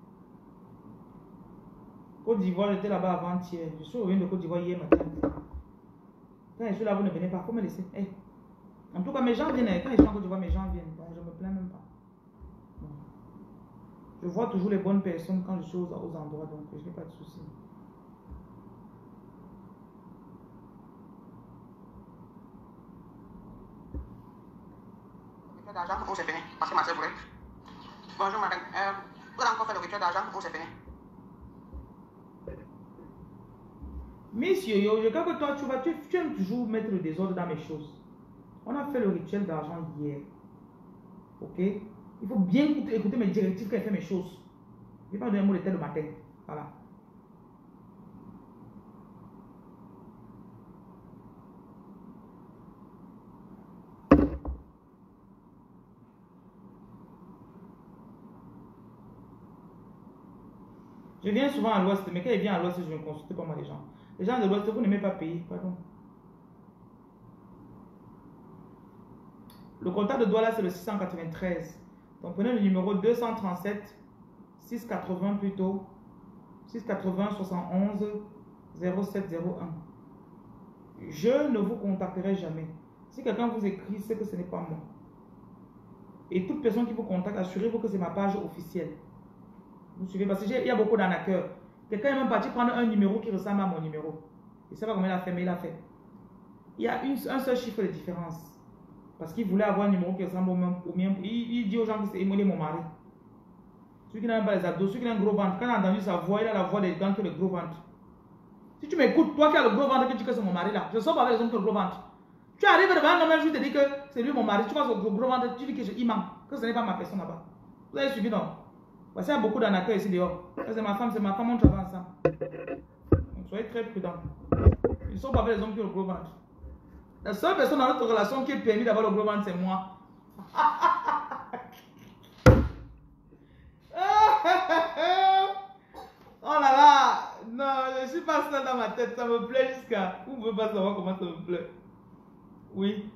Côte d'Ivoire, j'étais là-bas avant-hier. Je suis revenu de Côte d'Ivoire hier matin. Quand je suis là, vous ne venez pas. Faut me laisser. Hey. En tout cas, mes gens viennent. Quand je suis en Côte d'Ivoire, mes gens viennent. Donc, je ne me plains même pas. Bon. Je vois toujours les bonnes personnes quand je suis aux, aux endroits. Donc, je n'ai pas de soucis. D'argent ou c'est fini parce que ma soeur voulait. Bonjour madame, euh, vous avez encore fait le rituel d'argent ou c'est fini? Miss Yo-Yo, je crois que toi tu vas, tu, tu aimes toujours mettre le désordre dans mes choses. On a fait le rituel d'argent hier. Ok? Il faut bien écouter, écouter mes directives quand elle fait mes choses. Je ne vais pas donner un mot de tête le matin. Voilà. Je viens souvent à l'ouest, mais quand il vient à l'ouest, je ne consulte pas moi les gens. Les gens de l'ouest, vous n'aimez pas payer, pardon. Le contact de Douala, c'est le six cent quatre-vingt-treize. Donc prenez le numéro deux cent trente-sept, six cent quatre-vingts plutôt, six cent quatre-vingts, soixante-onze, zéro sept zéro un. Je ne vous contacterai jamais. Si quelqu'un vous écrit, c'est que ce n'est pas moi. Et toute personne qui vous contacte, assurez-vous que c'est ma page officielle. Vous suivez, parce qu'il y a beaucoup d'arnaqueurs. Quelqu'un est même parti prendre un numéro qui ressemble à mon numéro. Je ne sais pas comment il a fait, mais il a fait. Il y a une, un seul chiffre de différence. Parce qu'il voulait avoir un numéro qui ressemble au mien. Au mien. Il, il dit aux gens que c'est mon mari. Celui qui n'a pas les abdos, celui qui a un gros ventre. Quand il a entendu sa voix, il a la voix des gens qui ont le gros ventre. Si tu m'écoutes, toi qui as le gros ventre, que tu dis que c'est mon mari là, je sors pas avec les hommes qui ont le gros ventre. Tu arrives devant un homme un jour, je te dis que c'est lui mon mari. Tu vois son gros ventre, tu dis que je imam, que ce n'est pas ma personne là-bas. Vous avez suivi non? Parce qu'il y a beaucoup d'arnaqueurs ici dehors. C'est ma femme, c'est ma femme, on travaille ensemble. Donc soyez très prudents. Ils ne sont pas avec les hommes qui ont le gros ventre. La seule personne dans notre relation qui est permis d'avoir le gros ventre, c'est moi. Oh là là! Non, je ne suis pas seul dans ma tête, ça me plaît jusqu'à... Vous ne pouvez pas savoir comment ça me plaît. Oui.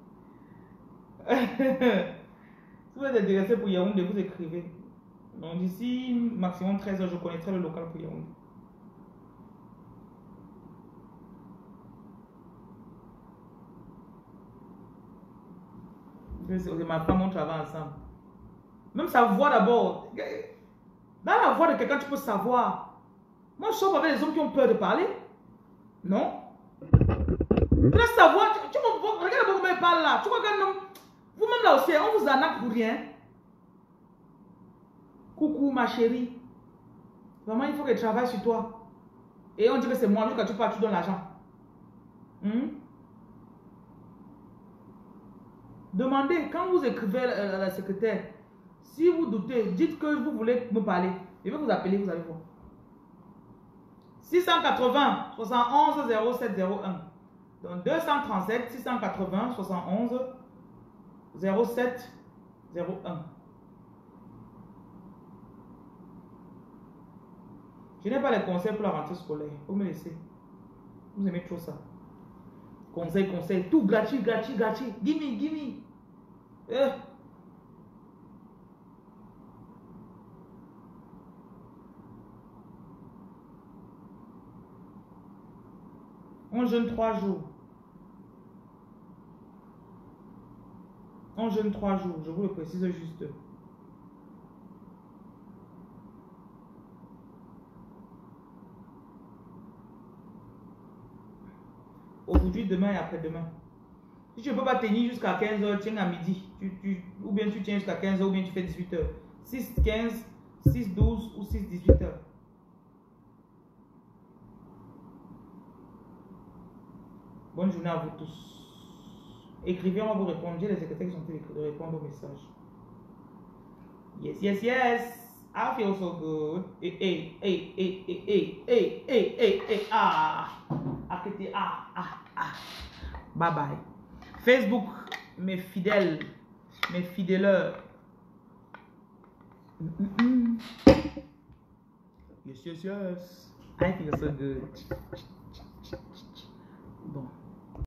Si vous êtes intéressé pour Yaoundé, vous écrivez. Donc d'ici maximum treize heures, je connaîtrai le local pour Yaoundé. C'est ma femme, on travaille ensemble. Même sa voix d'abord. Dans la voix de quelqu'un, tu peux savoir. Moi, je sors avec les hommes qui ont peur de parler. Non. Là, sa voix, tu, tu me vois, regarde comment il parle là. Tu vois qu'un homme, vous-même là aussi, on vous arnaque pour rien. Coucou ma chérie. Vraiment, il faut qu'elle travaille sur toi. Et on dit que c'est moi, quand tu pars, tu donnes l'argent. Hmm? Demandez, quand vous écrivez à la secrétaire, si vous doutez, dites que vous voulez me parler. Je vais vous appeler, vous allez voir. six cent quatre-vingts, soixante-onze, zéro sept zéro un. Donc deux cent trente-sept, six cent quatre-vingts, soixante-onze, zéro sept zéro un. Je n'ai pas les conseils pour la rentrée scolaire. Vous me laissez. Vous aimez trop ça. Conseil, conseil, tout gratuit, gratuit, gratuit. Gimme, gimme. Euh. On jeûne trois jours. On jeûne trois jours, je vous le précise juste. Aujourd'hui, demain et après-demain. Si tu ne peux pas tenir jusqu'à quinze heures, tiens à midi. Tu, tu, ou bien tu tiens jusqu'à quinze heures, ou bien tu fais dix-huit heures. six quinze, six douze ou six dix-huit heures. Bonne journée à vous tous. Écrivez, on va vous répondre. J'ai les secrétaires qui sont en train de répondre aux messages. Yes, yes, yes. I feel so good. Hey, hey, hey, hey, hey, hey, hey, hey, hey, hey, ah. Ah, ah, ah. Bye bye. Facebook, mes fidèles, mes fidèleurs. Mm -mm. Yes, yes, yes. I feel so good. Bon.